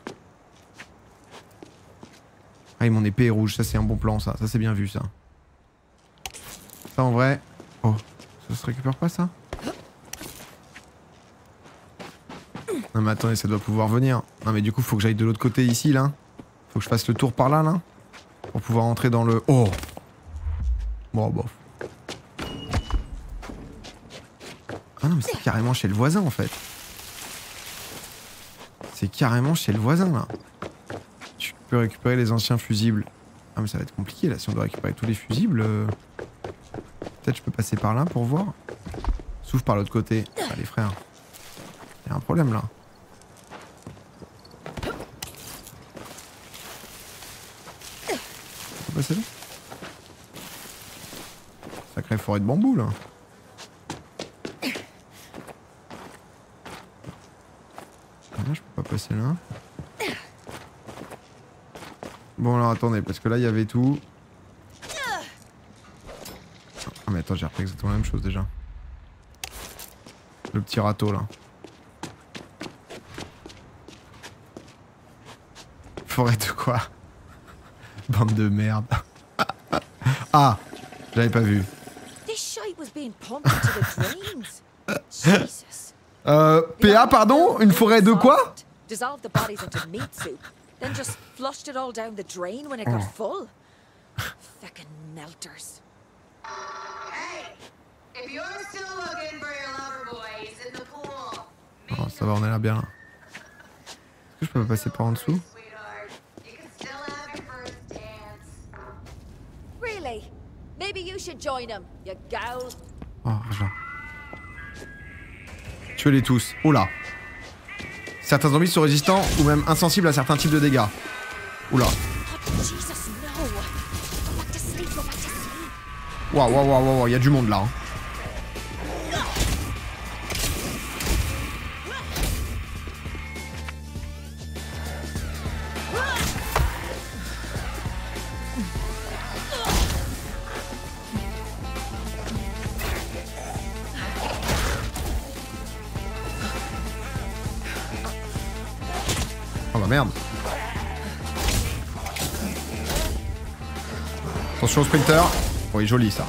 Ah, et mon épée est rouge. Ça, c'est un bon plan, ça. Ça, c'est bien vu, ça. Ça, en vrai... Oh. Ça se récupère pas, ça? Non, mais attendez, ça doit pouvoir venir. Non, mais du coup, faut que j'aille de l'autre côté, ici, là. Faut que je fasse le tour par là, là. Pour pouvoir entrer dans le... Oh! Bon, bon. Ah non mais c'est carrément chez le voisin en fait. C'est carrément chez le voisin là. Tu peux récupérer les anciens fusibles. Ah mais ça va être compliqué là si on doit récupérer tous les fusibles. Euh... Peut-être je peux passer par là pour voir. S'ouvre par l'autre côté. Ah les frères. Il y a un problème là. On peut passer là. Sacrée forêt de bambou là. Là je peux pas passer là. Bon alors attendez, parce que là il y avait tout. Ah mais attends, j'ai repris exactement la même chose déjà. Le petit râteau là. Forêt de quoi? Bande de merde. Ah, j'avais pas vu. Euh, P A pardon? Une forêt de quoi? Then just flushed it all down the drain when it got full. Feckin' melters. Hey, if you're still looking for your lover boy, he's in the pool. Oh, ça va, on a l'air bien là. Est-ce que je peux passer par en dessous? Really? Maybe you should join him, you gal. Oh, argent. Tuez-les tous. Oh là. Certains zombies sont résistants ou même insensibles à certains types de dégâts. Oula. Waouh, waouh, waouh, waouh, il y a du monde là. Hein. Oh bah merde. Attention au sprinter. Oui, joli ça.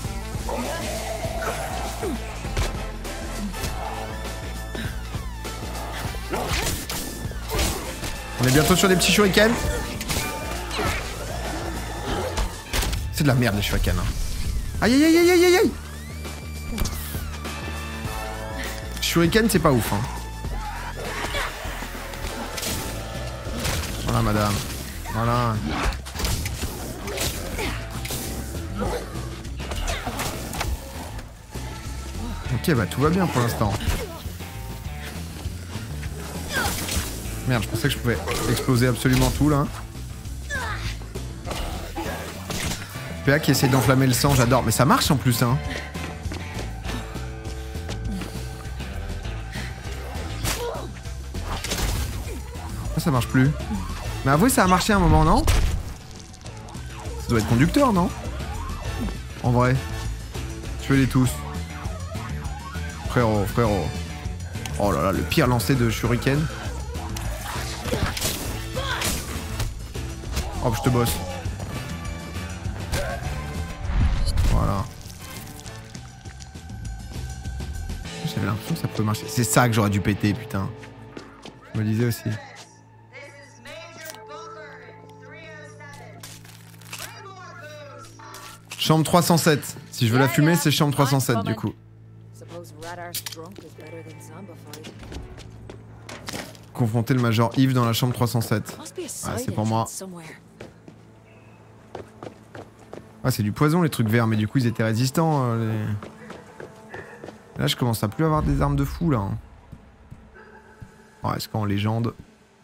On est bientôt sur des petits shurikens. C'est de la merde les shurikens. Hein. Aïe aïe aïe aïe aïe aïe. Shuriken c'est pas ouf. Hein. Voilà madame. Voilà. Ok bah tout va bien pour l'instant. Merde, je pensais que je pouvais exploser absolument tout là. P A qui essaie d'enflammer le sang, j'adore. Mais ça marche en plus hein. Ça marche plus. Mais avouez ça a marché à un moment non? Ça doit être conducteur non? En vrai. Tuez-les tous. Frérot, frérot. Oh là là, le pire lancer de shuriken. Hop, je te bosse. Voilà. J'avais l'impression que ça pouvait marcher. C'est ça que j'aurais dû péter, putain. Je me disais aussi. Chambre trois cent sept. Si je veux la fumer, c'est chambre trois cent sept du coup. Confronter le Major Yves dans la chambre trois cent sept. Ah, c'est pour moi. Ah, c'est du poison les trucs verts, mais du coup ils étaient résistants. Euh, les... Là, je commence à plus avoir des armes de fou là. Hein. Oh, est-ce qu'en légende.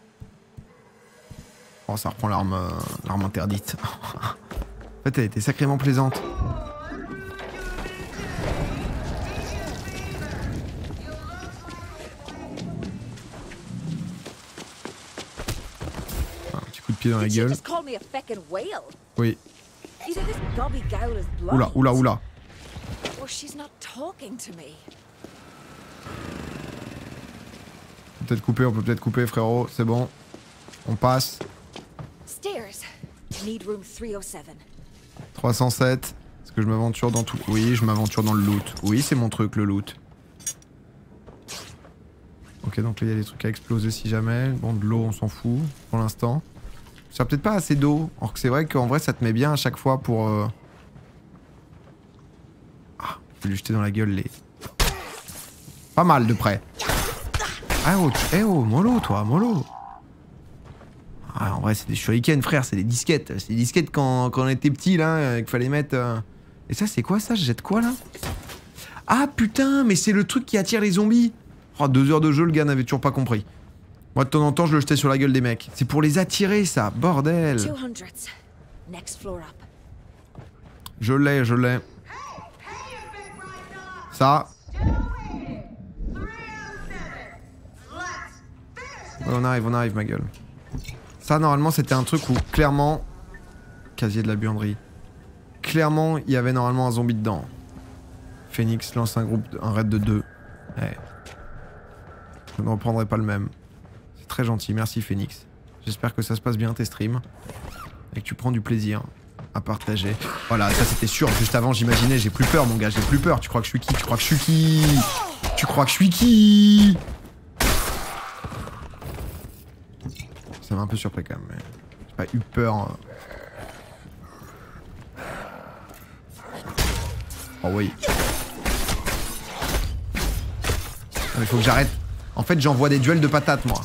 Oh, ça reprend l'arme euh, l'arme interdite. En fait, elle était sacrément plaisante. Un petit coup de pied dans la gueule. Oui. Oula, oula, oula. Peut-être couper, on peut peut-être couper, frérot. C'est bon. On passe. trois cent sept. Est-ce que je m'aventure dans tout? Oui, je m'aventure dans le loot. Oui, c'est mon truc, le loot. Ok, donc là, il y a des trucs à exploser si jamais. Bon, de l'eau, on s'en fout pour l'instant. Ça peut-être pas assez d'eau. Alors que c'est vrai qu'en vrai, ça te met bien à chaque fois pour... Euh... Ah, je vais lui jeter dans la gueule les... Pas mal de près. Ah oh, tu... eh oh, mollo toi, mollo. Ah, en vrai, c'est des shurikens, frère, c'est des disquettes. C'est des disquettes quand, quand on était petit, là, euh, qu'il fallait mettre... Euh... Et ça, c'est quoi, ça? Je jette quoi, là? Ah, putain, mais c'est le truc qui attire les zombies. Oh, deux heures de jeu, le gars n'avait toujours pas compris. Moi, de temps en temps, je le jetais sur la gueule des mecs. C'est pour les attirer, ça, bordel. Je l'ai, je l'ai. Ça. Ouais, on arrive, on arrive, ma gueule. Ça, normalement, c'était un truc où, clairement... Casier de la buanderie. Clairement, il y avait normalement un zombie dedans. Phoenix lance un groupe, un raid de deux. Ouais. Je ne reprendrai pas le même. C'est très gentil, merci Phoenix. J'espère que ça se passe bien tes streams. Et que tu prends du plaisir à partager. Voilà, ça c'était sûr. Juste avant, j'imaginais, j'ai plus peur, mon gars, j'ai plus peur. Tu crois que je suis qui? Tu crois que je suis qui? Tu crois que je suis qui? Ça m'a un peu surpris quand même, mais j'ai pas eu peur. Hein. Oh oui. Il faut que j'arrête. En fait, j'envoie des duels de patates, moi.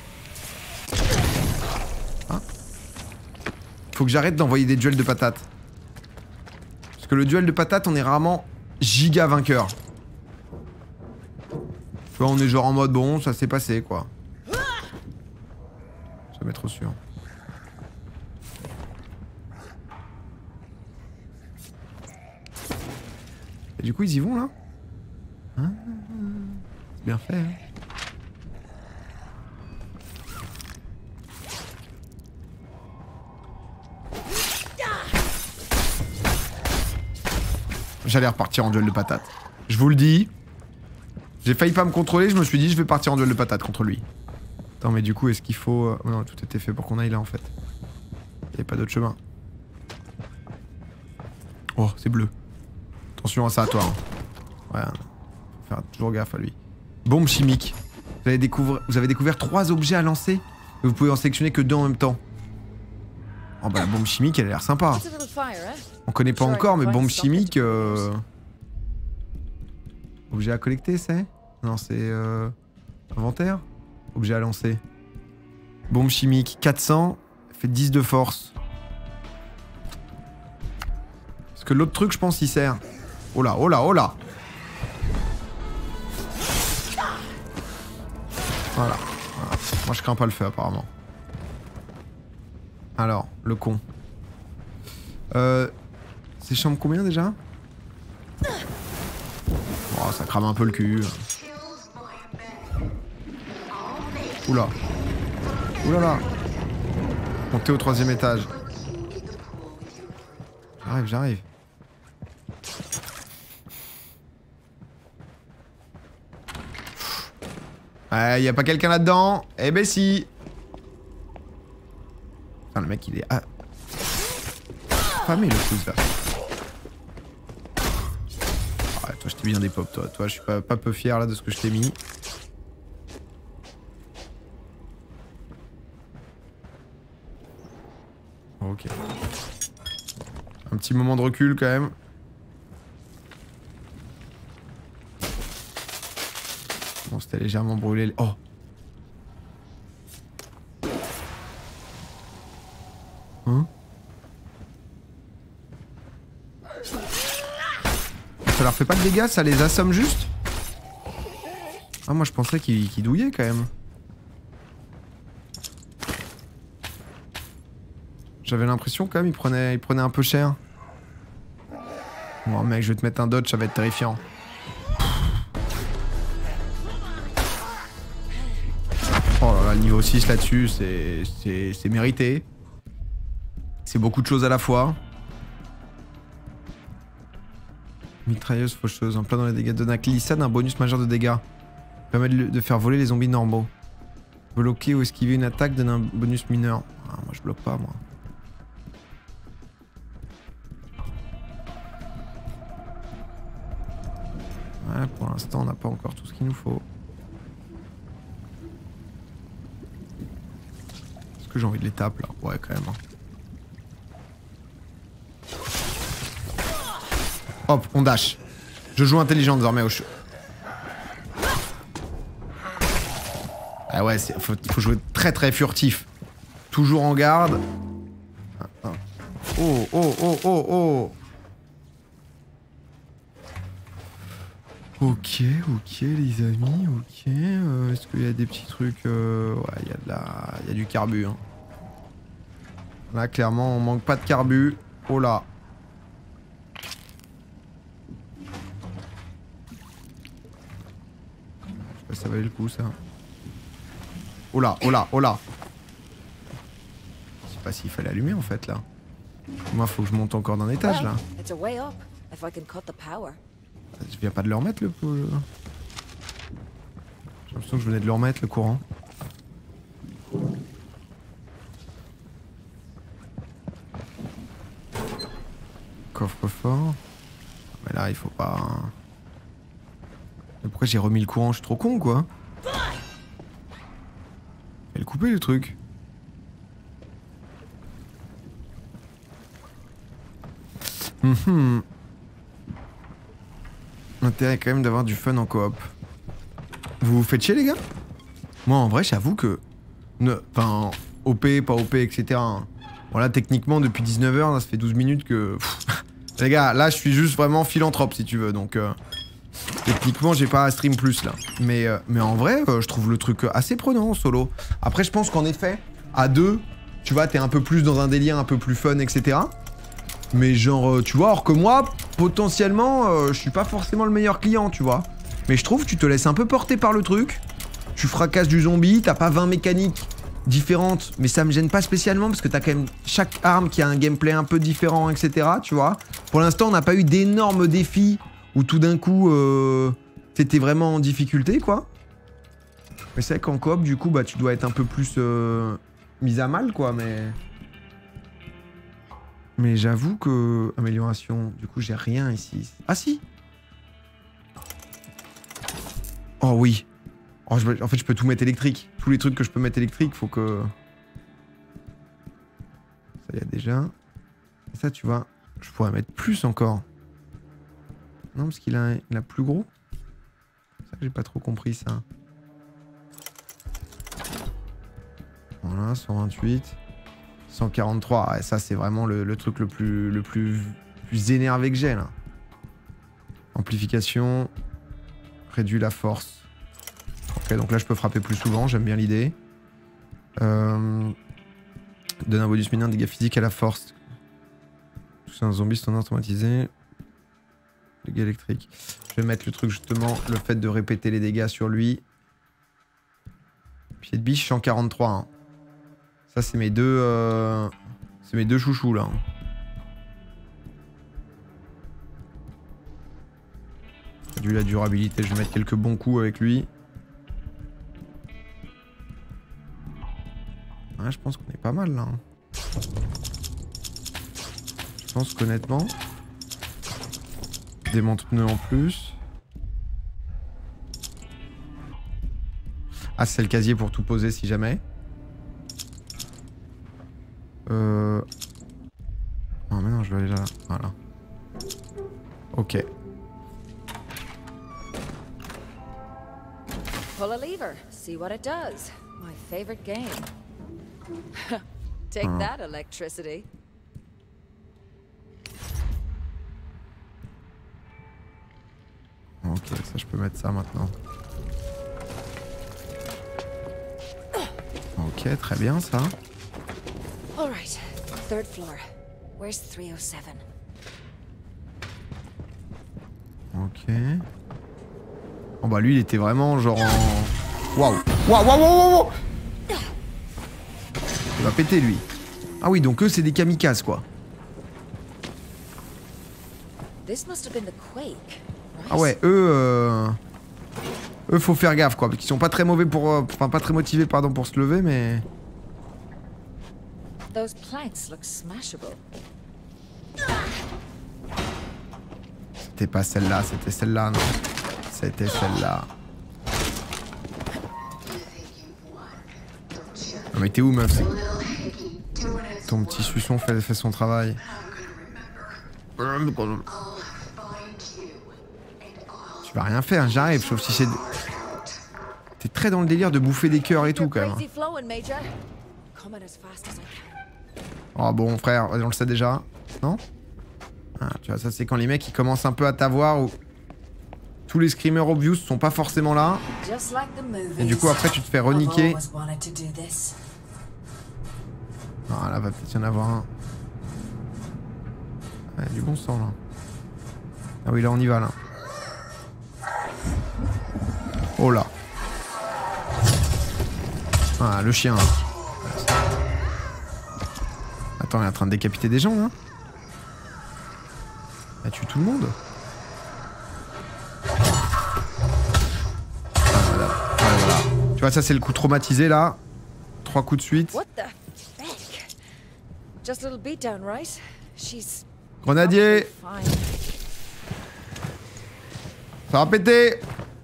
Hein? Faut que j'arrête d'envoyer des duels de patates. Parce que le duel de patates, on est rarement giga vainqueur. Tu vois, on est genre en mode bon, ça s'est passé, quoi. Jamais trop sûr. Et du coup, ils y vont, là? Hein? C'est bien fait, hein? J'allais repartir en duel de patates. Je vous le dis. J'ai failli pas me contrôler, je me suis dit je vais partir en duel de patates contre lui. Attends, mais du coup, est-ce qu'il faut... Oh non, tout était fait pour qu'on aille là, en fait. Il n'y avait pas d'autre chemin. Oh, c'est bleu. Attention à ça, toi. Hein. Ouais, faut faire toujours gaffe à lui. Bombe chimique. Vous avez, découvert... Vous avez découvert trois objets à lancer. Mais vous pouvez en sélectionner que deux en même temps. Oh bah la bombe chimique, elle a l'air sympa. On connaît pas encore, mais bombe chimique... Euh... Objet à collecter, c'est? Non, c'est... Euh... Inventaire? Objet à lancer. Bombe chimique, quatre cents. Fait dix de force. Parce que l'autre truc, je pense, il sert. Oh là, oh là, oh là. Voilà. Voilà. Moi, je crains pas le feu, apparemment. Alors, le con. Euh... C'est chambre combien, déjà? Oh, ça crame un peu le cul. Oula. Oula là. Montez au troisième étage. J'arrive, j'arrive. Ouais, y a pas quelqu'un là-dedans? Eh ben si. Putain, le mec il est... Ah. Famé le fou là. Ah, toi je t'ai bien des pop toi. Toi je suis pas, pas peu fier là de ce que je t'ai mis. Ok. Un petit moment de recul quand même. Bon, c'était légèrement brûlé. Oh! Hein? Ça leur fait pas de dégâts? Ça les assomme juste? Ah, moi je pensais qu'ils qu'ils douillaient quand même. J'avais l'impression quand même il prenait, il prenait un peu cher. Bon mec, je vais te mettre un dodge, ça va être terrifiant. Oh là là, le niveau six là-dessus, c'est mérité. C'est beaucoup de choses à la fois. Mitrailleuse faucheuse, en plein dans les dégâts. Donne à Glissade un bonus majeur de dégâts. Permet de, de faire voler les zombies normaux. Bloquer ou esquiver une attaque donne un bonus mineur. Ah, moi je bloque pas moi. Ouais, pour l'instant on n'a pas encore tout ce qu'il nous faut. Est-ce que j'ai envie de les taper là? Ouais quand même. Hein. Hop, on dash. Je joue intelligent désormais au jeu. Ah ouais, il faut, faut jouer très très furtif. Toujours en garde. Oh, oh, oh, oh, oh. Ok, ok les amis, ok. Euh, Est-ce qu'il y a des petits trucs euh... Ouais, il y a de la... il y a du carbu. Hein. Là, clairement, on manque pas de carbu. Oh là. Je sais pas si ça valait le coup, ça. Oh là, oh là, oh là. Je sais pas s'il fallait allumer, en fait, là. Moi, faut que je monte encore d'un étage, là. Je viens pas de le remettre, le... J'ai l'impression que je venais de le remettre, le courant. Coffre-fort. Mais là, il faut pas... Mais pourquoi j'ai remis le courant? Je suis trop con, quoi. Elle couper le truc. Hum L'intérêt quand même d'avoir du fun en coop. Vous vous faites chier, les gars? Moi, en vrai, j'avoue que... Ne... Enfin, O P, pas O P, et cetera. Voilà, techniquement, depuis dix-neuf heures, là, ça fait douze minutes que... Pff, les gars, là, je suis juste vraiment philanthrope, si tu veux, donc... Euh... Techniquement, j'ai pas à stream plus, là. Mais, euh, mais en vrai, euh, je trouve le truc assez prenant, en solo. Après, je pense qu'en effet, à deux, tu vois, t'es un peu plus dans un délire un peu plus fun, et cetera. Mais genre, euh, tu vois, alors que moi, potentiellement, euh, je suis pas forcément le meilleur client, tu vois. Mais je trouve que tu te laisses un peu porter par le truc. Tu fracasses du zombie, t'as pas vingt mécaniques différentes, mais ça me gêne pas spécialement parce que t'as quand même chaque arme qui a un gameplay un peu différent, et cetera. Tu vois. Pour l'instant, on n'a pas eu d'énormes défis où tout d'un coup, euh, t'étais vraiment en difficulté, quoi. Mais c'est vrai qu'en coop, du coup, bah, tu dois être un peu plus euh, mis à mal, quoi, mais... Mais j'avoue que... Amélioration, du coup, j'ai rien ici. Ah, si! Oh, oui. Oh, je... En fait, je peux tout mettre électrique. Tous les trucs que je peux mettre électrique, faut que... Ça, y a déjà. Et ça, tu vois, je pourrais mettre plus encore. Non, parce qu'il a, il a plus gros. C'est ça que j'ai pas trop compris, ça. Voilà, cent vingt-huit. cent quarante-trois. Ouais, ça, c'est vraiment le, le truc le plus, le plus, plus énervé que j'ai, là. Amplification. Réduit la force. Ok, donc là, je peux frapper plus souvent. J'aime bien l'idée. Euh... Donne un bonus mineur de dégâts physiques à la force. C'est un zombie standard automatisé. Dégâts électriques. Je vais mettre le truc, justement, le fait de répéter les dégâts sur lui. Pied de biche, cent quarante-trois. Hein. Ça, c'est mes deux... Euh... C'est mes deux chouchous, là. Réduit la durabilité. Je vais mettre quelques bons coups avec lui. Ouais, je pense qu'on est pas mal, là. Je pense qu'honnêtement... Des monte-pneus en plus. Ah, c'est le casier pour tout poser si jamais. Euh... Non, mais non, je vais aller là. Voilà. Ok. Pull a lever, see what it does. My favorite game. Take ah. that, electricity. Ok, ça je peux mettre ça maintenant. Ok, très bien ça. All right, third floor. Where's three oh seven? Ok. Oh bah lui il était vraiment genre en... Waouh. Waouh, waouh, waouh, waouh. Il va péter lui. Ah oui, donc eux c'est des kamikazes quoi. This must have been the quake. Ah ouais, eux, euh... eux faut faire gaffe quoi, parce qu'ils sont pas très mauvais pour, euh... enfin pas très motivés pardon pour se lever, mais. Those planks look smashable. C'était pas celle-là, c'était celle-là, non. C'était celle-là. Non mais t'es où meuf? Ton petit suçon fait, fait son travail. Tu vas rien faire, j'arrive, sauf si c'est... T'es très dans le délire de bouffer des cœurs et tout quand même. Crazy flowing, Major. Coming as fast as I can. Oh bon frère, on le sait déjà. Non? Ah, tu vois, ça c'est quand les mecs ils commencent un peu à t'avoir ou... Tous les screamers obvious sont pas forcément là. Just like the movies. Et du coup après tu te fais reniquer. I've always wanted to do this. Ah là va peut-être y en avoir un. Ouais, du bon sang là. Ah oui là on y va là. Oh là. Ah le chien. Attends, il est en train de décapiter des gens là. Il tue tout le monde. Ah, voilà. Ah, voilà. Tu vois ça c'est le coup traumatisé là. Trois coups de suite. What the heck? Just a little beatdown, right? She's Grenadier. fine. Ça va péter.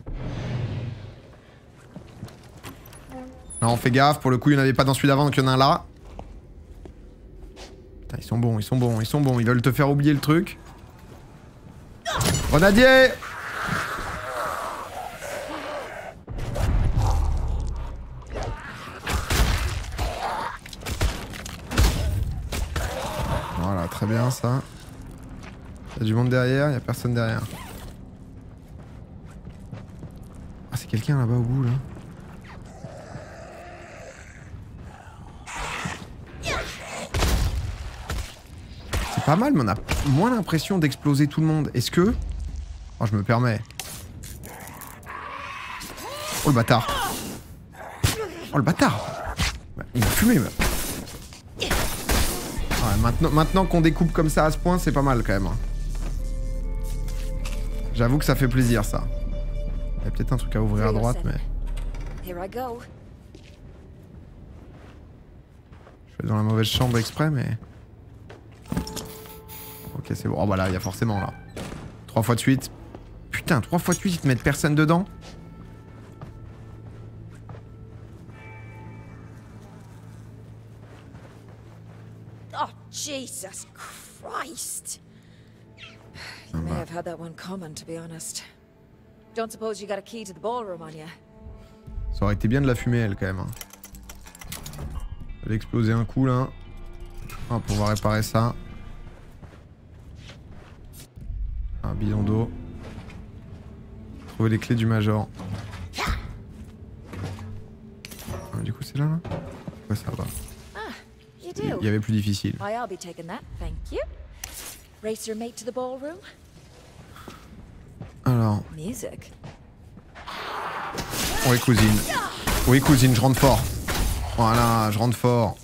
Non, on fait gaffe, pour le coup il n'y en avait pas dans celui d'avant donc il y en a un là. Putain, ils sont bons, ils sont bons, ils sont bons, ils veulent te faire oublier le truc. Grenadier. Voilà, très bien ça. Il y a du monde derrière, il n'y a personne derrière. Ah, c'est quelqu'un là-bas au bout là. C'est pas mal, mais on a moins l'impression d'exploser tout le monde. Est-ce que... Oh, je me permets. Oh, le bâtard. Oh, le bâtard. Il m'a fumé, même. Ouais, maintenant maintenant qu'on découpe comme ça à ce point, c'est pas mal, quand même. J'avoue que ça fait plaisir, ça. Il y a peut-être un truc à ouvrir à droite, mais... Here I go. Je vais dans la mauvaise chambre exprès, mais... Ok, c'est bon. Oh, bah là, il y a forcément, là. Trois fois de suite. Putain, trois fois de suite, ils te mettent personne dedans. Oh, Jesus Christ. You may have had that one coming, to be honest. Don't suppose you got a key to the ballroom on you? Ça aurait été bien de la fumer, elle, quand même. Elle a explosé un coup, là. Ah, pour pouvoir réparer ça. Un bidon d'eau. Trouver les clés du Major. Ah, du coup, c'est là, là? Ouais, ça va. You do? Il y avait plus difficile. Why, I'll be taking that, thank you. Race your mate to the ballroom? Alors. Music. Oui, cousine. Oui, cousine, je rentre fort. Voilà, je rentre fort.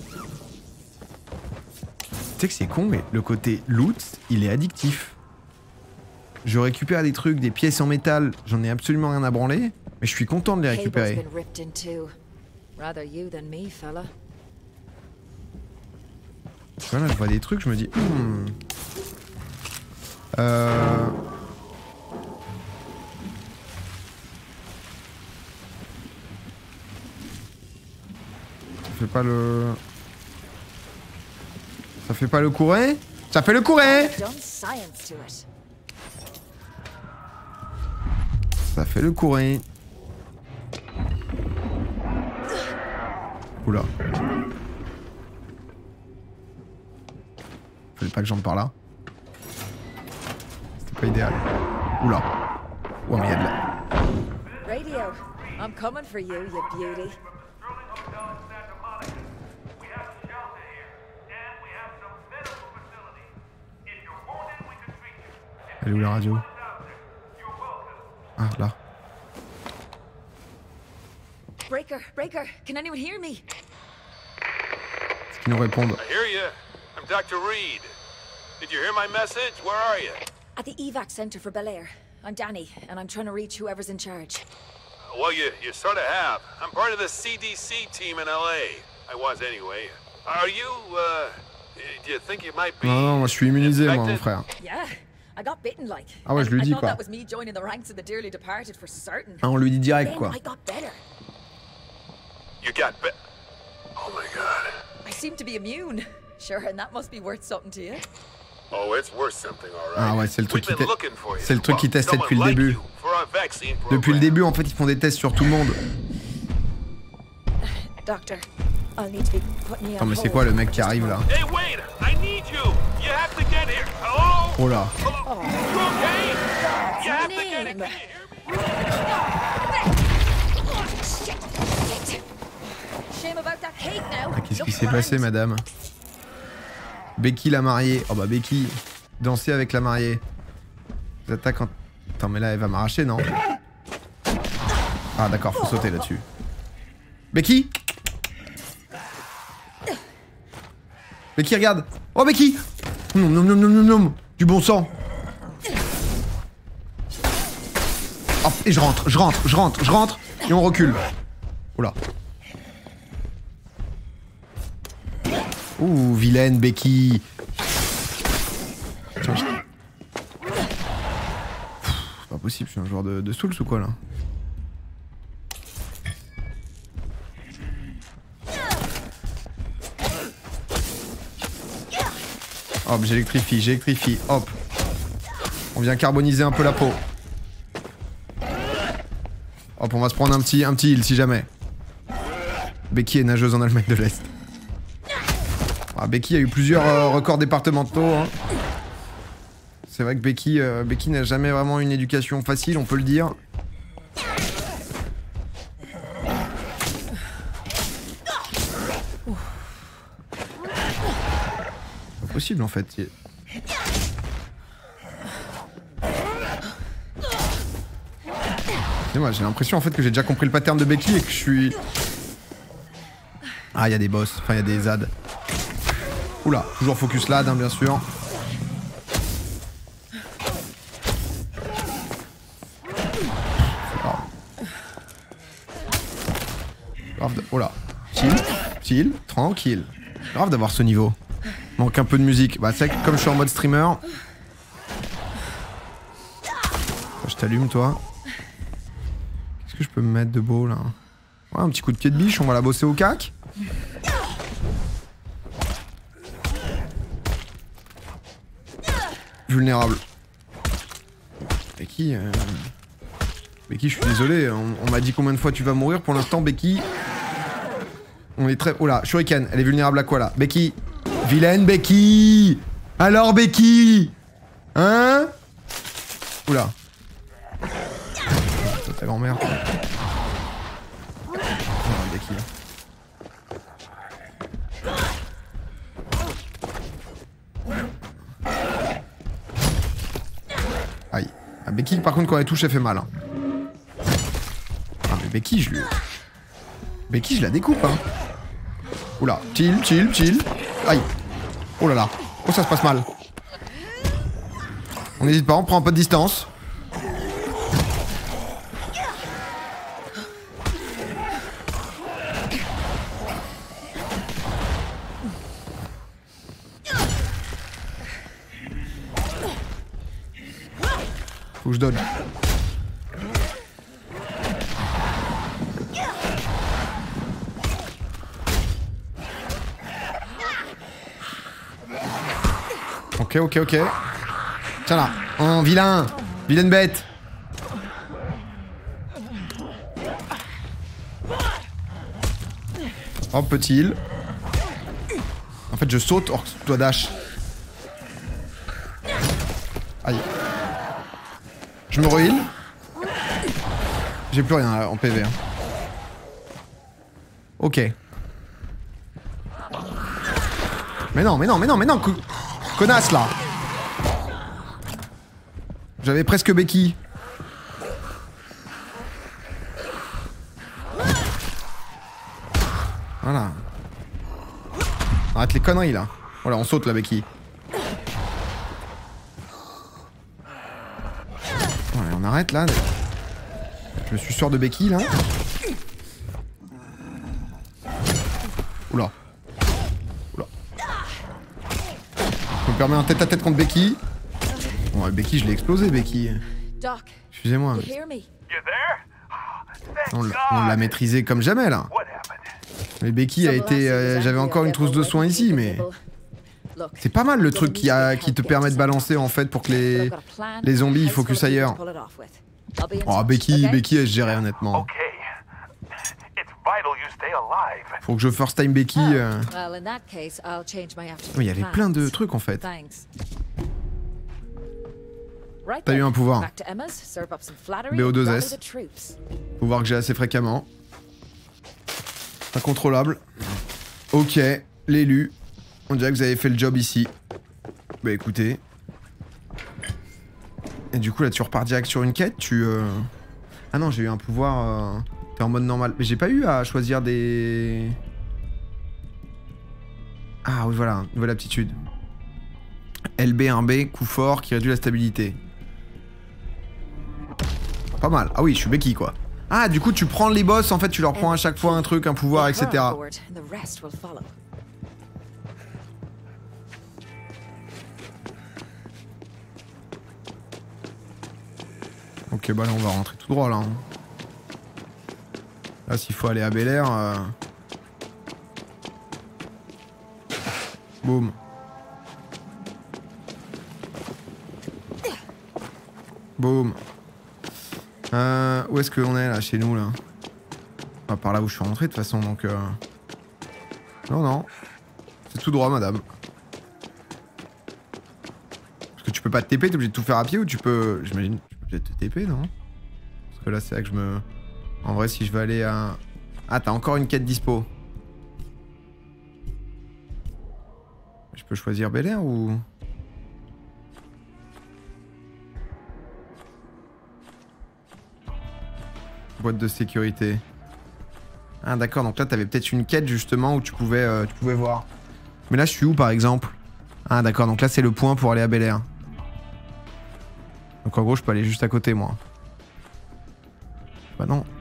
Tu sais que c'est con, mais le côté loot, il est addictif. Je récupère des trucs, des pièces en métal, j'en ai absolument rien à branler, mais je suis content de les récupérer. Voilà, je vois des trucs, je me dis... Hmm. Euh... Ça fait pas le... Ça fait pas le courrier? Ça fait le courrier! Ça fait le courrier. Oula. Fallait pas que j'entre par là. C'était pas idéal. Oula. Oh mais y'a de la... Radio, I'm coming for you, you beauty. Elle est où la radio? Ah, là. Breaker, Breaker, can anyone hear me? Est-ce qu'ils nous répondent? I hear you. I'm Doctor Reed. Did you hear my message? Where are you? At the evac center for Bel Air. I'm Danny, and I'm trying to reach whoever's in charge. Uh, well, you, you sort of have. I'm part of the C D C team in L A. I was anyway. Are you, uh... Do you think you might be... Non, non, moi je suis immunisé, moi, mon frère. Yeah. I got bitten like. Ah ouais, je lui dis quoi. That was me joining the ranks of the dearly departed for certain. Ah, on lui dit direct quoi. I got better. You got bit. Oh my god. I seem to be immune. Sure, and that must be worth something to you. Oh, it's worth something, all right. Ah ouais, c'est le truc qui te... c'est le truc qui testait depuis le début. Depuis le début, en fait, ils font des tests sur tout le monde. Doctor, I'll need to be putting you Attends, on mais c'est hold quoi le mec for qui just a arrive là? moment. Hey, wait! I need you! You have to get here! Hello? Oh là. Hello? You okay? You have to get name. here! Shame about that cake now. Ah, qu'est-ce qui Looks s'est passé, grand. madame? Becky la mariée. Oh bah Becky, danser avec la mariée. Vous attaquent en... Attends, mais là elle va m'arracher, non? Ah d'accord, faut sauter là-dessus. Becky? Becky, regarde! Oh Becky! Non, non, non, non, non, non! Du bon sang! Hop, et je rentre, je rentre, je rentre, je rentre, et on recule. Oula. Ouh, vilaine Becky. Tiens, je... Pff, c'est pas possible, je suis un joueur de, de Souls ou quoi là? Hop, j'électrifie, j'électrifie, hop. On vient carboniser un peu la peau. Hop, on va se prendre un petit, un petit heal si jamais. Becky est nageuse en Allemagne de l'Est. Ah, Becky a eu plusieurs euh, records départementaux. Hein. C'est vrai que Becky, euh, Becky n'a jamais vraiment une éducation facile, on peut le dire. C'est pas possible en fait. Moi, j'ai l'impression en fait que j'ai déjà compris le pattern de Becky et que je suis... Ah, il y a des boss, enfin il y a des Z A D. Oula, toujours focus lad, hein, bien sûr. Grave de... Oh là. Chill, chill, tranquille. Grave d'avoir ce niveau. Manque un peu de musique. Bah c'est vrai que comme je suis en mode streamer... Je t'allume toi. Qu'est-ce que je peux me mettre de beau là? Ouais, un petit coup de pied de biche, on va la bosser au cac. Vulnérable. Becky... Euh... Becky, je suis désolé, on, on m'a dit combien de fois tu vas mourir. Pour l'instant, Becky... On est très... Oh là, Shuriken, elle est vulnérable à quoi là? Becky. Vilaine Becky. Alors Becky. Hein? Oula. C'est ta grand-mère. Oh, Becky là. Aïe. Ah, Becky, par contre, quand elle touche, elle fait mal. Hein. Ah, mais Becky, je lui... Becky, je la découpe, hein. Oula, chill, chill, chill. Aïe. Oh là là. Oh, ça se passe mal. On n'hésite pas, on prend un peu de distance. Faut que je dodge. Ok, ok, ok. Tiens là. Oh, vilain. Vilaine bête. Hop, petit heal. En fait, je saute hors toi dash. Aïe. Je me re-heal. J'ai plus rien là, en P V. Hein. Ok. Mais non, mais non, mais non, mais non. Connasse là. J'avais presque Becky. Voilà. Arrête les conneries là. Voilà, on saute là, Becky. Voilà, on arrête là. Je suis sûr de Becky là. Oula. Oula. Je me permets un tête à tête contre Becky. Bon, Becky, je l'ai explosé, Becky. Excusez-moi. Mais... On l'a maîtrisé comme jamais là. Mais Becky a été... Euh, J'avais encore une trousse de soins ici, mais... C'est pas mal le truc qui, a, qui te permet de balancer en fait pour que les, les zombies ils focus ailleurs. Oh, Becky, Becky, elle se gérait honnêtement. vital you stay alive. Faut que je first time Becky. Euh... Well, in that case, I'll change my afternoon Il y avait plein de trucs en fait. Thanks. Right T'as eu un pouvoir. Back to Emma's, serve up some flattery B O deux and S. rally the troops. Pouvoir que j'ai assez fréquemment. Incontrôlable. Ok, l'élu. On dirait que vous avez fait le job ici. Bah écoutez. Et du coup là tu repars direct sur une quête, tu... Euh... Ah non, j'ai eu un pouvoir... Euh... T'es en mode normal. Mais j'ai pas eu à choisir des... Ah oui voilà, nouvelle aptitude. L B un B, coup fort qui réduit la stabilité. Pas mal. Ah oui, je suis Becky quoi. Ah du coup tu prends les boss, en fait tu leur prends à chaque fois un truc, un pouvoir, et cetera. Ok bah là on va rentrer tout droit là. Hein. Là s'il faut aller à Bel Air... Euh... Boum. Boum. Euh, où est-ce qu'on est là, chez nous là? Pas par là où je suis rentré de toute façon donc... Euh... Non non. C'est tout droit madame. Parce que tu peux pas te T P, t'es obligé de tout faire à pied ou tu peux... J'imagine tu peux peut-être te T P non? Parce que là c'est là que je me... En vrai si je veux aller à... Ah t'as encore une quête dispo. Je peux choisir Bel Air ou... Boîte de sécurité. Ah d'accord, donc là t'avais peut-être une quête justement où tu pouvais, euh, tu pouvais voir. Mais là je suis où par exemple? Ah d'accord, donc là c'est le point pour aller à Bel Air. Donc en gros je peux aller juste à côté moi. Bah non.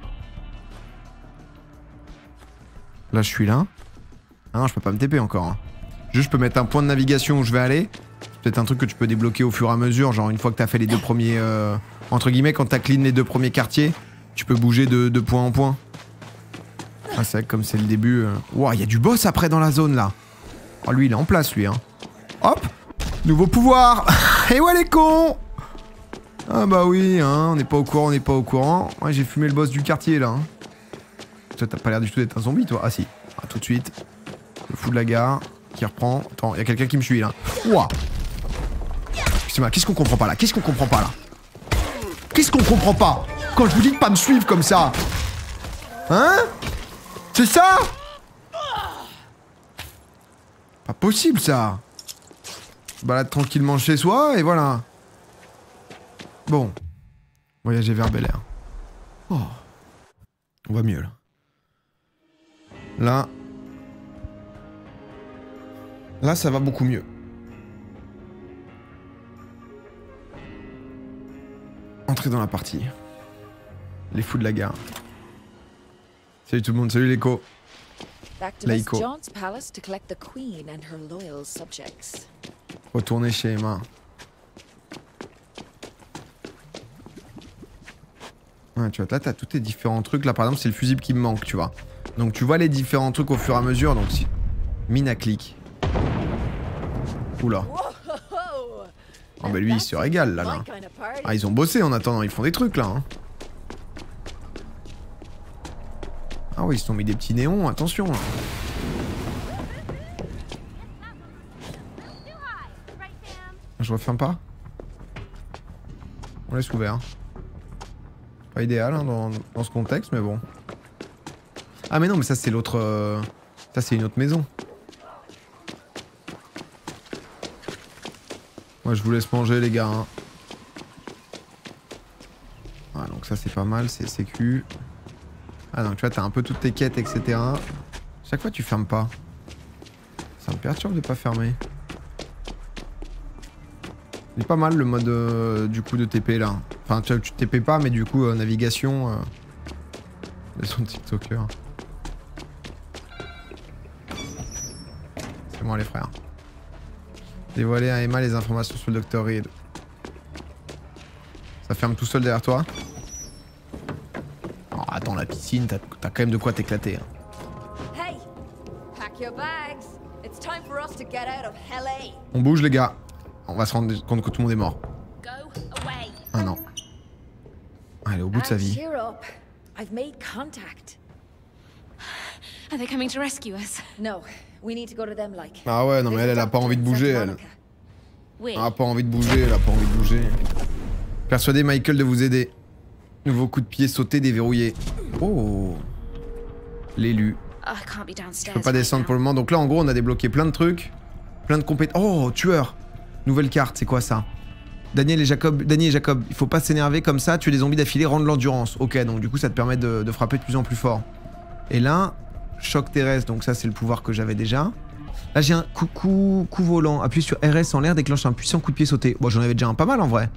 Là je suis là. Ah non je peux pas me T P encore. Hein. Juste je peux mettre un point de navigation où je vais aller. C'est peut-être un truc que tu peux débloquer au fur et à mesure. Genre une fois que t'as fait les deux premiers... Euh, entre guillemets quand t'as clean les deux premiers quartiers. Tu peux bouger de, de point en point. Ah c'est vrai que comme c'est le début... Euh... Wow, il y a du boss après dans la zone là. Oh lui il est en place lui hein. Hop. Nouveau pouvoir. Et ouais les cons. Ah bah oui hein, on n'est pas au courant, on n'est pas au courant. Ouais j'ai fumé le boss du quartier là. Hein. Toi t'as pas l'air du tout d'être un zombie toi. Ah si. Ah, tout de suite. Le fou de la gare qui reprend. Attends, il y a quelqu'un qui me suit là. Ouah. Excusez-moi, qu'est-ce qu'on comprend pas là? Qu'est-ce qu'on comprend pas là? Qu'est-ce qu'on comprend pas? Quand je vous dis de pas me suivre comme ça. Hein? C'est ça? Pas possible ça. Je balade tranquillement chez soi et voilà. Bon. Voyager vers Bel Air. Oh. On va mieux là. Là. Là ça va beaucoup mieux. Entrer dans la partie. Les fous de la gare. Salut tout le monde, salut l'écho. L'écho. Retourner chez Emma. Ouais, tu vois, là t'as tous tes différents trucs. Là par exemple c'est le fusible qui me manque, tu vois. Donc tu vois les différents trucs au fur et à mesure. Donc si... Mine à clic. Oula. Oh bah lui il se régale là, là. Ah ils ont bossé en attendant, ils font des trucs là hein. Ah oui ils se sont mis des petits néons, attention là. Je referme pas. On laisse ouvert. Pas idéal hein, dans, dans ce contexte mais bon. Ah mais non mais ça c'est l'autre... Euh... Ça c'est une autre maison. Moi je vous laisse manger les gars hein. Ah donc ça c'est pas mal, c'est sécu. Ah donc tu vois t'as un peu toutes tes quêtes etc. Chaque fois tu fermes pas. Ça me perturbe de pas fermer. C'est pas mal le mode euh, du coup de T P là. Enfin tu, tu T P pas mais du coup euh, navigation. Euh... Ils sont TikTokers. C'est moi les frères. Dévoiler à Emma les informations sur le docteur Reed. Ça ferme tout seul derrière toi. Oh, attends, la piscine, t'as quand même de quoi t'éclater. Hein. Hey, pack your bags. It's time for us to get out of L A. On bouge les gars. On va se rendre compte que tout le monde est mort. Ah non. Ah, elle est au bout de sa vie. Are they coming to rescue us? No, we need to go to them like. Ah ouais, non mais elle, elle a pas envie de bouger, elle. We. Elle a pas envie de bouger, elle a pas envie de bouger. Persuadez Michael de vous aider. Nouveau coup de pied sauté déverrouillé. Oh. L'élu. Oh, I can't be downstairs. Je peux pas descendre pour le moment. Donc là, en gros, on a débloqué plein de trucs. Plein de compétences. Oh, tueur. Nouvelle carte, c'est quoi ça? Daniel et Jacob, Daniel et Jacob, il faut pas s'énerver comme ça, tuer des zombies d'affilée, rendre l'endurance. Ok, donc du coup ça te permet de, de frapper de plus en plus fort. Et là, choc terrestre, donc ça c'est le pouvoir que j'avais déjà. Là j'ai un coup, coup, coup volant, appuie sur R S en l'air, déclenche un puissant coup de pied sauté. Bon, j'en avais déjà un pas mal en vrai.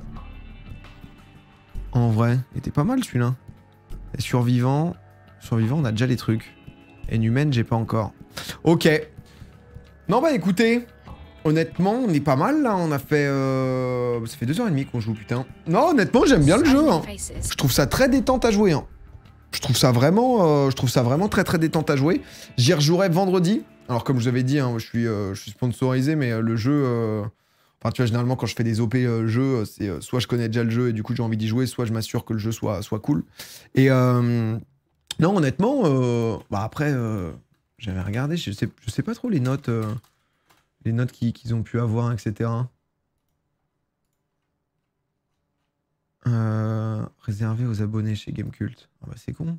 En vrai, il était pas mal celui-là. Et survivant, survivant on a déjà les trucs. Et humaine j'ai pas encore. Ok. Non bah écoutez... Honnêtement, on est pas mal là, on a fait... Euh... Ça fait deux heures trente qu'on joue, putain. Non, honnêtement, j'aime bien le jeu. Hein. Je trouve ça très détente à jouer. Hein. Je trouve ça vraiment... Euh... Je trouve ça vraiment très très détente à jouer. J'y rejouerai vendredi. Alors comme je vous avais dit, hein, je, suis, euh, je suis sponsorisé, mais euh, le jeu... Euh... Enfin tu vois, généralement quand je fais des O P euh, jeux, c'est euh, soit je connais déjà le jeu et du coup j'ai envie d'y jouer, soit je m'assure que le jeu soit, soit cool. Et euh... non, honnêtement, euh... bah après, euh... j'avais regardé, je sais, je sais pas trop les notes... Euh... Les notes qu'ils qu'ils ont pu avoir, et cetera. Euh, réservé aux abonnés chez Gamecult. Ah bah c'est con.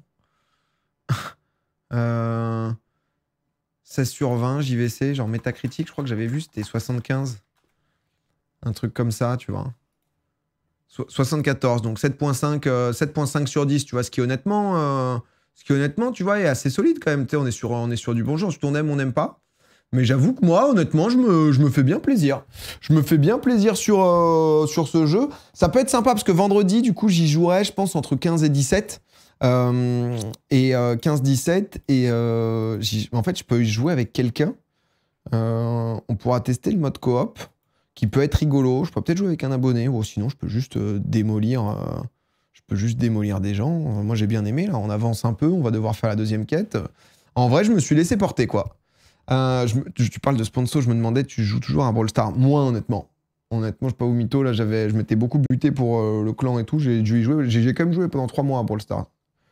euh, seize sur vingt, J V C, genre métacritique, je crois que j'avais vu, c'était soixante-quinze. Un truc comme ça, tu vois. So soixante-quatorze, donc sept virgule cinq euh, sur dix, tu vois, ce qui honnêtement, euh, ce qui honnêtement, tu vois, est assez solide quand même. On est, sur, on est sur du bon genre, on aime, on n'aime pas. Mais j'avoue que moi, honnêtement, je me, je me fais bien plaisir. Je me fais bien plaisir sur, euh, sur ce jeu. Ça peut être sympa parce que vendredi, du coup, j'y jouerai, je pense, entre quinze et dix-sept. Euh, et euh, quinze dix-sept. Et euh, en fait, je peux y jouer avec quelqu'un. Euh, on pourra tester le mode coop, qui peut être rigolo. Je peux peut-être jouer avec un abonné. Ou sinon, je peux juste euh, démolir... Euh, je peux juste démolir des gens. Euh, moi, j'ai bien aimé. Là, on avance un peu. On va devoir faire la deuxième quête. En vrai, je me suis laissé porter, quoi. Euh, je, tu, tu parles de sponsor, je me demandais, tu joues toujours à Brawl Stars? Moi, honnêtement. Honnêtement, je sais pas où mytho, là, j'avais, je m'étais beaucoup buté pour euh, le clan et tout. J'ai dû y jouer. J'ai quand même joué pendant trois mois à Brawl Stars.